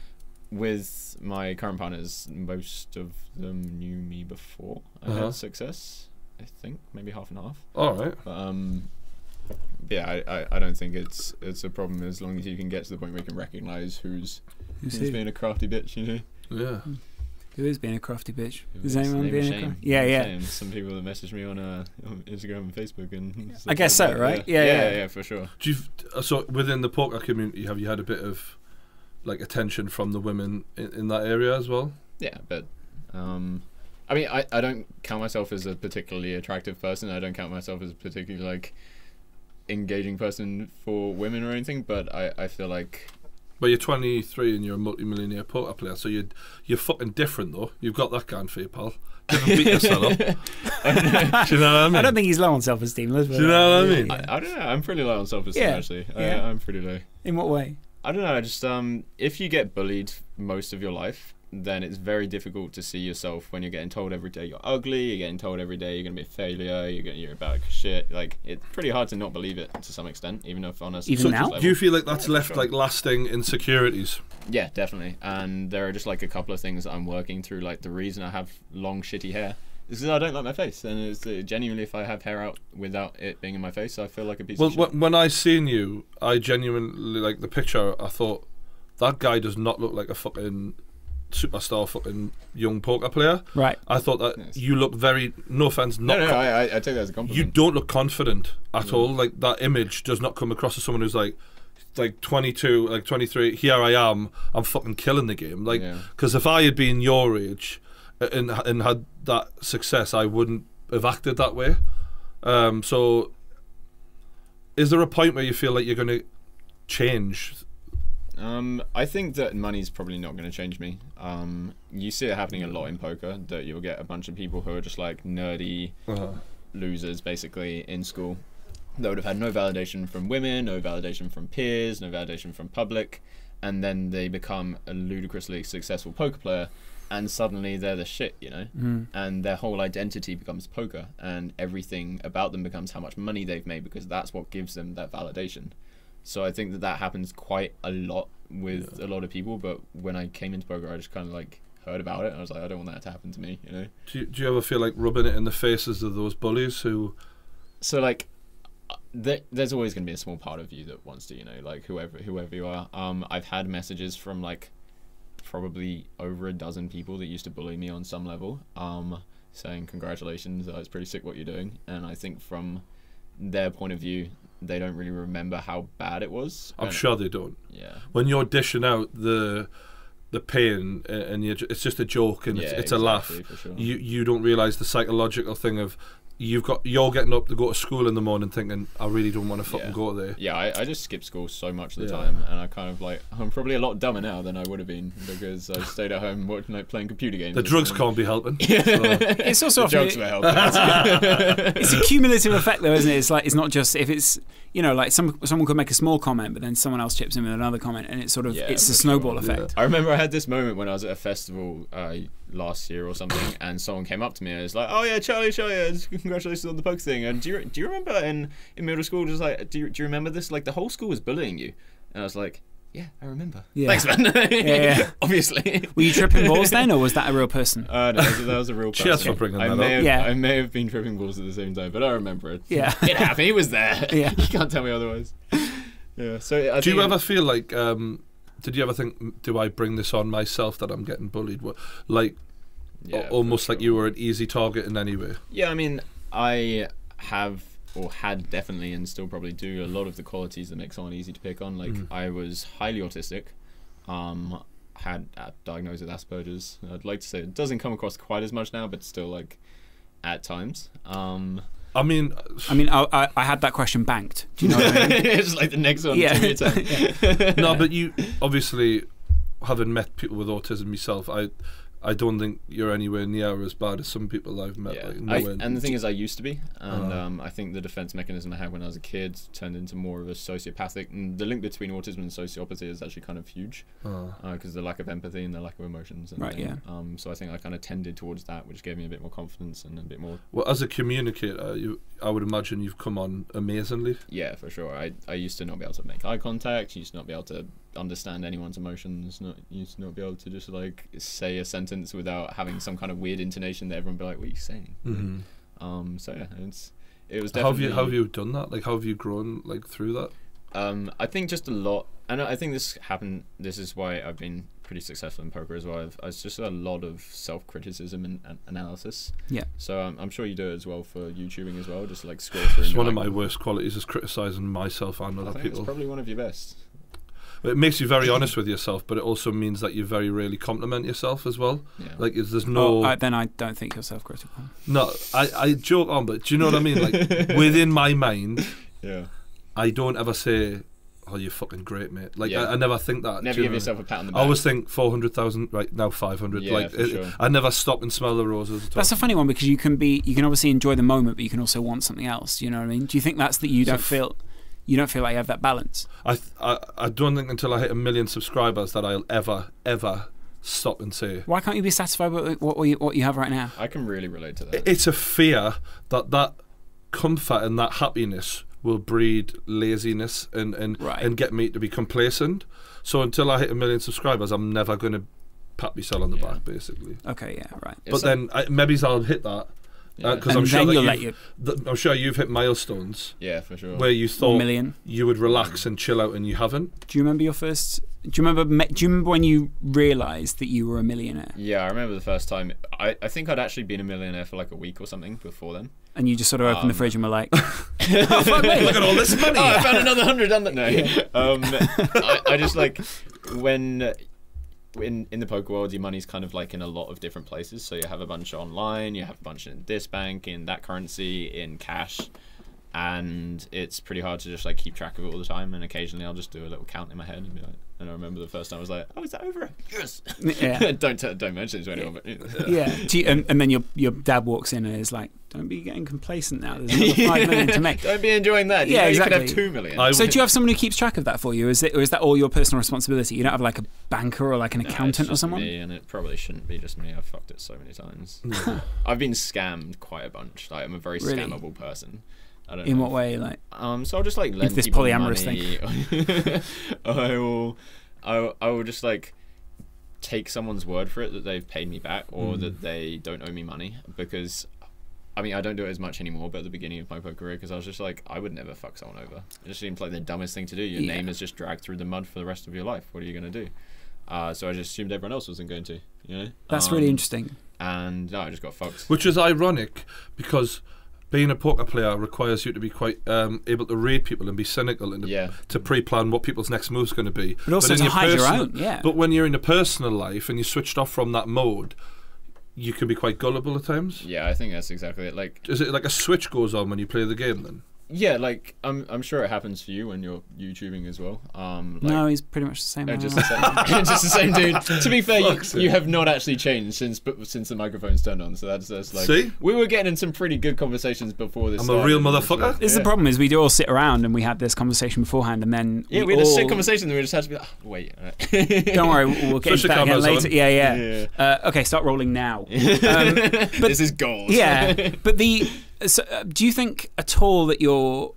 Speaker 3: with my current partners, most of them knew me before I
Speaker 1: uh-huh.
Speaker 3: had success. I think maybe half and half.
Speaker 1: All right.
Speaker 3: But, um, yeah, I, I, I don't think it's it's a problem as long as you can get to the point where you can recognise who's who's, who's being a crafty bitch, you know.
Speaker 1: Yeah.
Speaker 2: Who is being a crafty bitch?
Speaker 3: It
Speaker 2: Is
Speaker 3: was
Speaker 2: anyone
Speaker 3: name
Speaker 2: being a
Speaker 3: shame.
Speaker 2: crafty? Yeah,
Speaker 3: Name
Speaker 2: yeah.
Speaker 3: shame. Some people that message me on, uh, on Instagram and Facebook and stuff
Speaker 2: I guess
Speaker 3: like
Speaker 2: so,
Speaker 3: that.
Speaker 2: right?
Speaker 3: Yeah.
Speaker 2: Yeah,
Speaker 3: Yeah,
Speaker 2: yeah.
Speaker 3: yeah, for sure.
Speaker 1: Do you, so within the poker community, have you had a bit of like attention from the women in, in that area as well?
Speaker 3: Yeah, but um, I mean, I, I don't count myself as a particularly attractive person. I don't count myself as a particularly like engaging person for women or anything. But I, I feel like.
Speaker 1: But you're twenty-three and you're a multi-millionaire poker player, so you're you're fucking different though. You've got that going for you, pal. You haven't beat yourself up. Do you know what I mean?
Speaker 2: I don't think he's low on self-esteem. Let's
Speaker 1: Do you know what I mean?
Speaker 3: I, I don't know. I'm pretty low on self-esteem
Speaker 2: Yeah.
Speaker 3: actually.
Speaker 2: Yeah.
Speaker 3: I, I'm pretty low.
Speaker 2: In what way?
Speaker 3: I don't know. I just um, if you get bullied most of your life, then it's very difficult to see yourself when you're getting told every day you're ugly. You're getting told every day you're gonna be a failure. You're gonna, you're about shit. Like it's pretty hard to not believe it to some extent, even if on a
Speaker 2: Even
Speaker 1: So
Speaker 2: now?
Speaker 3: level.
Speaker 1: do you feel like that's
Speaker 3: Yeah,
Speaker 1: left
Speaker 3: sure.
Speaker 1: like lasting insecurities?
Speaker 3: Yeah, definitely. And there are just like a couple of things that I'm working through. Like the reason I have long shitty hair is because I don't like my face, and it's uh, genuinely if I have hair out without it being in my face, I feel like a piece
Speaker 1: Well,
Speaker 3: of shit.
Speaker 1: wh- when I seen you, I genuinely like the picture. I thought that guy does not look like a fucking superstar, fucking young poker player.
Speaker 2: Right.
Speaker 1: I thought that
Speaker 3: Yes.
Speaker 1: you look very. No offense,
Speaker 3: No,
Speaker 1: not.
Speaker 3: no,
Speaker 1: co-
Speaker 3: I, I, I take that as a
Speaker 1: you
Speaker 3: compliment.
Speaker 1: don't look confident at
Speaker 3: Yeah.
Speaker 1: all. Like that image does not come across as someone who's like, like twenty-two, like twenty-three. Here I am. I'm fucking killing the game. Like,
Speaker 3: Yeah.
Speaker 1: because if I had been your age and and had that success, I wouldn't have acted that way. Um, so, is there a point where you feel like you're going to change?
Speaker 3: Um, I think that money's probably not going to change me. Um, you see it happening a lot in poker, that you'll get a bunch of people who are just like nerdy
Speaker 1: Uh,
Speaker 3: losers basically in school that would have had no validation from women, no validation from peers, no validation from public, and then they become a ludicrously successful poker player, and suddenly they're the shit, you know?
Speaker 2: Mm.
Speaker 3: And their whole identity becomes poker, and everything about them becomes how much money they've made, because that's what gives them that validation. So I think that that happens quite a lot with
Speaker 1: Yeah.
Speaker 3: a lot of people, but when I came into poker, I just kind of like heard about it, and I was like, I don't want that to happen to me, you know?
Speaker 1: do you, do you ever feel like rubbing it in the faces of those bullies who?
Speaker 3: So like, uh, there, there's always going to be a small part of you that wants to, you know, like whoever whoever you are. Um, I've had messages from like probably over a dozen people that used to bully me on some level, um, saying congratulations, uh, it's pretty sick what you're doing. And I think from their point of view, they don't really remember how bad it was.
Speaker 1: I'm
Speaker 3: And-
Speaker 1: sure they don't.
Speaker 3: Yeah.
Speaker 1: When you're dishing out the the pain uh, and you, it's just a joke and
Speaker 3: yeah,
Speaker 1: it's, it's a laugh.
Speaker 3: exactly, for sure.
Speaker 1: You you don't realise the psychological thing of you've got you're getting up to go to school in the morning thinking I really don't want to fucking
Speaker 3: Yeah.
Speaker 1: go there.
Speaker 3: Yeah, I, I just skip school so much of the
Speaker 1: Yeah.
Speaker 3: time, and I kind of like I'm probably a lot dumber now than I would have been because I stayed at home watching like playing computer games.
Speaker 1: The
Speaker 3: or
Speaker 1: drugs
Speaker 3: something.
Speaker 1: can't be helping. So,
Speaker 2: It's also
Speaker 3: The
Speaker 2: often
Speaker 3: jokes were helping.
Speaker 2: it's a cumulative effect, though, isn't it? It's like it's not just if it's you know like some someone could make a small comment, but then someone else chips in with another comment, and it's sort of
Speaker 3: Yeah,
Speaker 2: it's
Speaker 3: for
Speaker 2: a snowball
Speaker 3: sure.
Speaker 2: effect.
Speaker 3: I remember I had this moment when I was at a festival uh, last year or something, and someone came up to me and was like, "Oh yeah, Charlie, Charlie, uh, congratulations on the poker thing." And do you do you remember in, in middle school, just like, do you, do you remember this? Like the whole school was bullying you, and I was like, "Yeah, I remember."
Speaker 2: Yeah.
Speaker 3: Thanks, man.
Speaker 2: yeah.
Speaker 3: Obviously.
Speaker 2: Were you tripping balls then, or was that a real person?
Speaker 3: Uh, no, that was a real person.
Speaker 1: Cheers for bringing
Speaker 3: I
Speaker 1: that
Speaker 3: may
Speaker 1: up.
Speaker 3: Have,
Speaker 2: Yeah.
Speaker 3: I may have been tripping balls at the same time, but I remember it.
Speaker 2: Yeah.
Speaker 3: It happened. He was there.
Speaker 2: Yeah.
Speaker 3: You can't tell me otherwise. Yeah. So I
Speaker 1: do
Speaker 3: think
Speaker 1: you ever feel like um, did you ever think do I bring this on myself that I'm getting bullied? What- Like
Speaker 3: Yeah,
Speaker 1: a- almost
Speaker 3: for
Speaker 1: like
Speaker 3: sure.
Speaker 1: you were an easy target in any way.
Speaker 3: Yeah, I mean, I have or had definitely and still probably do a lot of the qualities that make someone easy to pick on. Like
Speaker 1: Mhm.
Speaker 3: I was highly autistic, um, had uh, diagnosed with Asperger's. I'd like to say it doesn't come across quite as much now, but still like at times. Um,
Speaker 1: I mean,
Speaker 2: I mean, I, I, I had that question banked. Do you know what I mean?
Speaker 3: it's like the next one.
Speaker 2: Yeah.
Speaker 3: to your turn.
Speaker 1: no, but you obviously having met people with autism myself, I I don't think you're anywhere near as bad as some people I've met.
Speaker 3: Yeah,
Speaker 1: Like,
Speaker 3: I,
Speaker 1: nowhere-
Speaker 3: and the thing is, I used to be, and
Speaker 1: Uh-huh.
Speaker 3: um, I think the defense mechanism I had when I was a kid turned into more of a sociopathic. And the link between autism and sociopathy is actually kind of huge
Speaker 1: Uh,
Speaker 3: because the lack of empathy and the lack of emotions. And
Speaker 2: Right,
Speaker 3: then, Um, so I think I kind of tended towards that, which gave me a bit more confidence and a bit more.
Speaker 1: well, as a communicator, you, I would imagine you've come on amazingly.
Speaker 3: Yeah, for sure. I I used to not be able to make eye contact. Used to not be able to understand anyone's emotions. Not used to not be able to just like say a sentence without having some kind of weird intonation that everyone would be like, "What are you saying?"
Speaker 1: Mm-hmm.
Speaker 3: Um. So yeah, it's it was
Speaker 1: How have
Speaker 3: definitely.
Speaker 1: you how have you done that? Like, how have you grown like through that?
Speaker 3: Um, I think just a lot and I think this happened. This is why I've been pretty successful in poker as well. I've, it's just a lot of self-criticism and, and analysis.
Speaker 2: Yeah.
Speaker 3: So um, I'm sure you do it as well for YouTubing as well. Just like scroll through.
Speaker 1: It's
Speaker 3: and
Speaker 1: one
Speaker 3: like,
Speaker 1: of my worst qualities is criticising myself and
Speaker 3: I
Speaker 1: other
Speaker 3: think
Speaker 1: people.
Speaker 3: it's probably one of your best.
Speaker 1: It makes you very honest with yourself, but it also means that you very rarely compliment yourself as well.
Speaker 3: Yeah.
Speaker 1: Like, is there's no.
Speaker 2: Oh, I, then I don't think you're self-critical.
Speaker 1: No, I, I joke on, but do you know what I mean? Like, within my mind,
Speaker 3: Yeah.
Speaker 1: I don't ever say, "Oh, you're fucking great, mate." Like,
Speaker 3: Yeah.
Speaker 1: I, I never think that.
Speaker 3: Never
Speaker 1: do you
Speaker 3: give
Speaker 1: know
Speaker 3: yourself
Speaker 1: what
Speaker 3: a pat on the
Speaker 1: I
Speaker 3: back.
Speaker 1: mean? I always think four hundred thousand, right now five hundred.
Speaker 3: Yeah,
Speaker 1: like,
Speaker 3: for
Speaker 1: it,
Speaker 3: sure.
Speaker 1: I never stop and smell the roses at all.
Speaker 2: That's a funny one because you can be, you can obviously enjoy the moment, but you can also want something else. Do you know what I mean? Do you think that's that you
Speaker 1: So
Speaker 2: don't
Speaker 1: f-
Speaker 2: feel, you don't feel like you have that balance?
Speaker 1: I, th- I I don't think until I hit a million subscribers that I'll ever ever stop and say.
Speaker 2: Why can't you be satisfied with what what you, what you have right now?
Speaker 3: I can really relate to that.
Speaker 1: It's a fear that that comfort and that happiness will breed laziness and and,
Speaker 2: Right.
Speaker 1: and get me to be complacent. So until I hit a million subscribers, I'm never going to pat myself on the
Speaker 3: Yeah.
Speaker 1: back, basically.
Speaker 2: Okay, yeah, right.
Speaker 3: It's
Speaker 1: But
Speaker 3: like-
Speaker 1: then I, maybe I'll hit that
Speaker 3: Yeah.
Speaker 1: because
Speaker 2: And
Speaker 1: I'm sure
Speaker 2: then
Speaker 1: that
Speaker 2: you'll
Speaker 1: you've,
Speaker 2: let you
Speaker 1: th- I'm sure you've hit milestones
Speaker 3: Yeah, for sure.
Speaker 1: where you
Speaker 2: one
Speaker 1: thought
Speaker 2: million.
Speaker 1: you would relax and chill out, and you haven't.
Speaker 2: Do you remember your first? Do you remember? me- Do you remember when you realised that you were a millionaire
Speaker 3: Yeah, I remember the first time. I, I think I'd actually been a millionaire for like a week or something before then.
Speaker 2: and you just sort of opened the
Speaker 3: Um,
Speaker 2: fridge and were like,
Speaker 1: Oh fuck me! Look at all this money.
Speaker 3: Oh, I found another hundred on that. No, um, I, I just like when in in the poker world, your money's kind of like in a lot of different places. So you have a bunch online, you have a bunch in this bank, in that currency, in cash, and it's pretty hard to just like keep track of it all the time. And occasionally, I'll just do a little count in my head and be like. And I remember the first time I was like, "Oh, is that over? Yes."
Speaker 2: yeah,
Speaker 3: don't t- don't mention it to anyone. But
Speaker 2: yeah. Do you, and, and then your your dad walks in and is like, "Don't be getting complacent now. There's another five million to make."
Speaker 3: Don't be enjoying that. You
Speaker 2: Yeah,
Speaker 3: know,
Speaker 2: exactly.
Speaker 3: You could have two million.
Speaker 1: I-
Speaker 2: So do you have someone who keeps track of that for you? Is it, or is that all your personal responsibility? You don't have like a banker or like an
Speaker 3: No, it's
Speaker 2: accountant or
Speaker 3: just
Speaker 2: someone?
Speaker 3: Me, and it probably shouldn't be just me. I've fucked it so many times. I've been scammed quite a bunch. Like I'm a very
Speaker 2: Really?
Speaker 3: scammable person. I don't
Speaker 2: In
Speaker 3: know
Speaker 2: what
Speaker 3: if-
Speaker 2: way? Like,
Speaker 3: Um, so I'll just like lend
Speaker 2: this
Speaker 3: people
Speaker 2: polyamorous
Speaker 3: money. I will, I, will- I will just like take someone's word for it that they've paid me back or
Speaker 1: Mm.
Speaker 3: that they don't owe me money because. I mean, I don't do it as much anymore, but at the beginning of my poker career, because I was just like, I would never fuck someone over. It just seems like the dumbest thing to do. Your
Speaker 2: Yeah.
Speaker 3: name is just dragged through the mud for the rest of your life. What are you going to do? Uh, so I just assumed everyone else wasn't going to, you know?
Speaker 2: that's
Speaker 3: Um,
Speaker 2: really interesting.
Speaker 3: And no, I just got fucked.
Speaker 1: Which is ironic because being a poker player requires you to be quite um, able to read people and be cynical and to,
Speaker 3: Yeah.
Speaker 1: to pre-plan what people's next move's going to be.
Speaker 2: But also
Speaker 1: in
Speaker 2: to hide your
Speaker 1: personal-
Speaker 2: own, yeah.
Speaker 1: But when you're in a personal life and you're switched off from that mode, you can be quite gullible at times.
Speaker 3: Yeah, I think that's exactly it. Like,
Speaker 1: Is it like a switch goes on when you play the game then?
Speaker 3: yeah, like I'm, I'm sure it happens for you when you're YouTubing as well. Um, like,
Speaker 2: No, he's pretty much the same.
Speaker 3: Uh,
Speaker 2: now.
Speaker 3: just, the same, just the same dude. To be fair, you,
Speaker 1: Fuck's sake.
Speaker 3: you have not actually changed since but since the microphone's turned on. So that's, that's like
Speaker 1: See?
Speaker 3: we were getting in some pretty good conversations before this.
Speaker 1: I'm a
Speaker 3: started,
Speaker 1: real
Speaker 3: and it's
Speaker 1: motherfucker.
Speaker 3: like,
Speaker 2: This is
Speaker 3: yeah.
Speaker 2: the problem is we do all sit around and we had this conversation beforehand and then
Speaker 3: Yeah, we had a
Speaker 2: all,
Speaker 3: sick conversation. And we just had to be like, oh, wait. alright."
Speaker 2: Don't worry, we'll we'll get
Speaker 1: Switch
Speaker 2: into
Speaker 1: the
Speaker 2: that again
Speaker 1: cameras
Speaker 2: later.
Speaker 1: on.
Speaker 2: Yeah, yeah.
Speaker 3: Yeah.
Speaker 2: Uh, okay, start rolling now. Um,
Speaker 3: this is gold.
Speaker 2: yeah, but the so, uh, do you think at all that your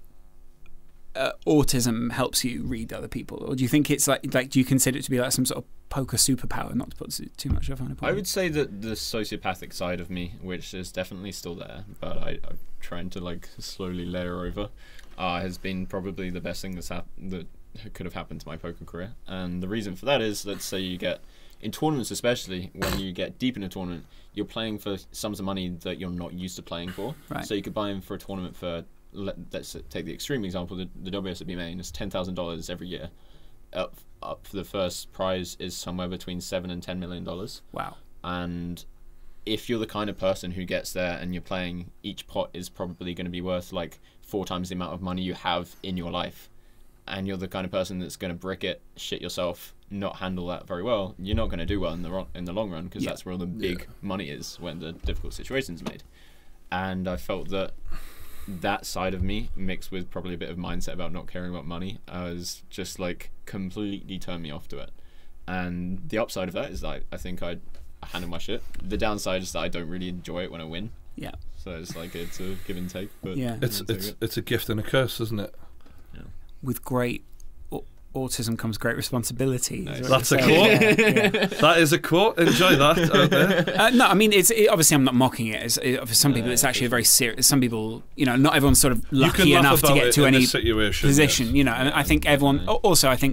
Speaker 2: uh, autism helps you read other people, or do you think it's like like do you consider it to be like some sort of poker superpower? Not to put too- too much of on a point.
Speaker 3: I would say that the sociopathic side of me, which is definitely still there, but I, I'm trying to like slowly layer over, uh, has been probably the best thing that's hap- that could have happened to my poker career. And the reason for that is, let's say you get in tournaments, especially when you get deep in a tournament, you're playing for sums of money that you're not used to playing for.
Speaker 2: Right.
Speaker 3: So you could buy in for a tournament for, let, let's take the extreme example, the, the W S O B main is ten thousand dollars every year. Up, up for the first prize is somewhere between seven and ten million dollars.
Speaker 2: Wow.
Speaker 3: And if you're the kind of person who gets there and you're playing, each pot is probably going to be worth like four times the amount of money you have in your life, and you're the kind of person that's going to brick it, shit yourself, not handle that very well, you're not going to do well in the ro- in the long run, because
Speaker 2: Yeah.
Speaker 3: that's where all the big
Speaker 1: Yeah.
Speaker 3: money is when the difficult situation's made. And I felt that that side of me, mixed with probably a bit of mindset about not caring about money, was just like completely turned me off to it. And the upside of that is that I think I handle my shit. The downside is that I don't really enjoy it when I win.
Speaker 2: Yeah.
Speaker 3: So it's like it's a give and take. But
Speaker 2: Yeah.
Speaker 1: It's
Speaker 3: I'll take
Speaker 1: it's
Speaker 3: it.
Speaker 1: it's a gift and a curse, isn't it?
Speaker 2: With great au- autism comes great responsibility.
Speaker 3: Nice.
Speaker 2: is what
Speaker 1: That's
Speaker 2: you're
Speaker 1: a
Speaker 2: saying.
Speaker 1: quote.
Speaker 2: Yeah, yeah.
Speaker 1: That is a quote. Enjoy that out there.
Speaker 2: Uh, no, I mean, it's it, obviously I'm not mocking it. It's, it. For some people,
Speaker 3: No,
Speaker 2: it's
Speaker 3: for
Speaker 2: actually a
Speaker 3: sure.
Speaker 2: very serious. Some people, you know, not everyone's sort of
Speaker 1: You can
Speaker 2: lucky
Speaker 1: laugh
Speaker 2: enough to
Speaker 1: about
Speaker 2: get
Speaker 1: it
Speaker 2: to
Speaker 1: in
Speaker 2: any
Speaker 1: this situation,
Speaker 2: position.
Speaker 1: yes.
Speaker 2: You know, and I think everyone.
Speaker 3: definitely.
Speaker 2: Also, I think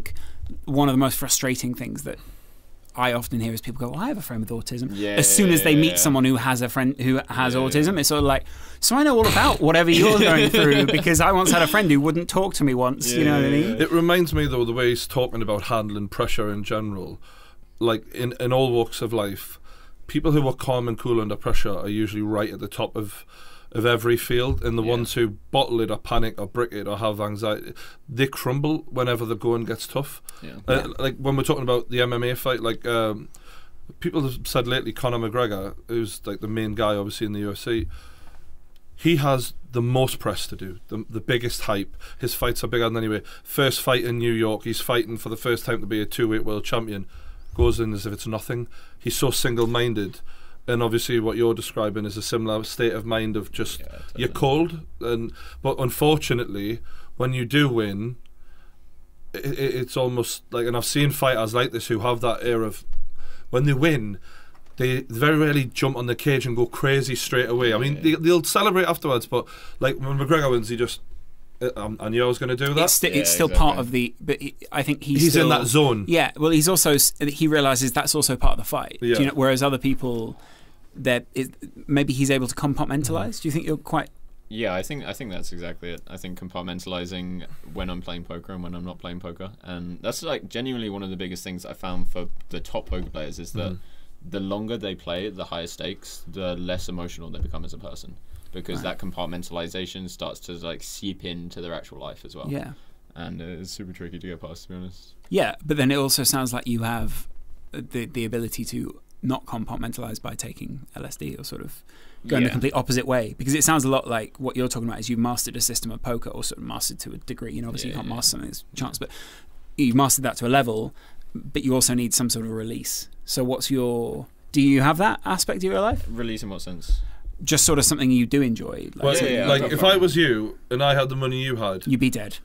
Speaker 2: one of the most frustrating things that I often hear is people go, well, I have a friend with autism.
Speaker 3: Yeah,
Speaker 2: as soon as they
Speaker 3: yeah,
Speaker 2: meet
Speaker 3: yeah.
Speaker 2: someone who has a friend who has
Speaker 3: Yeah,
Speaker 2: autism,
Speaker 3: yeah.
Speaker 2: it's sort of like, so I know all about whatever you're going through because I once had a friend who wouldn't talk to me once.
Speaker 3: Yeah,
Speaker 2: you know what I
Speaker 3: yeah,
Speaker 2: mean?
Speaker 3: yeah.
Speaker 1: It reminds me, though, the way he's talking about handling pressure in general. Like, in, in all walks of life, people who are calm and cool under pressure are usually right at the top of of every field, and the
Speaker 3: Yeah.
Speaker 1: ones who bottle it or panic or brick it or have anxiety, they crumble whenever the going gets tough.
Speaker 3: Yeah.
Speaker 1: Uh, like, when we're talking about the M M A fight, like, um, people have said lately, Conor McGregor, who's like the main guy obviously in the U F C, he has the most press to do, the, the biggest hype. His fights are bigger than anyway. First fight in New York, he's fighting for the first time to be a two-weight world champion. Goes in as if it's nothing. He's so single-minded, and obviously what you're describing is a similar state of mind of just
Speaker 3: Yeah, totally.
Speaker 1: you're cold. And but unfortunately, when you do win, it, it, it's almost like, and I've seen fighters like this who have that air of, when they win, they very rarely jump on the cage and go crazy straight away. I mean,
Speaker 3: Yeah.
Speaker 1: they, they'll celebrate afterwards, but like when McGregor wins, he just, I, I knew I was going to do that.
Speaker 2: It's, sti-
Speaker 3: Yeah,
Speaker 2: it's still
Speaker 3: exactly.
Speaker 2: part of the. But he, I think he's,
Speaker 1: He's
Speaker 2: still,
Speaker 1: in that zone.
Speaker 2: Yeah, well, he's also he realizes that's also part of the fight. Do
Speaker 1: Yeah.
Speaker 2: you know, whereas other people, that is maybe he's able to compartmentalize. Do you think you're quite?
Speaker 3: Yeah, I think I think that's exactly it. I think compartmentalizing when I'm playing poker and when I'm not playing poker, and that's like genuinely one of the biggest things I found for the top poker players is that
Speaker 1: Mhm.
Speaker 3: the longer they play, the higher stakes, the less emotional they become as a person, because
Speaker 2: Right.
Speaker 3: that compartmentalization starts to like seep into their actual life as well.
Speaker 2: Yeah,
Speaker 3: And uh, it's super tricky to get past, to be honest.
Speaker 2: yeah. But then it also sounds like you have the the ability to not compartmentalize by taking L S D or sort of going the
Speaker 3: Yeah.
Speaker 2: complete opposite way, because it sounds a lot like what you're talking about is you've mastered a system of poker, or sort of mastered to a degree. You know, obviously
Speaker 3: Yeah,
Speaker 2: you can't
Speaker 3: yeah.
Speaker 2: master something, it's chance, but you've mastered that to a level, but you also need some sort of release. So what's your, do you have that aspect of your life?
Speaker 3: Release in what sense?
Speaker 2: Just sort of something you do enjoy? Like,
Speaker 1: Well,
Speaker 3: Yeah, yeah,
Speaker 1: like
Speaker 3: I've
Speaker 1: if
Speaker 3: got
Speaker 1: I
Speaker 3: that.
Speaker 1: was you and I had the money you had,
Speaker 2: you'd be dead.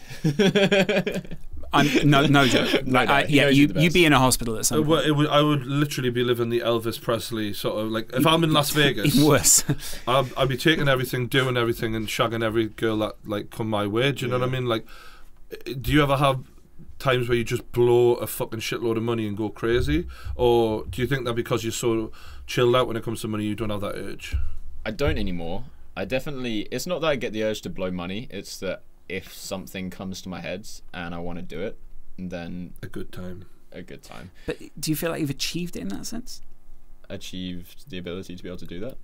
Speaker 2: I'm, no, no joke.
Speaker 3: No
Speaker 2: Like,
Speaker 3: doubt.
Speaker 2: I,
Speaker 3: He
Speaker 2: yeah,
Speaker 3: knows
Speaker 2: you,
Speaker 3: you're the
Speaker 2: you'd
Speaker 3: best.
Speaker 2: be in a hospital at some
Speaker 1: it,
Speaker 2: point.
Speaker 1: would- it would, I would literally be living the Elvis Presley sort of like. If I'm in Las Vegas,
Speaker 2: Even worse.
Speaker 1: I'd, I'd be taking everything, doing everything, and shagging every girl that like come my way. Do you know what I
Speaker 3: Yeah.
Speaker 1: mean? Like, i- do you ever have times where you just blow a fucking shitload of money and go crazy, or do you think that because you're so chilled out when it comes to money, you don't have that urge?
Speaker 3: I don't anymore. I definitely. It's not that I get the urge to blow money. It's that if something comes to my head and I want to do it, then
Speaker 1: A good time.
Speaker 3: a good time.
Speaker 2: But do you feel like you've achieved it in that sense?
Speaker 3: Achieved the ability to be able to do that.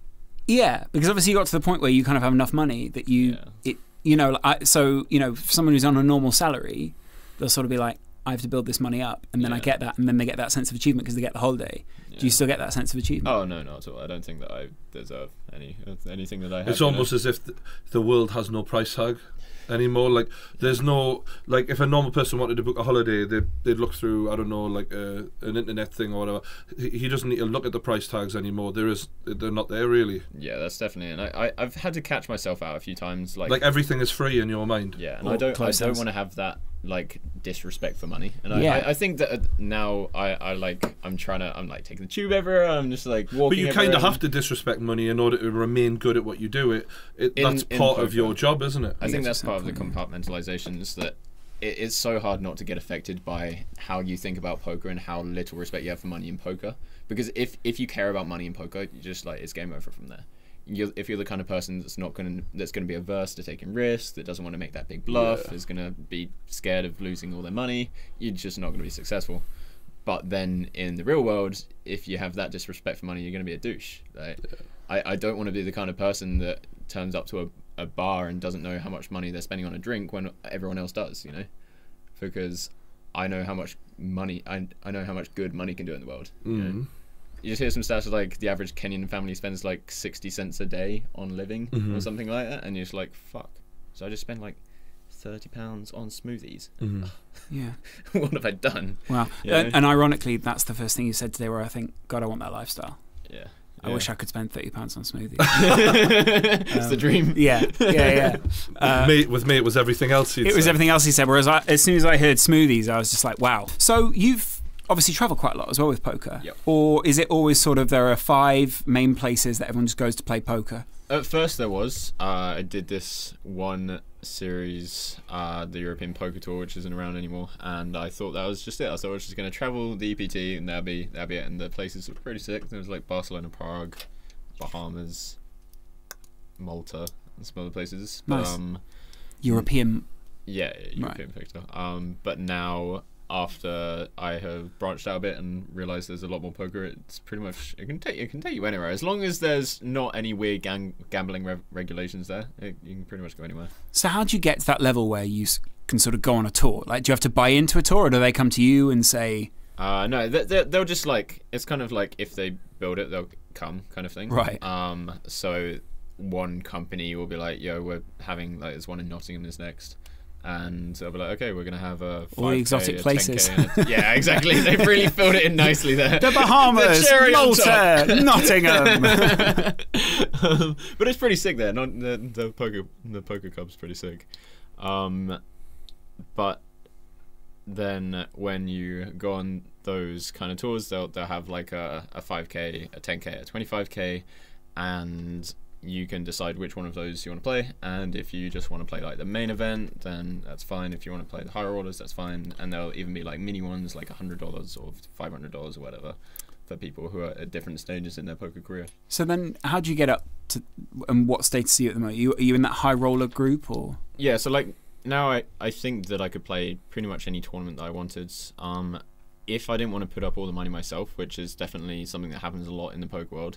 Speaker 2: Yeah, because obviously you got to the point where you kind of have enough money that you,
Speaker 3: Yeah.
Speaker 2: it, you know, I, so you know, for someone who's on a normal salary, they'll sort of be like, I have to build this money up, and then I
Speaker 3: Yeah.
Speaker 2: get that, and then they get that sense of achievement because they get the holiday. Do you
Speaker 3: Yeah.
Speaker 2: still get that sense of achievement?
Speaker 3: Oh no, not at all. I don't think that I deserve any anything that I have.
Speaker 1: It's
Speaker 3: you know?
Speaker 1: almost as if th- the world has no price tag anymore. Like, there's no, like, if a normal person wanted to book a holiday, they'd, they'd look through, I don't know, like uh, an internet thing or whatever. He, he doesn't need to look at the price tags anymore. There is, they're not there really.
Speaker 3: Yeah, that's definitely. And I, I I've had to catch myself out a few times. Like,
Speaker 1: Like, everything is free in your mind.
Speaker 3: yeah, and
Speaker 2: Or
Speaker 3: I don't I
Speaker 2: close
Speaker 3: don't
Speaker 2: sense.
Speaker 3: want to have that like disrespect for money. And I,
Speaker 2: Yeah.
Speaker 3: I, I think that uh, now I, I like I'm trying to I'm like taking the tube everywhere. I'm just like walking.
Speaker 1: But you kind of
Speaker 3: everywhere.
Speaker 1: have to disrespect money in order to remain good at what you do. It, it
Speaker 3: In-
Speaker 1: that's
Speaker 3: in
Speaker 1: part of
Speaker 3: poker.
Speaker 1: your job, isn't it?
Speaker 3: I
Speaker 2: You
Speaker 3: think
Speaker 2: get
Speaker 3: that's
Speaker 2: to
Speaker 3: part of the
Speaker 2: some point,
Speaker 3: compartmentalization is that it, it's so hard not to get affected by how you think about poker and how little respect you have for money in poker. Because if if you care about money in poker, you just like it's game over from there. You're, if you're the kind of person that's not going that's going to be averse to taking risks, that doesn't want to make that big bluff,
Speaker 1: Yeah.
Speaker 3: is going to be scared of losing all their money, you're just not going to be successful. But then in the real world, if you have that disrespect for money, you're going to be a douche. Like, I, I don't want to be the kind of person that turns up to a, a bar and doesn't know how much money they're spending on a drink when everyone else does, you know? Because I know how much money, I, I know how much good money can do in the world. You know?
Speaker 1: Mm.
Speaker 3: You just hear some stats of like the average Kenyan family spends like sixty cents a day on living
Speaker 1: Mhm.
Speaker 3: or something like that, and you're just like, fuck. So I just spent like thirty pounds on smoothies.
Speaker 1: Mhm.
Speaker 2: Yeah.
Speaker 3: What have I done?
Speaker 2: Wow.
Speaker 3: Yeah.
Speaker 2: And, and ironically, that's the first thing you said today where I think, God, I want that lifestyle.
Speaker 3: Yeah.
Speaker 2: I wish I could spend thirty pounds on smoothies.
Speaker 3: It's the
Speaker 2: Um,
Speaker 3: dream.
Speaker 2: yeah, yeah, yeah. Uh,
Speaker 1: mate, with me, it was everything else. He'd
Speaker 2: it was
Speaker 1: say.
Speaker 2: everything else he said, whereas I, as soon as I heard smoothies, I was just like, wow. So you've obviously travel quite a lot as well with poker.
Speaker 3: Yep.
Speaker 2: Or is it always sort of there are five main places that everyone just goes to play poker?
Speaker 3: At first there was. Uh, I did this one series, uh, the European Poker Tour, which isn't around anymore, and I thought that was just it. I thought I was just going to travel the E P T and that'd be, that'd be it. And the places were pretty sick. There was like Barcelona, Prague, Bahamas, Malta, and some other places.
Speaker 2: Nice.
Speaker 3: But, um,
Speaker 2: European.
Speaker 3: yeah, European
Speaker 2: Right.
Speaker 3: Poker Tour. Um, but now, after I have branched out a bit and realised there's a lot more poker, it's pretty much it can take it can take you anywhere as long as there's not any weird gang, gambling re- regulations there. It, you can pretty much go anywhere.
Speaker 2: So how do you get to that level where you s- can sort of go on a tour? Like, do you have to buy into a tour, or do they come to you and say,
Speaker 3: Uh, no, they, they, they'll just like it's kind of like if they build it, they'll come kind of thing.
Speaker 2: Right.
Speaker 3: Um. So one company will be like, "Yo, we're having like there's one in Nottingham is next." And they'll be like, okay, we're going to have a
Speaker 2: All the
Speaker 3: five K,
Speaker 2: exotic
Speaker 3: a
Speaker 2: places.
Speaker 3: ten K, and a- yeah, exactly. They've really filled it in nicely there.
Speaker 2: the Bahamas,
Speaker 3: The cherry on
Speaker 2: Malta, Nottingham?
Speaker 3: um, but it's pretty sick there. Not, the, the poker, the poker club's pretty sick. Um, but then when you go on those kind of tours, they'll they'll have like a, a five K, a ten K, a twenty-five K, and you can decide which one of those you want to play. And if you just want to play like the main event, then that's fine. If you want to play the higher orders, that's fine. And there'll even be like mini ones, like a hundred dollars or five hundred dollars or whatever, for people who are at different stages in their poker career.
Speaker 2: So then, how do you get up to, and what status are you at the moment? Are you, are you in that high roller group, or?
Speaker 3: Yeah, so like now I, I think that I could play pretty much any tournament that I wanted. Um, if I didn't want to put up all the money myself, which is definitely something that happens a lot in the poker world,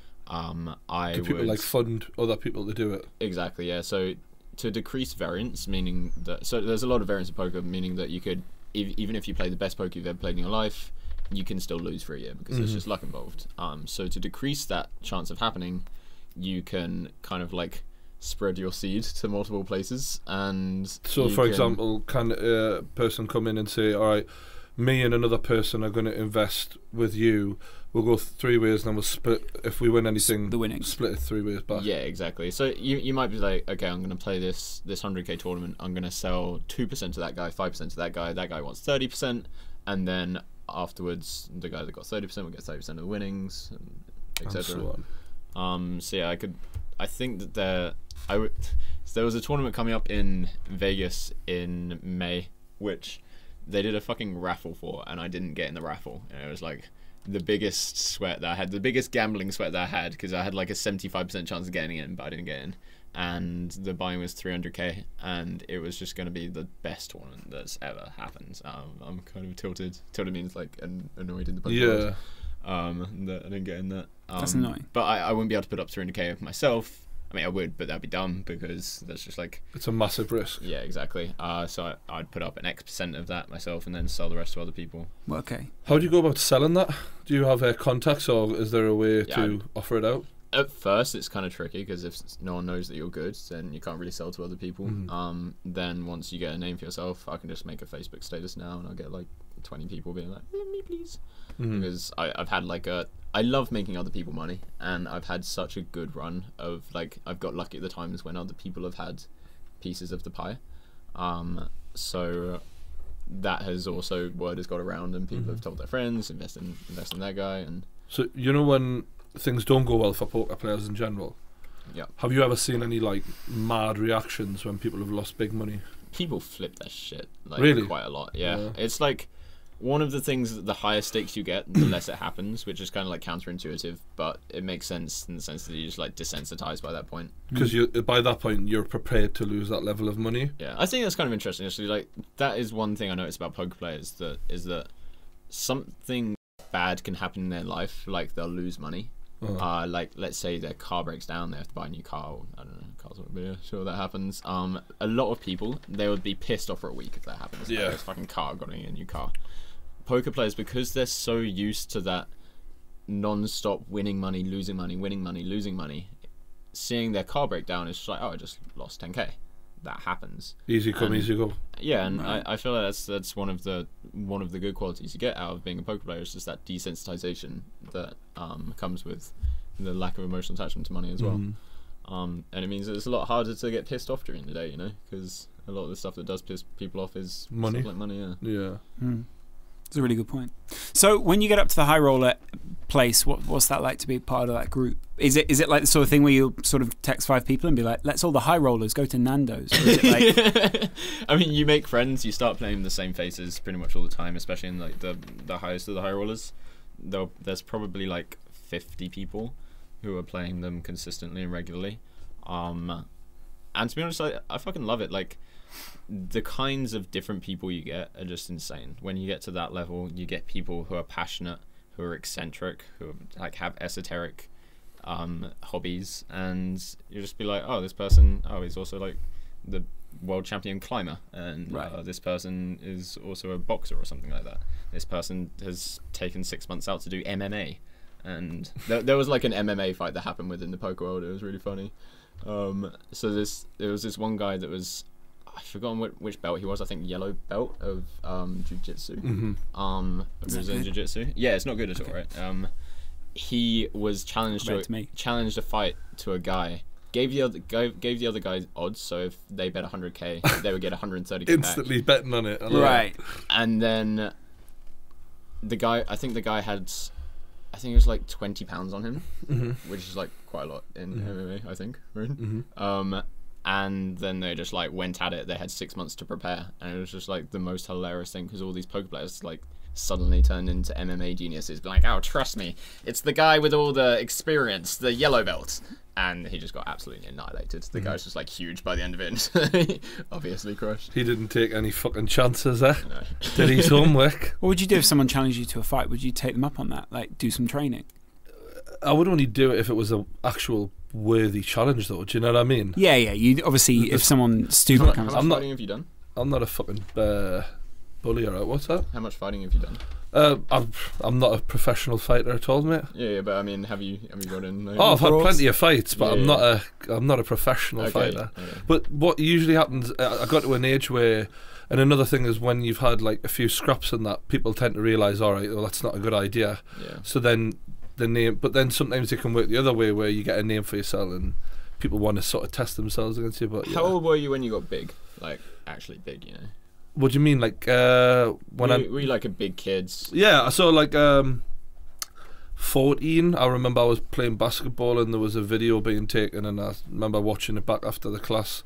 Speaker 3: um, I
Speaker 1: Do people
Speaker 3: would
Speaker 1: like fund other people to do it?
Speaker 3: exactly yeah. So to decrease variance, meaning that so there's a lot of variance in poker, meaning that you could ev- even if you play the best poker you've ever played in your life, you can still lose for a year because there's
Speaker 1: Mhm.
Speaker 3: just luck involved. Um, so to decrease that chance of happening, you can kind of like spread your seed to multiple places. And
Speaker 1: So,
Speaker 3: you
Speaker 1: for
Speaker 3: can-
Speaker 1: example, can a person come in and say, all right, me and another person are going to invest with you. We'll go three ways and then we'll split. If we win anything,
Speaker 2: The winnings.
Speaker 1: split it three ways back.
Speaker 3: Yeah, exactly. So you you might be like, okay, I'm going to play this this one hundred K tournament. I'm going to sell two percent to that guy, five percent to that guy. That guy wants thirty percent, and then afterwards, the guy that got thirty percent will get thirty percent of the winnings, et
Speaker 1: And
Speaker 3: cetera.
Speaker 1: so on.
Speaker 3: Um, so yeah, I could. I think that there, I would. So there was a tournament coming up in Vegas in May, which they did a fucking raffle for, and I didn't get in the raffle. And it was like the biggest sweat that I had, the biggest gambling sweat that I had, because I had like a seventy-five percent chance of getting in, but I didn't get in. And the buy-in was three hundred K, and it was just going to be the best tournament that's ever happened. Um, I'm kind of tilted. Tilted means like an, annoyed in the poker world.
Speaker 1: Yeah.
Speaker 3: Um, that I didn't get in that. Um,
Speaker 2: That's annoying.
Speaker 3: But I, I wouldn't be able to put up three hundred K myself. I mean, I would, but that'd be dumb because that's just like,
Speaker 1: It's a massive risk.
Speaker 3: yeah, exactly. Uh, so I, I'd put up an X percent of that myself and then sell the rest to other people.
Speaker 2: Well, okay.
Speaker 1: How do you go about selling that? Do you have uh, contacts, or is there a way
Speaker 3: Yeah,
Speaker 1: to offer it out?
Speaker 3: At first, it's kind of tricky because if no one knows that you're good, then you can't really sell to other people.
Speaker 1: Mhm.
Speaker 3: Um, then once you get a name for yourself, I can just make a Facebook status now, and I'll get like twenty people being like, "Let me please,"
Speaker 1: Mhm.
Speaker 3: because I, I've had like a. I love making other people money, and I've had such a good run of like I've got lucky at the times when other people have had pieces of the pie. Um, so that has also word has got around, and people
Speaker 1: Mhm.
Speaker 3: have told their friends, invest in invest in that guy, and
Speaker 1: So you know when things don't go well for poker players in general.
Speaker 3: Yeah.
Speaker 1: Have you ever seen any like mad reactions when people have lost big money?
Speaker 3: people flip their shit like
Speaker 1: Really?
Speaker 3: quite a lot. Yeah.
Speaker 1: Yeah.
Speaker 3: It's like one of the things that the higher stakes you get, the less it happens, which is kind of like counterintuitive, but it makes sense in the sense that you're just like desensitized by that point.
Speaker 1: Because you by that point you're prepared to lose that level of money.
Speaker 3: Yeah, I think that's kind of interesting actually. Like that is one thing I noticed about poker players that is that something bad can happen in their life, like they'll lose money.
Speaker 1: Uh-huh.
Speaker 3: Uh, like let's say their car breaks down, they have to buy a new car. Or, I don't know, cars would be sure that happens. Um, a lot of people they would be pissed off for a week if that happens. Like,
Speaker 1: Yeah.
Speaker 3: this fucking car got a new car. Poker players, because they're so used to that non-stop winning money, losing money, winning money, losing money, seeing their car break down is just like, oh, I just lost ten K. That happens.
Speaker 1: Easy come,
Speaker 3: And-
Speaker 1: easy go.
Speaker 3: Yeah, and
Speaker 2: Right.
Speaker 3: I, I feel like that's that's one of the one of the good qualities you get out of being a poker player is just that desensitization that um, comes with the lack of emotional attachment to money as well.
Speaker 1: Mhm.
Speaker 3: Um, and it means that it's a lot harder to get pissed off during the day, you know, because a lot of the stuff that does piss people off is
Speaker 1: Money.
Speaker 3: stuff like money. Yeah.
Speaker 1: Yeah.
Speaker 2: Hmm. It's a really good point. So when you get up to the high roller place, what what's that like to be part of that group? Is it is it like the sort of thing where you sort of text five people and be like, let's all the high rollers go to Nando's? Or is it like...
Speaker 3: I mean, you make friends, you start playing the same faces pretty much all the time, especially in like the the highest of the high rollers. Though there's probably like fifty people who are playing them consistently and regularly. Um, and to be honest, I, I fucking love it. Like, the kinds of different people you get are just insane. When you get to that level, you get people who are passionate, who are eccentric, who like have esoteric um, hobbies, and you just be like, oh, this person, oh, he's also like the world champion climber, and
Speaker 2: right.
Speaker 3: uh, this person is also a boxer or something like that. This person has taken six months out to do M M A, and there, there was like an M M A fight that happened within the poker world. It was really funny. Um, so this there was this one guy that was, I've forgotten which, which belt he was. I think yellow belt of um, jiu-jitsu.
Speaker 1: Mm-hmm.
Speaker 3: Um, Brazilian jiu-jitsu. Yeah, it's not good at
Speaker 2: okay.
Speaker 3: all, right? Um, he was challenged to,
Speaker 2: to
Speaker 3: challenged a fight to a guy. Gave the other gave, gave the other guy odds. So if they bet one hundred K, they would get one hundred thirty K
Speaker 1: Instantly
Speaker 3: back.
Speaker 1: betting on it. I
Speaker 2: Right.
Speaker 1: It.
Speaker 3: And then the guy, I think the guy had, I think it was like twenty pounds on him,
Speaker 1: Mm-hmm.
Speaker 3: which is like quite a lot in
Speaker 1: Mm-hmm.
Speaker 3: M M A, I think, right?
Speaker 1: Mm-hmm.
Speaker 3: Um, and then they just like went at it. They had six months to prepare, and it was just like the most hilarious thing because all these poker players like suddenly turned into M M A geniuses, be like, oh, trust me, it's the guy with all the experience, the yellow belt. And he just got absolutely annihilated. The
Speaker 1: Mm-hmm.
Speaker 3: guy's just like huge by the end of it. Obviously crushed.
Speaker 1: He didn't take any fucking chances, eh?
Speaker 3: No.
Speaker 1: Did his homework.
Speaker 2: What would you do if someone challenged you to a fight? Would you take them up on that? Like, do some training?
Speaker 1: I would only do it if it was an actual worthy challenge, though. Do you know what I mean?
Speaker 2: Yeah, yeah. You obviously, if someone stupid
Speaker 3: How,
Speaker 2: comes,
Speaker 3: how much
Speaker 1: I'm not-
Speaker 3: fighting have you done?
Speaker 1: I'm not a fucking uh, bully, alright? What's that?
Speaker 3: How much fighting have you done?
Speaker 1: Uh, I'm I'm not a professional fighter at all, mate.
Speaker 3: Yeah, yeah, but I mean, have you have you got in? Like,
Speaker 1: Oh, I've had
Speaker 2: Brawls?
Speaker 1: plenty of fights, but
Speaker 3: Yeah,
Speaker 1: I'm
Speaker 3: yeah.
Speaker 1: not a I'm not a professional
Speaker 3: okay,
Speaker 1: fighter.
Speaker 3: okay.
Speaker 1: But what usually happens, uh, I got to an age where, and another thing is when you've had like a few scraps and that, people tend to realise, all right, well, that's not a good idea.
Speaker 3: Yeah.
Speaker 1: So then the name, but then sometimes it can work the other way where you get a name for yourself and people want to sort of test themselves against you. But yeah.
Speaker 3: How old were you when you got big? Like actually big, you know?
Speaker 1: What do you mean, like uh, when
Speaker 3: were,
Speaker 1: I?
Speaker 3: you, were you like a big kid?
Speaker 1: Yeah, so like um, fourteen. I remember I was playing basketball and there was a video being taken, and I remember watching it back after the class,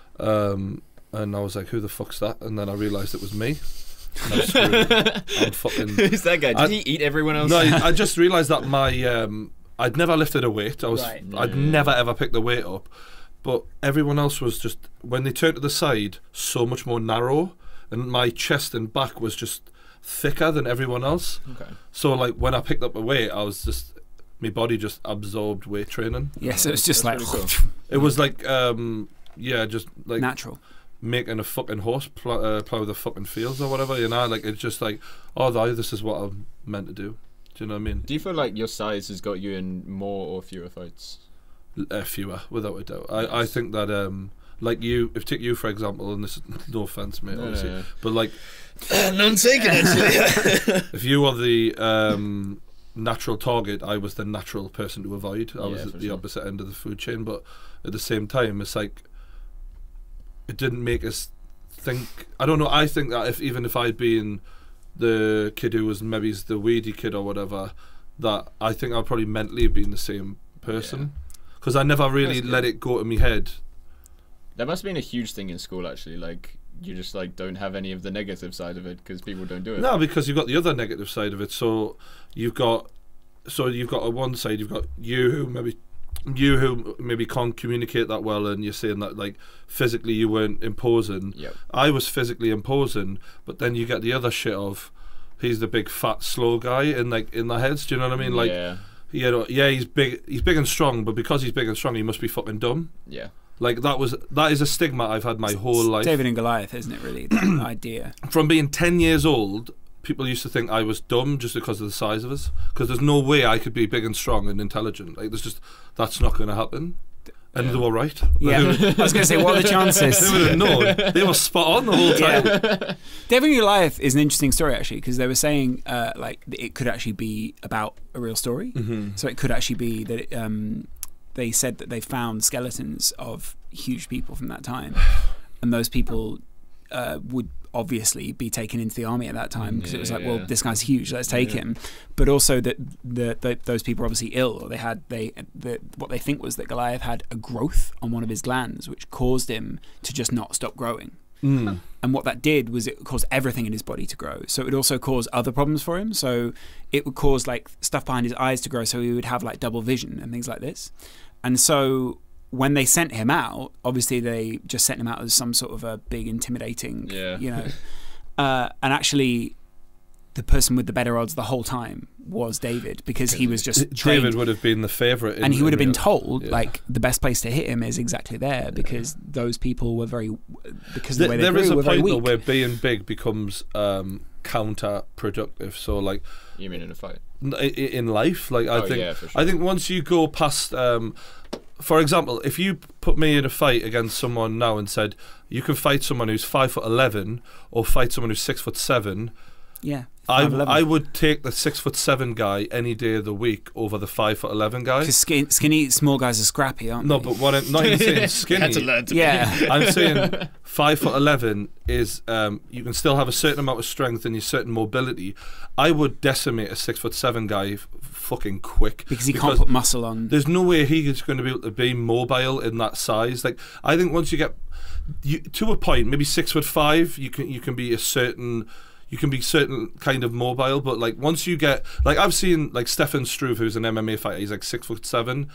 Speaker 1: um, and I was like, "Who the fuck's that?" And then I realised it was me. And I was screaming, I'm fucking.
Speaker 3: Who's that guy? Did
Speaker 1: I-
Speaker 3: he eat everyone else?
Speaker 1: No, I just realised that my um, I'd never lifted a weight. I was
Speaker 2: Right.
Speaker 1: I'd
Speaker 3: Yeah.
Speaker 1: never ever picked the weight up, but everyone else was just when they turned to the side, so much more narrow, and my chest and back was just thicker than everyone else.
Speaker 3: Okay.
Speaker 1: So like when I picked up a weight, I was just my body just absorbed weight training.
Speaker 2: yeah, so it's just
Speaker 3: That's
Speaker 2: like
Speaker 3: pretty
Speaker 1: It was like um, yeah, just like
Speaker 2: natural.
Speaker 1: making a fucking horse plow, uh, plow the fucking fields or whatever. You know, like it's just like oh, th- this is what I'm meant to do. Do you know what I mean?
Speaker 3: Do you feel like your size has got you in more or fewer fights?
Speaker 1: Uh, fewer, without a doubt. I, I think that, um, like you, if take you for example, and this is no offense, mate,
Speaker 3: No, no,
Speaker 1: obviously,
Speaker 3: no.
Speaker 1: but like,
Speaker 3: None taken, actually.
Speaker 1: if you are the um, natural target, I was the natural person to avoid. I
Speaker 3: Yeah,
Speaker 1: was
Speaker 3: for
Speaker 1: at the
Speaker 3: sure.
Speaker 1: opposite end of the food chain, but at the same time, it's like it didn't make us think. I don't know. I think that if even if I'd been the kid who was maybe the weedy kid or whatever, that I think I'd probably mentally have been the same person. Because I never really
Speaker 3: That's good.
Speaker 1: let it go to my head.
Speaker 3: That must have been a huge thing in school, actually. Like, you just like don't have any of the negative side of it because people don't do it.
Speaker 1: No, because you've got the other negative side of it. So you've got, so you've got on one side you've got you who maybe, you who maybe can't communicate that well, and you're saying that like physically you weren't imposing.
Speaker 3: Yep.
Speaker 1: I was physically imposing, but then you get the other shit of, he's the big fat slow guy in like in their heads. Do you know what I mean? Like,
Speaker 3: yeah,
Speaker 1: you know, yeah, he's big, he's big and strong, but because he's big and strong, he must be fucking dumb.
Speaker 3: yeah.
Speaker 1: Like that was that is a stigma I've had my whole life.
Speaker 2: David and Goliath, isn't it? Really, that idea.
Speaker 1: From being ten years old, people used to think I was dumb just because of the size of us. Because there's no way I could be big and strong and intelligent. Like there's just that's not going to happen. And
Speaker 3: Yeah.
Speaker 1: they were right.
Speaker 2: Yeah, I was going to say, what are the chances?
Speaker 1: They would have known. They were spot on the whole time.
Speaker 2: Yeah. David and Goliath is an interesting story actually, because they were saying uh, like it could actually be about a real story.
Speaker 1: Mm-hmm.
Speaker 2: So it could actually be that it, um, they said that they found skeletons of huge people from that time, and those people uh, would obviously be taken into the army at that time because
Speaker 3: Yeah,
Speaker 2: it was like,
Speaker 3: yeah.
Speaker 2: well, this guy's huge, let's take
Speaker 3: Yeah.
Speaker 2: him. But also that the, the those people were obviously ill, or they had they the, what they think was that Goliath had a growth on one of his glands, which caused him to just not stop growing.
Speaker 1: Mm.
Speaker 2: And what that did was it caused everything in his body to grow. So it would also cause other problems for him. So it would cause like stuff behind his eyes to grow, so he would have like double vision and things like this. And so when they sent him out, obviously they just sent him out as some sort of a big intimidating,
Speaker 3: Yeah.
Speaker 2: you know. uh, and actually, the person with the better odds the whole time was David, because he was just trained.
Speaker 1: David would have been the favourite,
Speaker 2: And he would have been
Speaker 1: real-
Speaker 2: told,
Speaker 1: yeah.
Speaker 2: like, the best place to hit him is exactly there, because those people were very, because of the
Speaker 1: Th-
Speaker 2: way they
Speaker 1: there
Speaker 2: grew,
Speaker 1: is a
Speaker 2: were very
Speaker 1: point though
Speaker 2: weak.
Speaker 1: where being big becomes um, counterproductive. So like
Speaker 3: You mean in a fight?
Speaker 1: n- i- i- in life, like I
Speaker 3: Oh,
Speaker 1: think
Speaker 3: yeah, for sure.
Speaker 1: I think once you go past, um, for example, if you put me in a fight against someone now and said you can fight someone who's five foot eleven or fight someone who's six foot seven,
Speaker 2: Yeah.
Speaker 1: I,
Speaker 2: five eleven.
Speaker 1: I would take the six foot seven guy any day of the week over the five foot eleven guy.
Speaker 2: Because skin, skinny, small guys are scrappy, aren't
Speaker 1: No,
Speaker 2: they?
Speaker 1: but what I'm not even saying
Speaker 3: Had to
Speaker 1: skinny.
Speaker 3: learn to
Speaker 2: Yeah.
Speaker 3: be.
Speaker 1: I'm saying five foot eleven is um, you can still have a certain amount of strength and your certain mobility. I would decimate a six foot seven guy f- fucking quick
Speaker 2: Because he can't put muscle on.
Speaker 1: There's no way he is going to be able to be mobile in that size. Like I think once you get you, to a point, maybe six foot five, you can you can be a certain. You can be certain kind of mobile, but like once you get like I've seen like Stefan Struve, who's an M M A fighter, he's like six foot seven.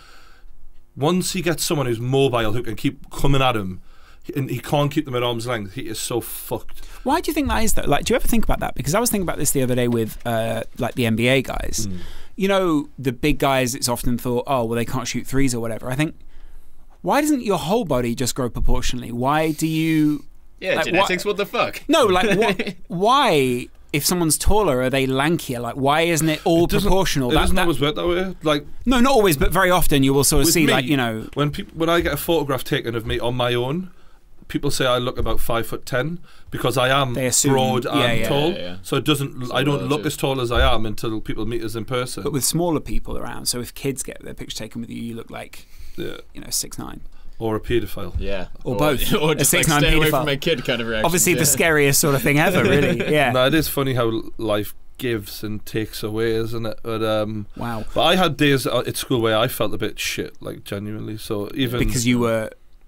Speaker 1: Once he gets someone who's mobile who can keep coming at him, and he can't keep them at arm's length, he is so fucked.
Speaker 2: Why do you think that is, though? Like, do you ever think about that? Because I was thinking about this the other day with uh, like the N B A guys.
Speaker 1: Mm.
Speaker 2: You know, the big guys. It's often thought, oh, well, they can't shoot threes or whatever. I think, why doesn't your whole body just grow proportionally? Why do you?
Speaker 3: Yeah,
Speaker 2: Like,
Speaker 3: genetics. What the fuck?
Speaker 2: No, like what? Why? If someone's taller, are they lankier? Like, why isn't it all
Speaker 1: It doesn't-
Speaker 2: proportional?
Speaker 1: It
Speaker 2: That-
Speaker 1: doesn't
Speaker 2: that-
Speaker 1: always work that way. Like
Speaker 2: no, not always, but very often you will sort of
Speaker 1: with
Speaker 2: see,
Speaker 1: me,
Speaker 2: like, you know,
Speaker 1: when people when I get a photograph taken of me on my own, people say I look about five foot ten because I am
Speaker 2: They assume-
Speaker 1: broad
Speaker 2: yeah,
Speaker 1: and
Speaker 2: yeah.
Speaker 1: tall.
Speaker 3: Yeah, yeah.
Speaker 1: So it doesn't.
Speaker 3: So
Speaker 1: I don't look
Speaker 3: relative.
Speaker 1: as tall as I am until people meet us in person.
Speaker 2: but with smaller people around. So if kids get their picture taken with you, you look like,
Speaker 1: yeah.
Speaker 2: you know, six nine.
Speaker 1: Or a paedophile.
Speaker 3: Yeah,
Speaker 2: Or both.
Speaker 3: or
Speaker 2: A
Speaker 3: just like
Speaker 2: six nine
Speaker 3: stay away
Speaker 2: paedophile.
Speaker 3: from my kid kind of reaction.
Speaker 2: Obviously,
Speaker 3: yeah.
Speaker 2: the scariest sort of thing ever, really. Yeah.
Speaker 1: No, it is funny how life gives and takes away, isn't it? But um,
Speaker 2: Wow.
Speaker 1: but I had days at at school where I felt a bit shit, like genuinely. So even
Speaker 2: Because you were.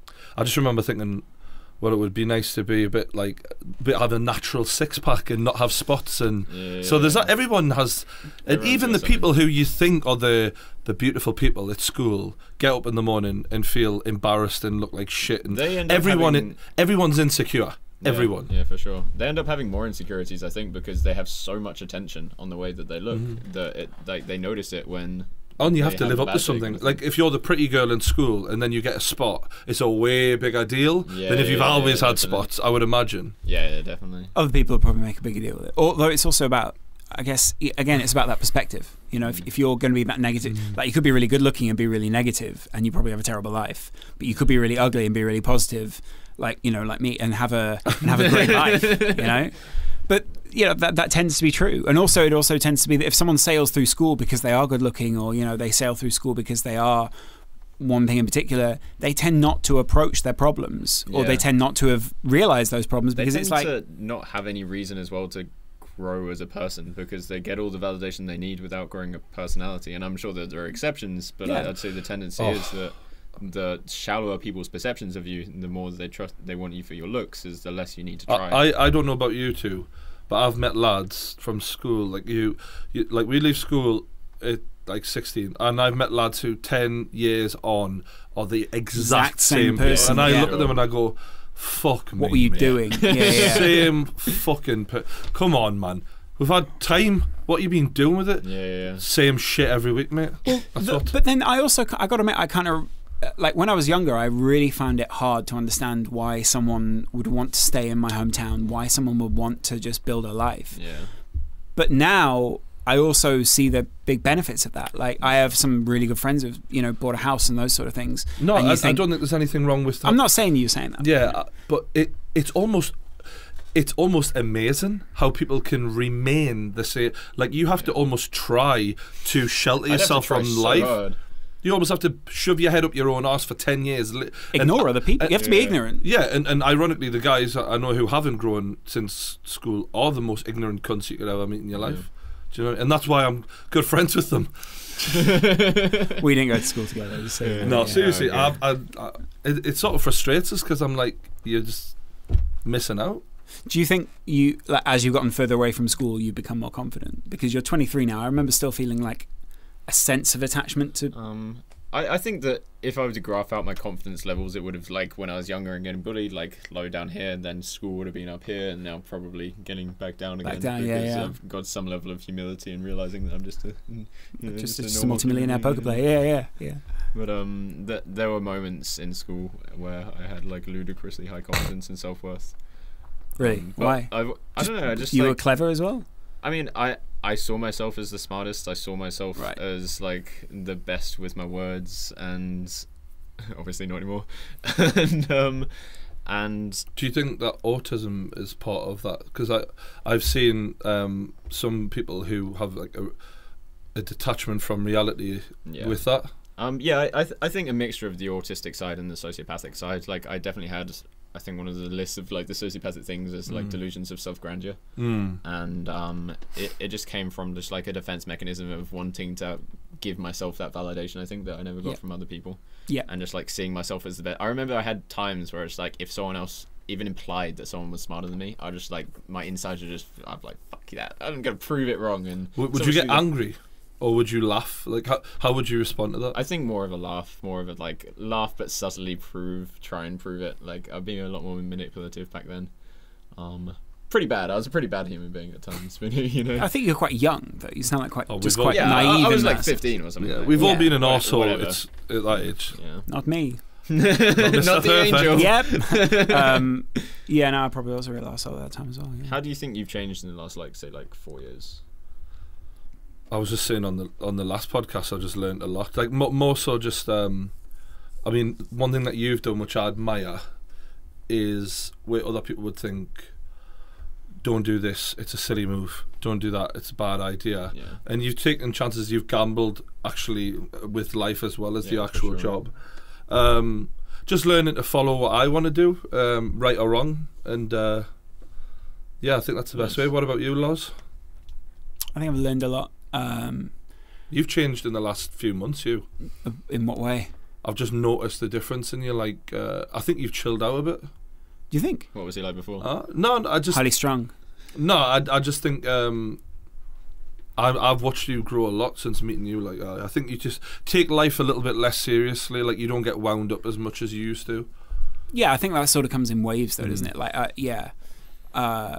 Speaker 1: I just remember thinking, well, it would be nice to be a bit like, a bit have a natural six pack and not have spots. And
Speaker 3: Yeah,
Speaker 1: so there's
Speaker 3: yeah.
Speaker 1: that. Everyone has, and
Speaker 3: Everyone's
Speaker 1: even
Speaker 3: got
Speaker 1: the people who you think are the the beautiful people at school get up in the morning and feel embarrassed and look like shit. And
Speaker 3: They end up
Speaker 1: everyone,
Speaker 3: having-
Speaker 1: everyone's insecure.
Speaker 3: Yeah,
Speaker 1: Everyone.
Speaker 3: Yeah, for sure. They end up having more insecurities, I think, because they have so much attention on the way that they look
Speaker 1: Mhm.
Speaker 3: that it, like they notice it when.
Speaker 1: Oh, and you
Speaker 3: they
Speaker 1: have to live
Speaker 3: a
Speaker 1: up to
Speaker 3: bad day
Speaker 1: something.
Speaker 3: kind of
Speaker 1: Like
Speaker 3: thing.
Speaker 1: if you're the pretty girl in school and then you get a spot, it's a way bigger deal
Speaker 3: Yeah,
Speaker 1: than if you've
Speaker 3: yeah,
Speaker 1: always
Speaker 3: yeah,
Speaker 1: had
Speaker 3: definitely.
Speaker 1: spots. I would imagine.
Speaker 3: Yeah, yeah, definitely.
Speaker 2: Other people probably make a bigger deal with it. Although it's also about, I guess, i- again, it's about that perspective. You know, if, if you're going to be that negative, like you could be really good looking and be really negative, and you probably have a terrible life. But you could be really ugly and be really positive, like you know, like me, and have a and have a great life. You know, but you know that that tends to be true. And also, it also tends to be that if someone sails through school because they are good looking, or you know, they sail through school because they are one thing in particular, they tend not to approach their problems, or
Speaker 3: Yeah.
Speaker 2: they tend not to have realized those problems
Speaker 3: They
Speaker 2: because
Speaker 3: tend
Speaker 2: it's like.
Speaker 3: to not have any reason as well to grow as a person because they get all the validation they need without growing a personality. And I'm sure that there are exceptions, but
Speaker 2: Yeah.
Speaker 3: I, I'd say the tendency
Speaker 1: Oh.
Speaker 3: is that the shallower people's perceptions of you, the more they trust, they want you for your looks, is the less you need to try.
Speaker 1: I, I I don't know about you two, but I've met lads from school like you, you like we leave school at like sixteen, and I've met lads who ten years on are the exact,
Speaker 2: Exact same
Speaker 1: same
Speaker 2: person,
Speaker 1: and I
Speaker 2: yeah.
Speaker 1: look at them and I go, fuck me.
Speaker 2: What were you
Speaker 1: mate.
Speaker 2: doing? Yeah, yeah.
Speaker 1: Same fucking. Per- Come on, man. We've had time. What you been doing with it?
Speaker 3: yeah, yeah, yeah.
Speaker 1: Same shit every week, mate. That's
Speaker 2: Th-
Speaker 1: what.
Speaker 2: but then I also, I got to admit, I kind of, like when I was younger, I really found it hard to understand why someone would want to stay in my hometown, why someone would want to just build a life.
Speaker 3: Yeah.
Speaker 2: But now I also see the big benefits of that. Like I have some really good friends who've, you know, bought a house and those sort of things.
Speaker 1: No,
Speaker 2: And
Speaker 1: I,
Speaker 2: you
Speaker 1: I
Speaker 2: think-
Speaker 1: don't think there's anything wrong with that.
Speaker 2: I'm not saying you're saying that.
Speaker 1: Yeah, uh, but it it's almost it's almost amazing how people can remain the same. Like you have to almost try to shelter
Speaker 3: I'd have to
Speaker 1: yourself
Speaker 3: try
Speaker 1: from
Speaker 3: so
Speaker 1: life.
Speaker 3: hard.
Speaker 1: You almost have to shove your head up your own arse for ten years. And,
Speaker 2: Ignore other people.
Speaker 1: and-
Speaker 2: You have to be
Speaker 3: yeah.
Speaker 2: ignorant.
Speaker 1: Yeah, and, and ironically, the guys I know who haven't grown since school are the most ignorant cunts you could ever meet in your life. Do you know? And that's why I'm good friends with them.
Speaker 2: We didn't go to school together. So,
Speaker 3: Yeah.
Speaker 1: No,
Speaker 2: yeah.
Speaker 1: seriously,
Speaker 3: okay.
Speaker 1: I, I, I, it, it sort of frustrates us because I'm like, you're just missing out.
Speaker 2: Do you think you, like, as you've gotten further away from school, you become more confident? Because you're twenty-three now. I remember still feeling like a sense of attachment to.
Speaker 3: Um, I, I think that if I were to graph out my confidence levels, it would have, like, when I was younger and getting bullied, like, low down here, and then school would have been up here, and now probably getting back down again.
Speaker 2: Back down, yeah,
Speaker 3: because
Speaker 2: yeah.
Speaker 3: I've got some level of humility and realising that I'm just a, you know,
Speaker 2: Just,
Speaker 3: a
Speaker 2: just a
Speaker 3: normal
Speaker 2: multi-millionaire
Speaker 3: human
Speaker 2: poker
Speaker 3: being,
Speaker 2: player. Yeah, yeah, yeah.
Speaker 3: But um, th- there were moments in school where I had, like, ludicrously high confidence and self-worth.
Speaker 2: Really?
Speaker 3: Um, but
Speaker 2: Why?
Speaker 3: I, I don't know, I just,
Speaker 2: you
Speaker 3: like...
Speaker 2: were clever as well?
Speaker 3: I mean, I, I saw myself as the smartest. I saw myself
Speaker 2: Right.
Speaker 3: as, like, the best with my words, and obviously not anymore. and um, and
Speaker 1: Do you think that autism is part of that? Because I, I've seen um, some people who have like a, a detachment from reality
Speaker 3: yeah,
Speaker 1: with that.
Speaker 3: um, yeah, I, I, th- I think a mixture of the autistic side and the sociopathic side. Like, I definitely had, I think one of the lists of, like, the sociopathic things is, like,
Speaker 1: Mm.
Speaker 3: delusions of self-grandeur.
Speaker 1: Mm.
Speaker 3: And um, it, it just came from just, like, a defense mechanism of wanting to give myself that validation, I think, that I never got
Speaker 2: Yeah.
Speaker 3: from other people.
Speaker 2: Yeah.
Speaker 3: And just, like, seeing myself as the best. I remember I had times where it's like, if someone else even implied that someone was smarter than me, I just, like, my insides are just, I'm like, fuck that, I'm gonna prove it wrong. And
Speaker 1: W- would
Speaker 3: so
Speaker 1: you
Speaker 3: much
Speaker 1: get
Speaker 3: do that.
Speaker 1: angry, or would you laugh? Like, how, how would you respond to that?
Speaker 3: I think more of a laugh, more of a, like, laugh but subtly prove, try and prove it. Like, I've been a lot more manipulative back then. Um, pretty bad. I was a pretty bad human being at times, you know.
Speaker 2: I think you're quite young, though. You sound like quite
Speaker 1: Oh,
Speaker 2: just
Speaker 1: we've all-
Speaker 2: quite
Speaker 3: yeah, I,
Speaker 2: naive.
Speaker 3: I was
Speaker 2: in
Speaker 3: like
Speaker 2: that sense.
Speaker 3: fifteen or something.
Speaker 1: Yeah,
Speaker 3: like
Speaker 1: we've
Speaker 3: that.
Speaker 1: all
Speaker 2: Yeah.
Speaker 1: been an
Speaker 3: Wha-
Speaker 1: arsehole.
Speaker 3: whatever.
Speaker 1: It's at that age.
Speaker 3: Yeah.
Speaker 2: Not me.
Speaker 3: Not the
Speaker 1: Perfect.
Speaker 3: angel.
Speaker 2: Yep. um, yeah, no, I probably was a real arsehole at that time as well. Yeah.
Speaker 3: How do you think you've changed in the last, like, say, like four years?
Speaker 1: I was just saying on the on the last podcast, I just learned a lot. Like mo- more so, just um, I mean, one thing that you've done, which I admire, is where other people would think, "Don't do this. It's a silly move. Don't do that. It's a bad idea."
Speaker 3: Yeah.
Speaker 1: And you've taken chances. You've gambled actually with life as well as
Speaker 3: Yeah,
Speaker 1: the
Speaker 3: for
Speaker 1: actual
Speaker 3: sure.
Speaker 1: job. Um, just learning to follow what I want to do, um, right or wrong, and uh, yeah, I think that's the best
Speaker 3: Nice.
Speaker 1: way. What about you, Loz?
Speaker 2: I think I've learned a lot. Um,
Speaker 1: You've changed in the last few months. You.
Speaker 2: in what way?
Speaker 1: I've just noticed the difference in you. Like, uh, I think you've chilled out a bit.
Speaker 2: Do you think?
Speaker 3: What was he like before?
Speaker 1: Uh, no, I just
Speaker 2: Highly strung.
Speaker 1: no, I, I just think um, I, I've watched you grow a lot since meeting you. Like, I, I think you just take life a little bit less seriously. Like, you don't get wound up as much as you used to.
Speaker 2: Yeah, I think that sort of comes in waves, though,
Speaker 1: Mm.
Speaker 2: doesn't it? Like, uh, yeah, uh,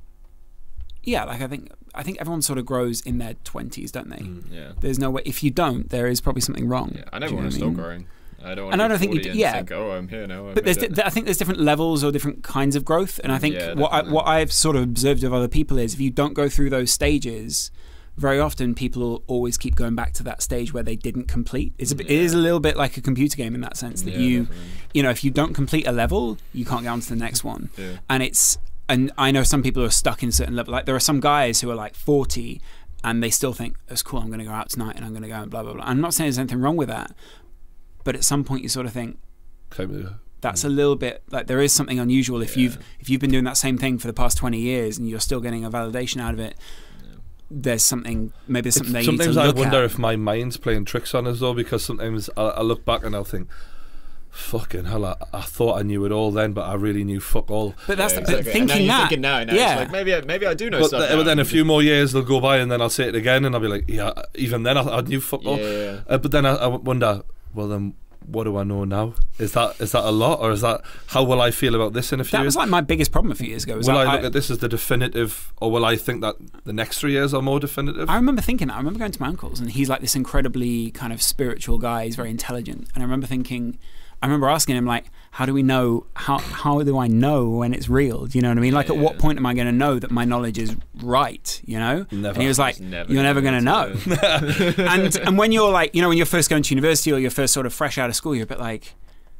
Speaker 2: yeah. Like, I think I think everyone sort of grows in their twenties, don't they?
Speaker 1: Mm.
Speaker 3: Yeah.
Speaker 2: There's no way. If you don't, there is probably something wrong.
Speaker 3: Yeah. I
Speaker 2: Do
Speaker 3: never
Speaker 2: you know
Speaker 3: want to
Speaker 2: what I
Speaker 3: stop
Speaker 2: mean?
Speaker 3: growing. I don't want
Speaker 2: And
Speaker 3: to
Speaker 2: I
Speaker 3: be
Speaker 2: don't think you
Speaker 3: forty
Speaker 2: d-
Speaker 3: and
Speaker 2: yeah.
Speaker 3: think, oh, I'm here now. I
Speaker 2: But
Speaker 3: made
Speaker 2: there's,
Speaker 3: that.
Speaker 2: di- I think there's different levels or different kinds of growth, and I think
Speaker 3: Yeah,
Speaker 2: what I,
Speaker 3: definitely.
Speaker 2: what I've sort of observed of other people is if you don't go through those stages, very often people will always keep going back to that stage where they didn't complete. It's a bit, It
Speaker 3: Yeah.
Speaker 2: is a little bit like a computer game in that sense that
Speaker 3: Yeah,
Speaker 2: you,
Speaker 3: definitely.
Speaker 2: you know, if you don't complete a level, you can't get on to the next one.
Speaker 3: Yeah.
Speaker 2: And it's and I know some people are stuck in certain level. Like there are some guys who are like forty and they still think it's cool. I'm going to go out tonight and I'm going to go and blah blah blah. I'm not saying there's anything wrong with that, but at some point you sort of think
Speaker 1: Kind of,
Speaker 2: that's a little bit like there is something unusual if
Speaker 3: Yeah.
Speaker 2: you've if you've been doing that same thing for the past twenty years and you're still getting a validation out of it. There's something maybe there's something they need to
Speaker 1: sometimes I
Speaker 2: look
Speaker 1: wonder
Speaker 2: at.
Speaker 1: if my mind's playing tricks on us though, because sometimes I, I look back and I'll think, fucking hell, I, I thought I knew it all then, but I really knew fuck all.
Speaker 2: But that's
Speaker 3: Yeah,
Speaker 2: the, but
Speaker 3: exactly. And now
Speaker 2: thinking
Speaker 3: you're
Speaker 2: that.
Speaker 3: thinking now, now
Speaker 2: yeah.
Speaker 3: it's like maybe I, maybe I do know
Speaker 1: But,
Speaker 3: stuff.
Speaker 1: th-
Speaker 3: now.
Speaker 1: but then a few more years they'll go by and then I'll say it again and I'll be like, yeah, even then I, I knew fuck
Speaker 3: Yeah,
Speaker 1: all.
Speaker 3: yeah, yeah.
Speaker 1: Uh, but then I, I wonder, well then, what do I know now? Is that is that a lot, or is that how will I feel about this in a few
Speaker 2: That
Speaker 1: years?
Speaker 2: was like my biggest problem a few years ago. was
Speaker 1: Will I,
Speaker 2: I,
Speaker 1: look at this as the definitive, or will I think that the next three years are more definitive?
Speaker 2: I remember thinking that. I remember going to my uncle's and he's like this incredibly kind of spiritual guy. He's very intelligent. And I remember thinking, I remember asking him like, how do we know, how how do I know when it's real? Do you know what I mean? Like at what
Speaker 3: Yeah.
Speaker 2: point am I going to know that my knowledge is right, you know?
Speaker 1: Never.
Speaker 2: And he was like,
Speaker 3: It's never
Speaker 2: you're never going
Speaker 3: gonna
Speaker 2: to know. and and when you're like, you know, when you're first going to university or you're first sort of fresh out of school, you're a bit like,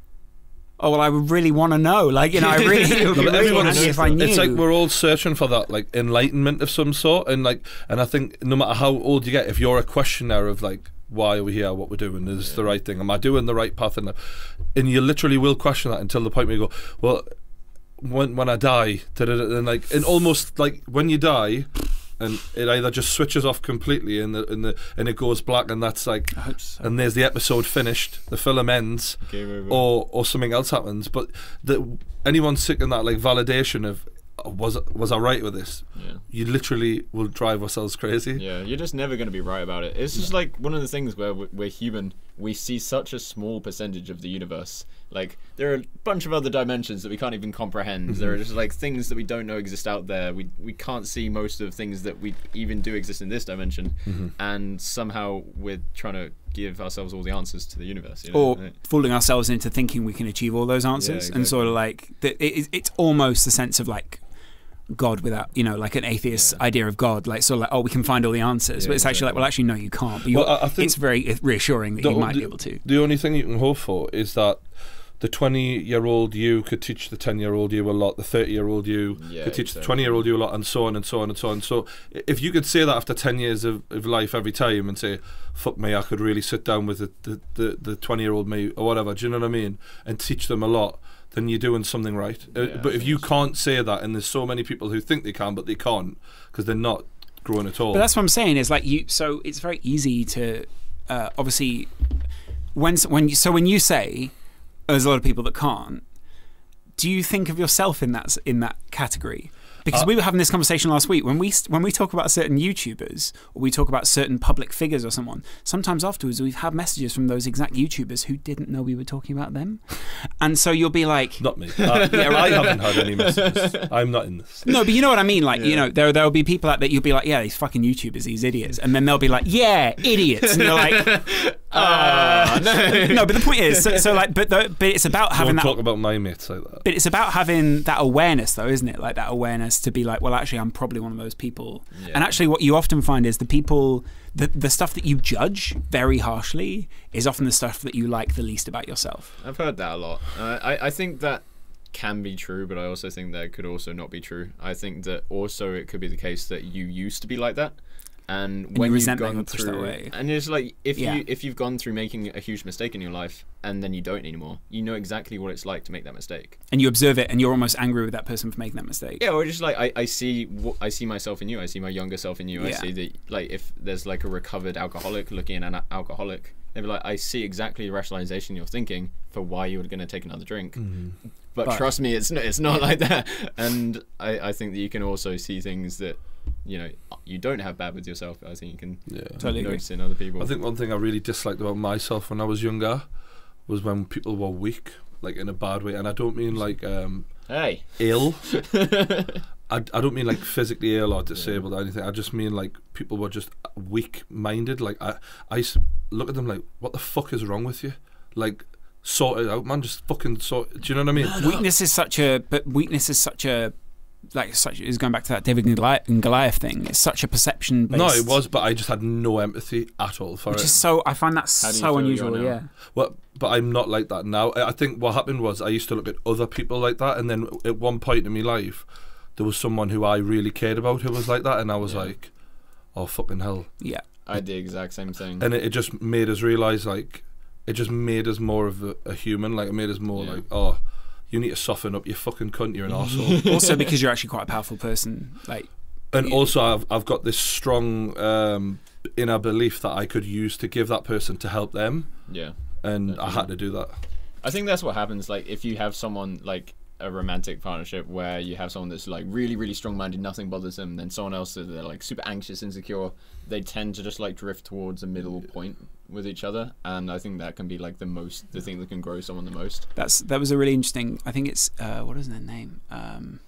Speaker 2: oh, well, I would really want to know. Like, you know, I really, it would be
Speaker 1: No, but
Speaker 2: really
Speaker 1: everyone
Speaker 2: handy
Speaker 1: knows
Speaker 2: if I
Speaker 1: that.
Speaker 2: knew.
Speaker 1: It's like we're all searching for that like enlightenment of some sort, and like, and I think no matter how old you get, if you're a questioner of like why are we here, what we're doing, is
Speaker 3: Yeah.
Speaker 1: the right thing, am I doing the right path? And, and you literally will question that until the point where you go, well, when when I die, and like, and almost like when you die, and it either just switches off completely, and the and the and it goes black, and that's like,
Speaker 2: I hope so.
Speaker 1: and there's the episode finished, the film ends,
Speaker 3: Game over.
Speaker 1: or or something else happens. But the anyone seeking that like validation of was was I right with this?
Speaker 3: Yeah.
Speaker 1: You literally will drive ourselves crazy.
Speaker 3: Yeah, you're just never going to be right about it. It's just like one of the things where we're we're human. We see such a small percentage of the universe. Like, there are a bunch of other dimensions that we can't even comprehend.
Speaker 1: Mm-hmm.
Speaker 3: There are just like things that we don't know exist out there. We we can't see most of things that we even do exist in this dimension.
Speaker 1: Mm-hmm.
Speaker 3: And somehow we're trying to give ourselves all the answers to the universe. You know?
Speaker 2: Or fooling ourselves into thinking we can achieve all those answers,
Speaker 3: Yeah,
Speaker 2: and sort of
Speaker 3: exactly.
Speaker 2: like that it, it's almost the sense of like God without, you know, like an atheist
Speaker 3: Yeah.
Speaker 2: idea of God, like sort of like, oh, we can find all the answers,
Speaker 3: Yeah,
Speaker 2: but it's actually like,
Speaker 3: exactly.
Speaker 2: well, actually, no, you can't. But
Speaker 1: Well,
Speaker 2: you're-
Speaker 1: I- I think
Speaker 2: it's very reassuring that
Speaker 1: the-
Speaker 2: you might
Speaker 1: the-
Speaker 2: be able to.
Speaker 1: The only thing you can hope for is that the twenty-year-old you could teach the ten-year-old you a lot, the thirty-year-old you
Speaker 3: Yeah,
Speaker 1: could teach the
Speaker 3: exactly.
Speaker 1: twenty-year-old you a lot, and so on and so on and so on. So if you could say that after ten years of, of life every time and say, fuck me, I could really sit down with the, the, the, the twenty-year-old me or whatever, do you know what I mean, and teach them a lot, then you're doing something right. Uh,
Speaker 3: Yeah,
Speaker 1: but
Speaker 3: I
Speaker 1: if
Speaker 3: think
Speaker 1: you
Speaker 3: so.
Speaker 1: can't say that, and there's so many people who think they can, but they can't, because they're not growing at all.
Speaker 2: But that's what I'm saying is like you. So it's very easy to uh, obviously when when you, so when you say there's a lot of people that can't. Do you think of yourself in that in that category? Because
Speaker 1: Uh,
Speaker 2: we were having this conversation last week when we when we talk about certain YouTubers or we talk about certain public figures or someone. Sometimes afterwards we've had messages from those exact YouTubers who didn't know we were talking about them, and so you'll be like,
Speaker 1: Not me. Uh, I haven't had any messages. I'm not in this.
Speaker 2: no, but you know what I mean. Like, you
Speaker 3: Yeah.
Speaker 2: know, there there'll be people out there. You'll be like, yeah, these fucking YouTubers, these idiots, and then they'll be like, yeah, idiots, and you're like,
Speaker 3: Ah, no.
Speaker 2: no. But the point is, so, so like, but the, but it's about having
Speaker 1: Don't
Speaker 2: that.
Speaker 1: talk about my mates like that.
Speaker 2: But it's about having that awareness, though, isn't it? Like that awareness to be like, well, actually, I'm probably one of those people.
Speaker 3: Yeah.
Speaker 2: And actually, what you often find is the people, the the stuff that you judge very harshly is often the stuff that you like the least about yourself.
Speaker 3: I've heard that a lot. Uh, I, I think that can be true, but I also think that it could also not be true. I think that also it could be the case that you used to be like that. And
Speaker 2: And
Speaker 3: when
Speaker 2: you
Speaker 3: you've
Speaker 2: resent that
Speaker 3: gone
Speaker 2: and push that
Speaker 3: through,
Speaker 2: away.
Speaker 3: and it's like if
Speaker 2: Yeah.
Speaker 3: you if you've gone through making a huge mistake in your life and then you don't anymore, you know exactly what it's like to make that mistake.
Speaker 2: And you observe it, and you're almost angry with that person for making that mistake.
Speaker 3: Yeah, or just like I, I see what I see myself in you. I see my younger self in you. I
Speaker 2: Yeah.
Speaker 3: see that like if there's like a recovered alcoholic looking at an alcoholic, they'd be like, I see exactly the rationalization you're thinking for why you're going to take another drink. But,
Speaker 2: But-
Speaker 3: trust me, it's not, it's not like that. And I, I think that you can also see things that you know you don't have bad with yourself. I think you can
Speaker 1: Yeah.
Speaker 2: Totally agree.
Speaker 3: notice in other people.
Speaker 1: I think one thing I really disliked about myself when I was younger was when people were weak, like in a bad way, and I don't mean like um,
Speaker 3: Hey.
Speaker 1: ill. I, I don't mean like physically ill or disabled or anything. I just mean like people were just weak-minded. Like I, I used to look at them like, what the fuck is wrong with you? Like, sort it out, man. Just fucking sort. Do you know what I mean?
Speaker 2: Weakness is such a, but weakness is such a, like such is going back to that David and Goliath, and Goliath thing. It's such a perception based.
Speaker 1: No, it was, but I just had no empathy at all for
Speaker 2: which
Speaker 1: it.
Speaker 2: is so. I find that
Speaker 3: How do you
Speaker 2: so
Speaker 3: feel
Speaker 2: unusual.
Speaker 3: you are now?
Speaker 2: Yeah.
Speaker 1: Well, but I'm not like that now. I I think what happened was I used to look at other people like that, and then at one point in my life, there was someone who I really cared about who was like that, and I was
Speaker 3: Yeah.
Speaker 1: like, oh fucking hell.
Speaker 2: Yeah.
Speaker 3: I did the exact same thing.
Speaker 1: And it, it just made us realise, like, it just made us more of a, a human. Like, it made us more
Speaker 3: Yeah.
Speaker 1: like, oh, you need to soften up, you fucking cunt, you're an arsehole.
Speaker 2: Also, because you're actually quite a powerful person, like.
Speaker 1: And
Speaker 2: Yeah.
Speaker 1: also, I've I've got this strong um, inner belief that I could use to give that person to help them,
Speaker 3: Yeah.
Speaker 1: and I had to do that.
Speaker 3: I think that's what happens. Like if you have someone like a romantic partnership where you have someone that's like really, really strong-minded, nothing bothers them, then someone else that they're like super anxious, insecure, they tend to just like drift towards a middle point with each other, and I think that can be like the most, the thing that can grow someone the most.
Speaker 2: That's that was a really interesting. I think it's uh, what is their name? Um,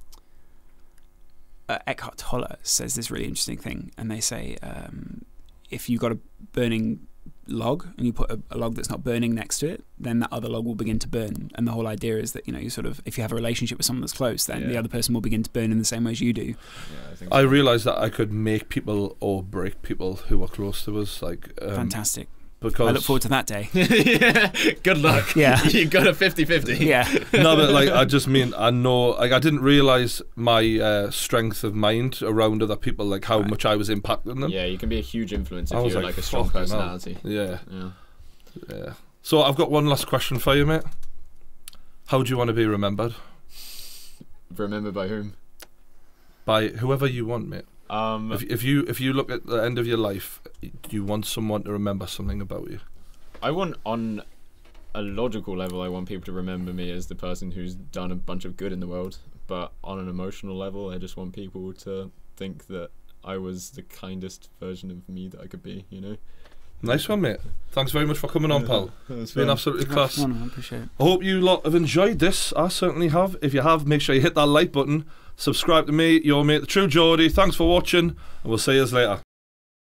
Speaker 2: uh, Eckhart Tolle says this really interesting thing, and they say um, if you got a burning log and you put a, a log that's not burning next to it, then that other log will begin to burn. And the whole idea is that you know you sort of if you have a relationship with someone that's close, then the
Speaker 3: Yeah.
Speaker 2: other person will begin to burn in the same way as you do.
Speaker 3: Yeah, I think.
Speaker 1: I
Speaker 3: so.
Speaker 1: realised that I could make people or break people who were close to us. Like, um,
Speaker 2: Fantastic.
Speaker 1: because
Speaker 2: I look forward to that day.
Speaker 3: Yeah. Good luck.
Speaker 2: Yeah.
Speaker 3: You got a fifty-fifty.
Speaker 2: Yeah.
Speaker 1: no, but like I just mean I know like I didn't realise my uh, strength of mind around other people, like how
Speaker 2: Right.
Speaker 1: much I was impacting them.
Speaker 3: Yeah, you can be a huge influence
Speaker 1: I
Speaker 3: if
Speaker 1: was
Speaker 3: you're
Speaker 1: like,
Speaker 3: like a strong
Speaker 1: fucking hell.
Speaker 3: personality.
Speaker 1: Yeah,
Speaker 3: Yeah.
Speaker 1: yeah. So I've got one last question for you, mate. How do you want to be remembered?
Speaker 3: Remembered by whom?
Speaker 1: By whoever you want, mate.
Speaker 3: Um,
Speaker 1: If, if you if you look at the end of your life, do you want someone to remember something about you?
Speaker 3: I want, on a logical level, I want people to remember me as the person who's done a bunch of good in the world. But on an emotional level, I just want people to think that I was the kindest version of me that I could be, you know?
Speaker 1: Nice one, mate. Thanks very much for coming on, pal. It's been absolutely class.
Speaker 2: Come on, I appreciate it.
Speaker 1: I hope you lot have enjoyed this. I certainly have. If you have, make sure you hit that like button. Subscribe to me, your mate, the True Geordie. Thanks for watching, and we'll see you later.